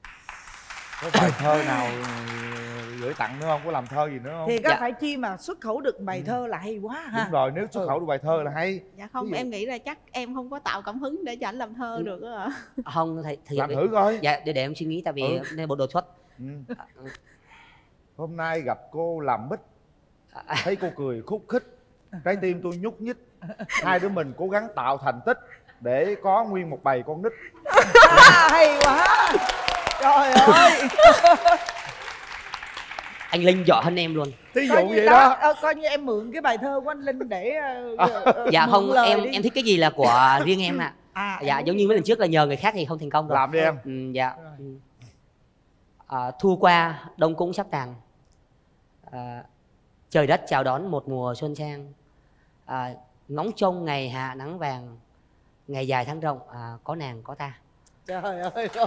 Có bài thơ nào gửi tặng nữa không? Có làm thơ gì nữa không? Thì có dạ. phải chi mà xuất khẩu được bài thơ là hay quá ha. Đúng rồi, nếu xuất khẩu được bài thơ là hay. Dạ không, em nghĩ là chắc em không có tạo cảm hứng để cho anh làm thơ ừ. được đó ạ. Không, thầy, thầy làm thử coi. Dạ, để, để em suy nghĩ, tại vì ừ. nên bộ đột xuất. Ừ. Hôm nay gặp cô làm bích, thấy cô cười khúc khích, trái tim tôi nhúc nhích. Hai đứa mình cố gắng tạo thành tích để có nguyên một bầy con nít. À, hay quá. Trời ơi. anh Linh giỏi hơn em luôn. Thí dụ Coi như vậy đó, ờ, coi như em mượn cái bài thơ của anh Linh để uh, uh, Dạ mượn không, lời em đi. em thích cái gì là của riêng em ạ. À, Dạ em giống như mấy lần trước là nhờ người khác thì không thành công rồi. làm đi em. Ừ, dạ. Ừ. À, thu qua đông cũng sắp tàn, à, trời đất chào đón một mùa xuân sang, à, ngóng trông ngày hạ nắng vàng, ngày dài tháng rộng, à, có nàng có ta. Trời ơi rồi.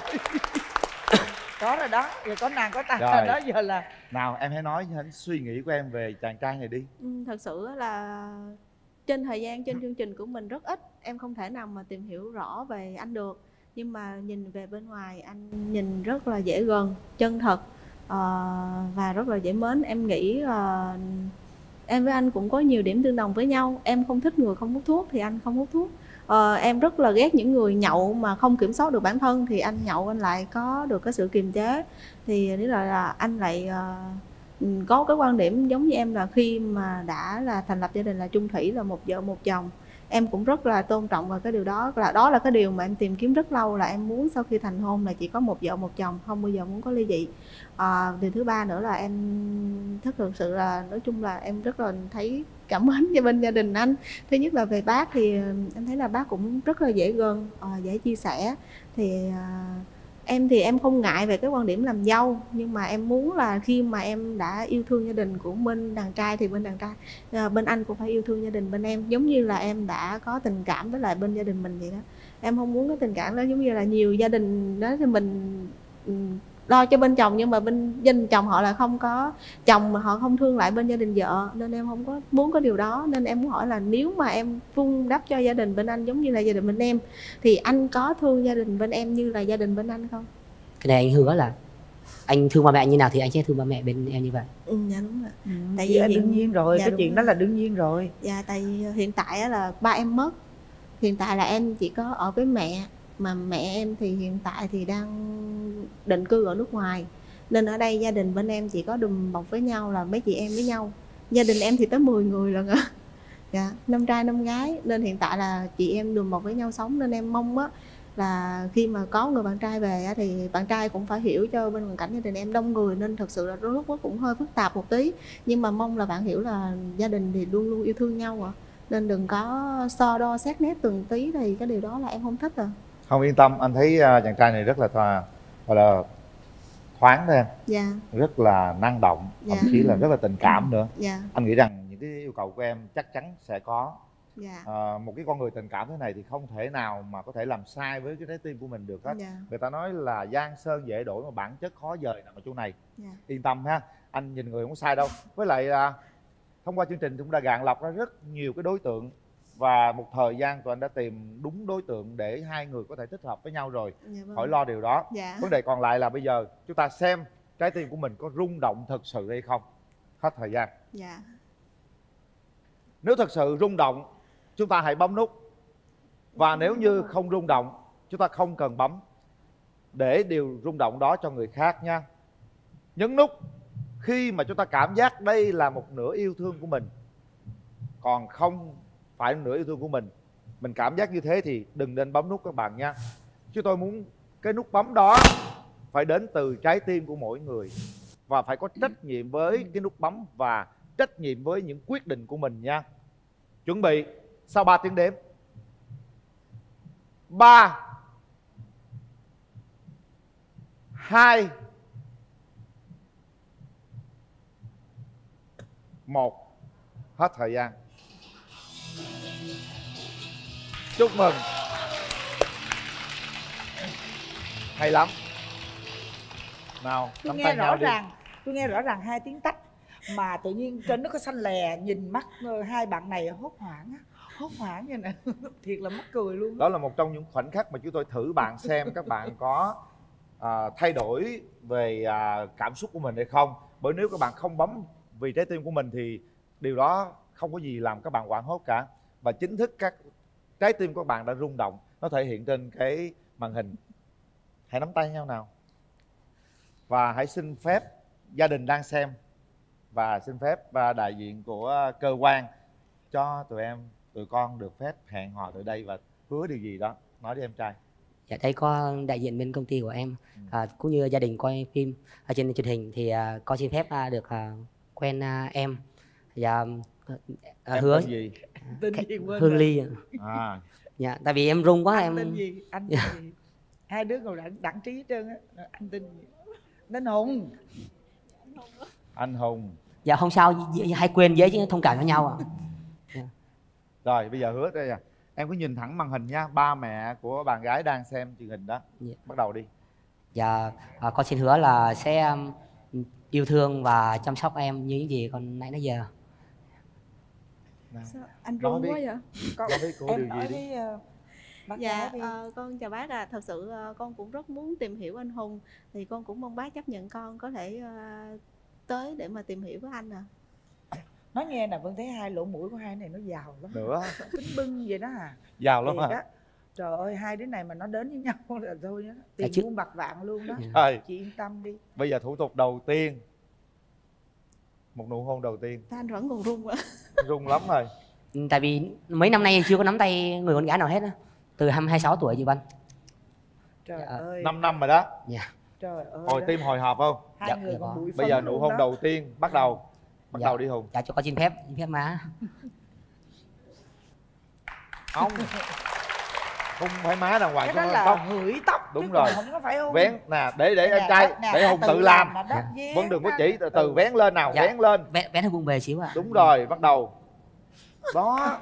Có rồi đó, giờ có nàng có ta Rồi. rồi đó, giờ là Nào em hãy nói hãy suy nghĩ của em về chàng trai này đi. Ừ, thật sự là trên thời gian trên chương trình của mình rất ít, em không thể nào mà tìm hiểu rõ về anh được, nhưng mà nhìn về bên ngoài anh nhìn rất là dễ gần, chân thật, uh, và rất là dễ mến. Em nghĩ uh, em với anh cũng có nhiều điểm tương đồng với nhau. Em không thích người không hút thuốc thì anh không hút thuốc. Uh, em rất là ghét những người nhậu mà không kiểm soát được bản thân, thì anh nhậu anh lại có được cái sự kiềm chế. Thì nghĩa là, là anh lại uh, có cái quan điểm giống như em, là khi mà đã là thành lập gia đình là chung thủy, là một vợ một chồng. Em cũng rất là tôn trọng vào cái điều đó, là đó là cái điều mà em tìm kiếm rất lâu, là em muốn sau khi thành hôn là chỉ có một vợ một chồng, không bao giờ muốn có ly dị. À, điều thứ ba nữa là em thật thực sự là nói chung là em rất là thấy cảm mến cho bên gia đình anh. Thứ nhất là về bác thì em thấy là bác cũng rất là dễ gần, à, dễ chia sẻ. Thì à, em thì em không ngại về cái quan điểm làm dâu, nhưng mà em muốn là khi mà em đã yêu thương gia đình của bên đàn trai thì bên đàn trai à, bên anh cũng phải yêu thương gia đình bên em, giống như là em đã có tình cảm với lại bên gia đình mình vậy đó. Em không muốn cái tình cảm đó giống như là nhiều gia đình đó thì mình lo cho bên chồng, nhưng mà bên gia đình chồng họ là không có chồng mà họ không thương lại bên gia đình vợ, nên em không có muốn có điều đó. Nên em muốn hỏi là nếu mà em vun đắp cho gia đình bên anh giống như là gia đình bên em, thì anh có thương gia đình bên em như là gia đình bên anh không? Cái này anh hứa là anh thương ba mẹ anh như nào thì anh sẽ thương ba mẹ bên em như vậy. Ừ, dạ đúng rồi. Ừ, tại vì vì hiện... đương nhiên rồi, dạ, cái chuyện rồi. đó là đương nhiên rồi. Dạ, tại vì hiện tại á là ba em mất, hiện tại là em chỉ có ở với mẹ, mà mẹ em thì hiện tại thì đang định cư ở nước ngoài, nên ở đây gia đình bên em chỉ có đùm bọc với nhau là mấy chị em với nhau. Gia đình em thì tới mười người lận ạ. Dạ, năm trai năm gái, nên hiện tại là chị em đùm bọc với nhau sống. Nên em mong á là khi mà có người bạn trai về á, thì bạn trai cũng phải hiểu cho bên hoàn cảnh gia đình em đông người, nên thật sự là đôi lúc nó cũng hơi phức tạp một tí, nhưng mà mong là bạn hiểu là gia đình thì luôn luôn yêu thương nhau ạ. Nên đừng có so đo xét nét từng tí, thì cái điều đó là em không thích à. Không, yên tâm, anh thấy uh, chàng trai này rất là thoa, gọi là thoáng đó em. Dạ. Rất là năng động, Dạ. thậm chí là rất là tình cảm nữa. Dạ. Anh nghĩ rằng những cái yêu cầu của em chắc chắn sẽ có. Dạ. À, một cái con người tình cảm thế này thì không thể nào mà có thể làm sai với cái trái tim của mình được hết. Dạ. Người ta nói là giang sơn dễ đổi mà bản chất khó dời nằm ở chỗ này. Dạ. Yên tâm ha, anh nhìn người không có sai đâu. Với lại à, thông qua chương trình cũng đã gạn lọc ra rất nhiều cái đối tượng, và một thời gian tụi anh đã tìm đúng đối tượng để hai người có thể thích hợp với nhau rồi. Dạ vâng. Khỏi lo điều đó. Dạ. Vấn đề còn lại là bây giờ chúng ta xem trái tim của mình có rung động thật sự hay không. Hết thời gian. Dạ. Nếu thật sự rung động, chúng ta hãy bấm nút. Và nếu như không rung động, chúng ta không cần bấm. Để điều rung động đó cho người khác nha. Nhấn nút khi mà chúng ta cảm giác đây là một nửa yêu thương của mình, còn không phải nửa yêu thương của mình. Mình cảm giác như thế thì đừng nên bấm nút các bạn nha. Chứ tôi muốn cái nút bấm đó phải đến từ trái tim của mỗi người, và phải có trách nhiệm với cái nút bấm và trách nhiệm với những quyết định của mình nha. Chuẩn bị sau ba tiếng đếm. Ba, hai, một. Hết thời gian. Chúc mừng. Hay lắm. Nào, Tôi nắm nghe tay rõ nhau đi. ràng, tôi nghe rõ ràng hai tiếng tách mà tự nhiên trên nó có xanh lè, nhìn mắt hai bạn này hốt hoảng á, hốt hoảng vậy nè. Thiệt là mắc cười luôn. Đó là một trong những khoảnh khắc mà chúng tôi thử bạn xem các bạn có à, thay đổi về à, cảm xúc của mình hay không. Bởi nếu các bạn không bấm vì trái tim của mình thì điều đó không có gì làm các bạn hoảng hốt cả. Và chính thức các trái tim của các bạn đã rung động, nó thể hiện trên cái màn hình. Hãy nắm tay nhau nào. Và hãy xin phép gia đình đang xem, và xin phép và đại diện của cơ quan cho tụi em, tụi con được phép hẹn hò từ đây và hứa điều gì đó. Nói đi em trai. Dạ, đây có đại diện bên công ty của em, à, cũng như gia đình quay phim ở trên truyền hình thì à, con xin phép à, được à, quen à, em. Dạ, à, Em hứa tên gì? Tên gì quên Hương rồi. Ly ạ. À. Dạ, tại vì em run quá Anh em. tên gì? Anh tên gì? Hai đứa ngồi đặng, đặng trí hết trơn á. Anh tên gì? Tên Hùng. Anh Hùng. Dạ không sao, hay quên dễ chứ thông cảm với nhau ạ. Rồi bây giờ hứa đây à. Em cứ nhìn thẳng màn hình nha. Ba mẹ của bạn gái đang xem truyền hình đó. Dạ. Bắt đầu đi. Dạ, à, con xin hứa là sẽ um, yêu thương và chăm sóc em như những gì con nãy đến giờ. Sao anh Nói run đi. quá vậy? Con, Nói với cô em điều nói gì đi. với, uh, bác Dạ, gái đi. ờ, con chào bác à. Thật sự ờ, con cũng rất muốn tìm hiểu anh Hùng. Thì con cũng mong bác chấp nhận con có thể ờ, tới để mà tìm hiểu với anh à. Nói nghe nè, Vân thấy hai lỗ mũi của hai này nó giàu lắm. Nữa. Binh bưng vậy đó à. Giàu lắm Thiệt hả? á. Trời ơi, hai đứa này mà nó đến với nhau là thôi á. Dạ, Tiền chứ- muôn bạc vạn luôn đó. Rồi. Chị yên tâm đi. Bây giờ thủ tục đầu tiên. Một nụ hôn đầu tiên. Sao anh vẫn còn run quá. Rung lắm rồi. Ừ, tại vì mấy năm nay chưa có nắm tay người con gái nào hết á. Từ hai mươi sáu tuổi chị Vân. Trời Dạ. ơi. năm năm rồi đó. Dạ. Trời ơi. Hồi đó. tim hồi hộp không? Hai Dạ, người dạ còn có. bụi Bây giờ phấn nụ luôn hôn đó. đầu tiên. Bắt đầu. Bắt Dạ. đầu đi Hùng. Dạ, cho con xin phép, xin phép má. Không. Hùng phải má đàng hoàng. Cái cho đó nó là tóc. hửi tóc. Đúng chứ rồi. còn không có phải hôn. Vén nè, để để Nè, em trai, nè, để phải Hùng tự tự làm. làm là đó. Vén Vân đừng có ra. chỉ từ từ Ừ. vén lên nào, Dạ. vén lên. Vén, vén hơi buông bề xíu ạ. Đúng rồi, bắt đầu. Đó.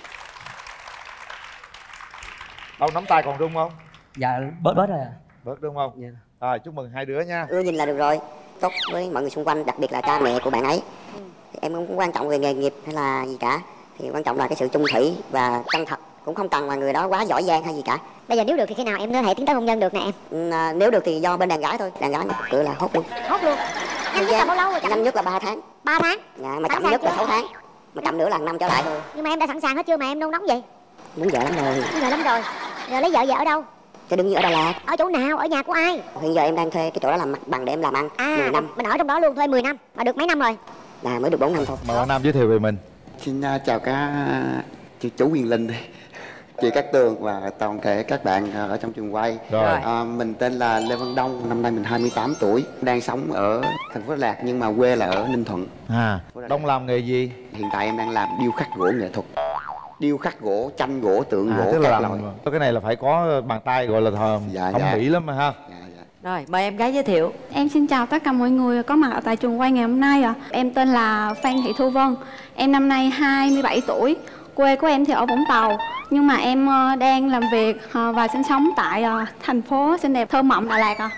Đâu nắm tay còn rung không? Dạ, bớt bớt rồi ạ. Bớt đúng không? Dạ. Rồi chúc mừng hai đứa nha. Ưa nhìn là được rồi, tốt với mọi người xung quanh, đặc biệt là cha mẹ của bạn ấy. Thì em không quan trọng về nghề nghiệp hay là gì cả, thì quan trọng là cái sự chung thủy và chân thật, cũng không cần mà người đó quá giỏi giang hay gì cả. Bây giờ nếu được thì khi nào em có thể tiến tới hôn nhân được nè em? Ừ, à, nếu được thì do bên đàn gái thôi, đàn gái cửa là hốt luôn. Hốt luôn. Nhanh nhất là bao lâu rồi? Nhanh nhất là ba tháng. ba tháng. Dạ, mà Sẵn chậm sàng nhất là chưa? sáu tháng, mà chậm nữa là năm trở lại thôi. Nhưng mà em đã sẵn sàng hết chưa mà em nôn nóng vậy? Muốn vợ lắm rồi. Bây giờ lắm rồi. Giờ lấy vợ vợ ở đâu? Chứ đừng như ở Đà Lạt. Ở chỗ nào? Ở nhà của ai? Hiện giờ em đang thuê cái chỗ đó làm mặt bằng để em làm ăn. À, mười năm. mình ở trong đó luôn, thuê mười năm. Mà được mấy năm rồi? Là mới được bốn năm thôi. Mời bạn Nam giới thiệu về mình. Xin uh, chào các chị chú Huyền Linh, chị Cát Tường và toàn thể các bạn ở trong trường quay. Rồi. À, mình tên là Lê Văn Đông, năm nay mình hai mươi tám tuổi, đang sống ở thành phố Đà Lạt nhưng mà quê là ở Ninh Thuận. À, Đông làm nghề gì? Hiện tại em đang làm điêu khắc gỗ nghệ thuật, điêu khắc gỗ, tranh gỗ, tượng À, gỗ tức là các làm, loại. cái này là phải có bàn tay gọi là thờ, Dạ, thẩm dạ. mỹ lắm mà ha. Rồi, mời em gái giới thiệu. Em xin chào tất cả mọi người có mặt ở tại trường quay ngày hôm nay ạ. Em tên là Phan Thị Thu Vân. Em năm nay hai mươi bảy tuổi. Quê của em thì ở Vũng Tàu. Nhưng mà em ờ, đang làm việc ờ, và sinh sống tại ờ, thành phố xinh đẹp thơ mộng Đà Lạt ạ.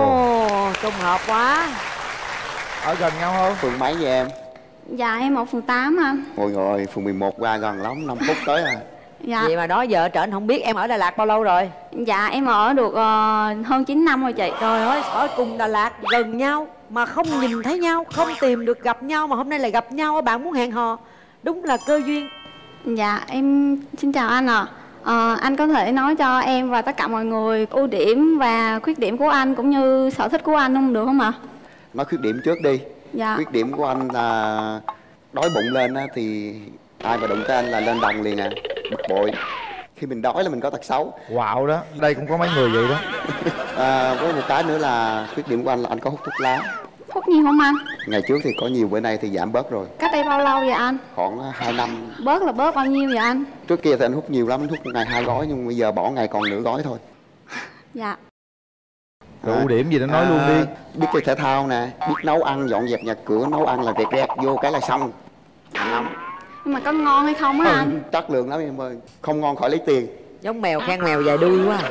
Ồ, trùng hợp quá. Ở gần nhau không? Phường mấy vậy em? Dạ em ở phường tám anh. Ôi rồi, phường mười một qua gần lắm, năm phút tới à. Dạ. Vậy mà đó giờ trở anh không biết em ở Đà Lạt bao lâu rồi? Dạ em ở được ờ, hơn chín năm rồi chị. Trời ơi, ở cùng Đà Lạt gần nhau mà không nhìn thấy nhau, không tìm được gặp nhau mà hôm nay lại gặp nhau, bạn muốn hẹn hò. Đúng là cơ duyên. Dạ em xin chào anh ạ. Ờ, anh có thể nói cho em và tất cả mọi người ưu điểm và khuyết điểm của anh cũng như sở thích của anh không được không ạ? Nói khuyết điểm trước đi. Dạ. Khuyết điểm của anh là đói bụng lên á, thì ai mà đụng tới anh là lên đồng liền à, bực bội. Khi mình đói là mình có tật xấu. Quạo đó, đây cũng có mấy người vậy đó. À, với một cái nữa là khuyết điểm của anh là anh có hút thuốc lá. Hút nhiều không anh? Ngày trước thì có nhiều, bữa nay thì giảm bớt rồi. Cách đây bao lâu vậy anh? Khoảng hai năm. Bớt là bớt bao nhiêu vậy anh? Trước kia thì anh hút nhiều lắm, anh hút một ngày hai gói, nhưng bây giờ bỏ ngày còn nửa gói thôi. Dạ. Rồi ưu điểm gì đó nói luôn đi. Biết chơi thể thao nè, biết nấu ăn, dọn dẹp nhà cửa, nấu ăn là rẹt rẹt vô cái là xong. Lắm. Nhưng mà có ngon hay không á anh? Chất lượng lắm em ơi, không ngon khỏi lấy tiền. Giống mèo khen mèo dài đuôi quá.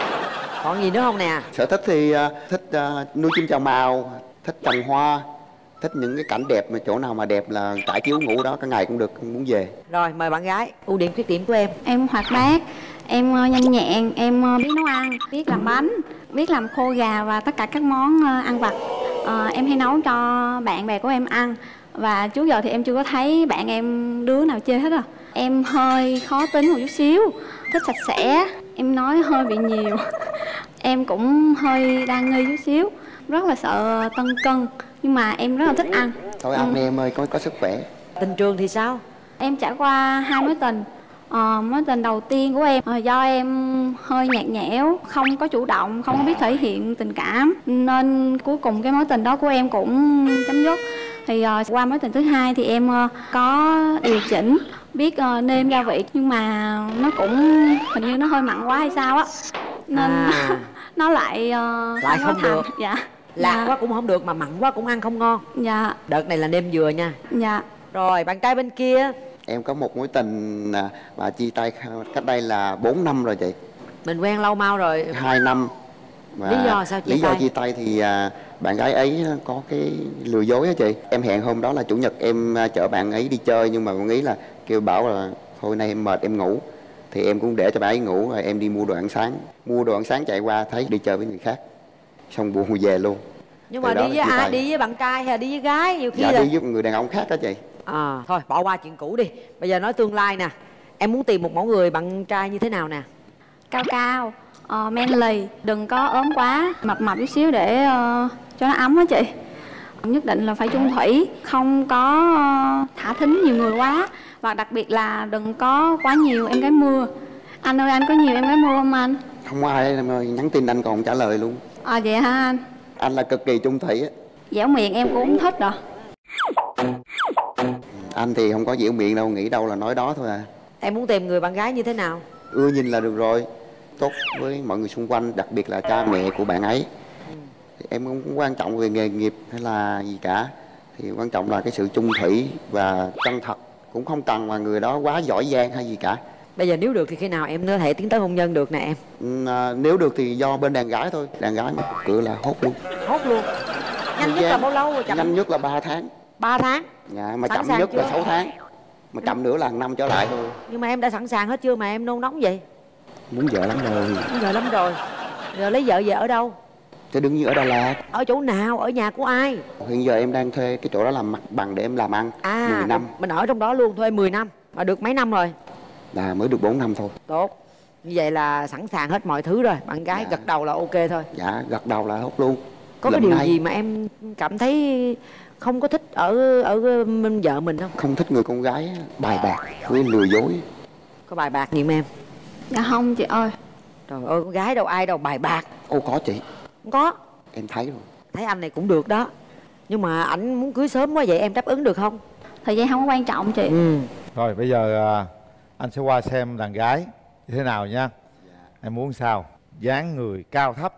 Còn gì nữa không nè? Sở thích thì uh, thích uh, nuôi chim chào mào, thích trồng hoa, thích những cái cảnh đẹp, mà chỗ nào mà đẹp là trải chiếu ngủ đó cả ngày cũng được, muốn về. Rồi, mời bạn gái. Ưu điểm khuyết điểm của em. Em hoạt bát, em ờ, nhanh nhẹn, em ờ, biết nấu ăn, biết làm bánh, biết làm khô gà và tất cả các món ờ, ăn vặt. Ờ, em hay nấu cho bạn bè của em ăn. Và trước giờ thì em chưa có thấy bạn em đứa nào chê hết à. Em hơi khó tính một chút xíu, thích sạch sẽ, em nói hơi bị nhiều. Em cũng hơi đa nghi chút xíu, rất là sợ tăng cân, nhưng mà em rất là thích ăn. Thôi ăn đi em ơi, có có sức khỏe. Tình trường thì sao? Em trải qua hai mối tình. Ờ, mối tình đầu tiên của em ờ, do em hơi nhạt nhẽo, không có chủ động, không có biết thể hiện tình cảm, nên cuối cùng cái mối tình đó của em cũng chấm dứt. Thì uh, qua mối tình thứ hai thì em uh, có điều chỉnh, biết uh, nêm gia vị, nhưng mà nó cũng hình như nó hơi mặn quá hay sao á, nên à. nó lại uh, lại không, không được. Dạ. Lạc dạ. quá cũng không được, mà mặn quá cũng ăn không ngon. Dạ. Đợt này là nêm dừa nha. Dạ. Rồi bạn trai bên kia. Em có một mối tình mà chia tay cách đây là bốn năm rồi chị. Mình quen lâu mau rồi. Hai năm. Và lý do sao chia lý tay? do chia tay thì à, bạn gái ấy có cái lừa dối á chị. Em hẹn hôm đó là chủ nhật em chở bạn ấy đi chơi, nhưng mà bạn ấy là kêu bảo là thôi nay em mệt em ngủ. Thì em cũng để cho bạn ấy ngủ, rồi em đi mua đồ ăn sáng. Mua đồ ăn sáng chạy qua thấy đi chơi với người khác, xong buồn về luôn. Nhưng mà đi với ai? Tay. Đi với bạn trai hay là đi với gái? Nhiều khi dạ, là đi với người đàn ông khác đó chị. À thôi bỏ qua chuyện cũ đi. Bây giờ nói tương lai nè. Em muốn tìm một mẫu người bạn trai như thế nào nè? Cao cao, uh, manly, đừng có ốm quá, mập mập chút xíu để uh, cho nó ấm á chị. Nhất định là phải chung thủy, không có uh, thả thính nhiều người quá. Và đặc biệt là đừng có quá nhiều em gái mưa. Anh ơi, anh có nhiều em gái mưa không anh? Không ai em ơi, nhắn tin anh còn không trả lời luôn. À vậy hả anh? Anh là cực kỳ chung thủy á. Dẻo miệng em cũng không thích rồi. Anh thì không có dẻo miệng đâu, nghĩ đâu là nói đó thôi à. Em muốn tìm người bạn gái như thế nào? Ưa nhìn là được rồi, tốt với mọi người xung quanh, đặc biệt là cha mẹ của bạn ấy. ừ. Em không quan trọng về nghề nghiệp hay là gì cả, thì quan trọng là cái sự chung thủy và chân thật. Cũng không cần mà người đó quá giỏi giang hay gì cả. Bây giờ nếu được thì khi nào em có thể tiến tới hôn nhân được nè em? Ừ, à, nếu được thì do bên đàn gái thôi. Đàn gái mà cửa là hốt luôn. Hốt luôn? Nhanh nhất là bao lâu rồi? Chậm... Nhanh nhất là ba tháng. ba tháng? Dạ, mà sẵn chậm nhất chưa? Là sáu tháng. Mà chậm nữa là năm trở lại thôi. Nhưng mà em đã sẵn sàng hết chưa mà em nôn nóng vậy? Muốn vợ lắm rồi. Muốn vợ lắm rồi. Rồi lấy vợ về ở đâu? Thế đương nhiên ở Đà Lạt. Ở chỗ nào? Ở nhà của ai? Hiện giờ em đang thuê cái chỗ đó làm mặt bằng để em làm ăn. À, mười năm. Mình ở trong đó luôn, thuê mười năm. Mà được mấy năm rồi? Là mới được bốn năm thôi. Tốt. Như vậy là sẵn sàng hết mọi thứ rồi. Bạn gái dạ. gật đầu là ok thôi. Dạ, gật đầu là hốt luôn. Có Lần cái điều này... gì mà em cảm thấy không có thích ở ở vợ mình không? Không thích người con gái bài bạc với lừa dối. Có bài bạc nhiều em? Dạ không chị ơi. Trời ơi, con gái đâu ai đâu bài bạc. Ô có chị. Không có. Em thấy rồi. Thấy anh này cũng được đó. Nhưng mà ảnh muốn cưới sớm quá vậy em đáp ứng được không? Thời gian không có quan trọng chị. Ừ. Rồi bây giờ anh sẽ qua xem đàn gái như thế nào nha. Em muốn sao? Dáng người cao thấp,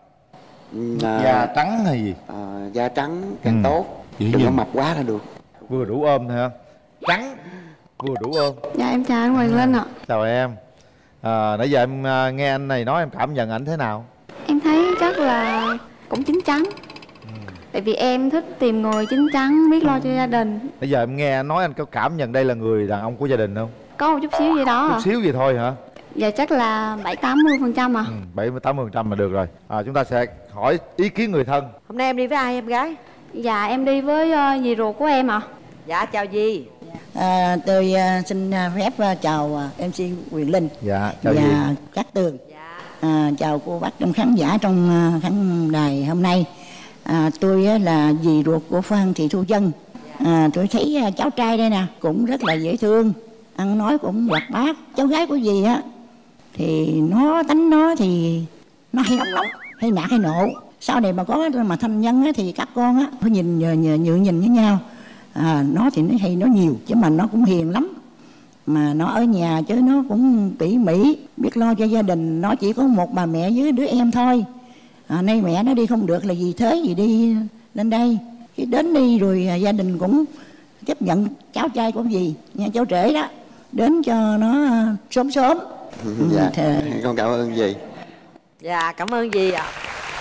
à, da trắng hay gì? À, da trắng càng ừ. tốt. Chỉ đừng có mập quá là được. Vừa đủ ôm thôi hả? Trắng vừa đủ ôm. Dạ em chào anh Hoàng Linh ạ. Chào em. À, nãy giờ em nghe anh này nói em cảm nhận ảnh thế nào? Em thấy chắc là cũng chín chắn. ừ. Tại vì em thích tìm người chín chắn, biết lo cho gia đình. Bây giờ em nghe anh nói anh có cảm nhận đây là người đàn ông của gia đình không? Có một chút xíu gì đó. Chút à. xíu gì thôi hả? Dạ chắc là bảy tám mươi phần trăm à. Ừ, bảy mươi tám mươi phần trăm là được rồi. À, chúng ta sẽ hỏi ý kiến người thân. Hôm nay em đi với ai em gái? Dạ em đi với uh, dì ruột của em ạ. À. Dạ chào dì. À, tôi uh, xin phép uh, chào uh, em xê Quyền Linh. Dạ chào và dì. Cát Tường. Dạ. À, chào cô bác trong khán giả trong uh, khán đài hôm nay. À, tôi uh, là dì ruột của Phan Thị Thu Vân. À, tôi thấy uh, cháu trai đây nè cũng rất là dễ thương, ăn nói cũng hoạt bát. Cháu gái của dì á thì nó tánh nó thì nó hay nóng nóng, hay nạt hay nộ. Sau này mà có mà thanh nhân á, thì các con á phải nhìn nhờ, nhờ, nhựa nhìn với nhau. À, nó thì nó hay nó nhiều chứ mà nó cũng hiền lắm. Mà nó ở nhà chứ nó cũng tỉ mỉ, biết lo cho gia đình. Nó chỉ có một bà mẹ với đứa em thôi. À, nay mẹ nó đi không được là vì thế gì đi lên đây. Khi đến đi rồi à, gia đình cũng chấp nhận cháu trai của dì nha, cháu rể đó đến cho nó à, sớm sớm. Dạ, thì... con cảm ơn dì. Dạ, cảm ơn dì ạ.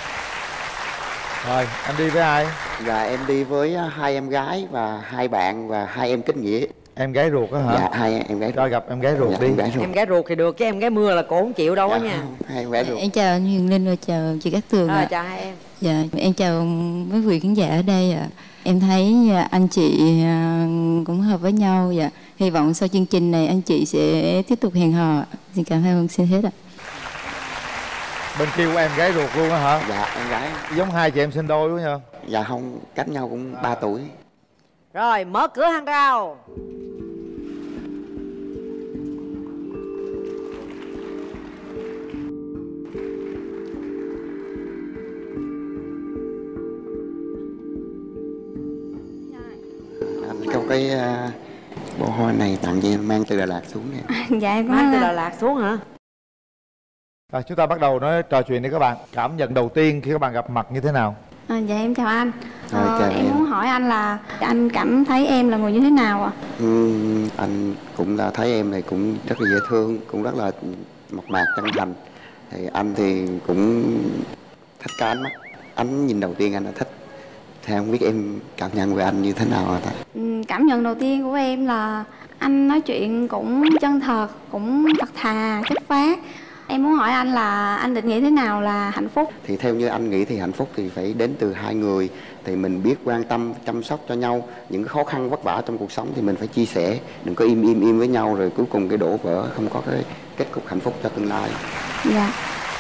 Rồi, anh đi với ai? Dạ, em đi với hai em gái và hai bạn và hai em kết nghĩa. Em gái ruột á hả? Dạ, hai em gái ruột. Rồi gặp em gái ruột dạ, đi. Em gái ruột. Em gái ruột thì được, chứ em gái mưa là cô không chịu đâu dạ, á nha. Hai em gái ruột. Em chào anh Huyền Linh và chào chị Cát Tường ạ. À, chào hai em. Dạ, em chào mấy vị khán giả ở đây ạ. Em thấy anh chị cũng hợp với nhau. Dạ. Hy vọng sau chương trình này anh chị sẽ tiếp tục hẹn hò. Xin cảm ơn, xin hết ạ. Bên kia của em gái ruột luôn á hả? Dạ, em gái. Giống hai chị em sinh đôi quá nha. Dạ không, cách nhau cũng ba tuổi. Rồi, mở cửa hàng rào. Câu cái uh, bó hoa này tặng cho em, mang từ Đà Lạt xuống nè. Dạ em mang từ Đà Lạt xuống hả? Rồi chúng ta bắt đầu nói trò chuyện đi các bạn. Cảm nhận đầu tiên khi các bạn gặp mặt như thế nào? À, dạ em chào anh. Rồi, ờ, chào em, em muốn hỏi anh là anh cảm thấy em là người như thế nào ạ? À? Ừ, anh cũng là thấy em này cũng rất là dễ thương, cũng rất là mộc mạc chân thành. Thì anh thì cũng thích cái ánh mắt, ánh nhìn đầu tiên anh là thích. Thì không biết em cảm nhận về anh như thế nào hả ta? Ừ, cảm nhận đầu tiên của em là anh nói chuyện cũng chân thật, cũng thật thà, chất phác. Em muốn hỏi anh là anh định nghĩa thế nào là hạnh phúc? Thì theo như anh nghĩ thì hạnh phúc thì phải đến từ hai người. Thì mình biết quan tâm, chăm sóc cho nhau. Những cái khó khăn vất vả trong cuộc sống thì mình phải chia sẻ. Đừng có im im im với nhau rồi cuối cùng cái đổ vỡ, không có cái kết cục hạnh phúc cho tương lai. Dạ.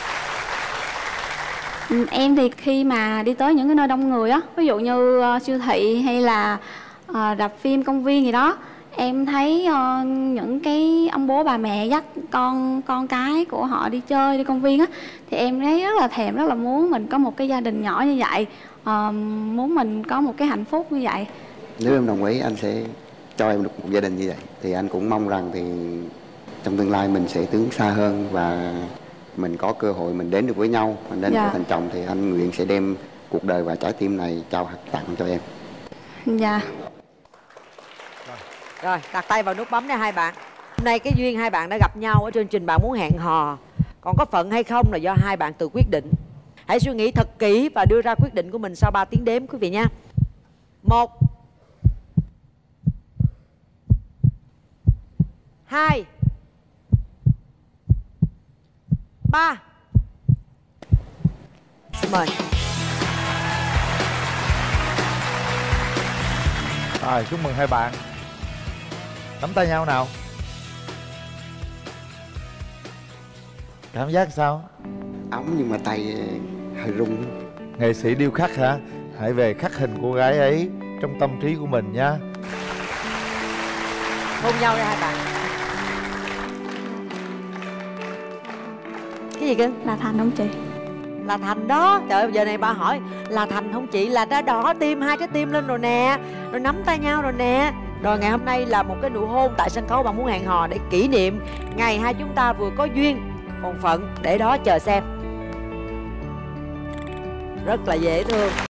Em thì khi mà đi tới những cái nơi đông người á, ví dụ như uh, siêu thị hay là uh, rạp phim, công viên gì đó, em thấy uh, những cái ông bố bà mẹ dắt con con cái của họ đi chơi, đi công viên á, thì em thấy rất là thèm, rất là muốn mình có một cái gia đình nhỏ như vậy, uh, muốn mình có một cái hạnh phúc như vậy. Nếu em đồng ý anh sẽ cho em được một gia đình như vậy. Thì anh cũng mong rằng thì trong tương lai mình sẽ tiến xa hơn và mình có cơ hội mình đến được với nhau, mình đến Dạ. được thành chồng thì anh nguyện sẽ đem cuộc đời và trái tim này trao tặng cho em. Dạ. Rồi, đặt tay vào nút bấm nha hai bạn. Hôm nay cái duyên hai bạn đã gặp nhau ở chương trình Bạn Muốn Hẹn Hò. Còn có phận hay không là do hai bạn tự quyết định. Hãy suy nghĩ thật kỹ và đưa ra quyết định của mình sau ba tiếng đếm quý vị nha. Một, hai, ba. Xin mời. Rồi, chúc mừng hai bạn. Nắm tay nhau nào. Cảm giác sao? Ấm nhưng mà tay hơi run. Nghệ sĩ điêu khắc hả? Hãy về khắc hình cô gái ấy trong tâm trí của mình nha. Hôn nhau đi hai bạn. Cái gì cơ? Là Thành không chị? Là Thành đó. Trời ơi, giờ này bà hỏi là Thành không chị, là đã đỏ tim, hai trái tim lên rồi nè, rồi nắm tay nhau rồi nè. Rồi ngày hôm nay là một cái nụ hôn tại sân khấu Bạn Muốn Hẹn Hò để kỷ niệm ngày hai chúng ta vừa có duyên. Còn phận để đó chờ xem. Rất là dễ thương.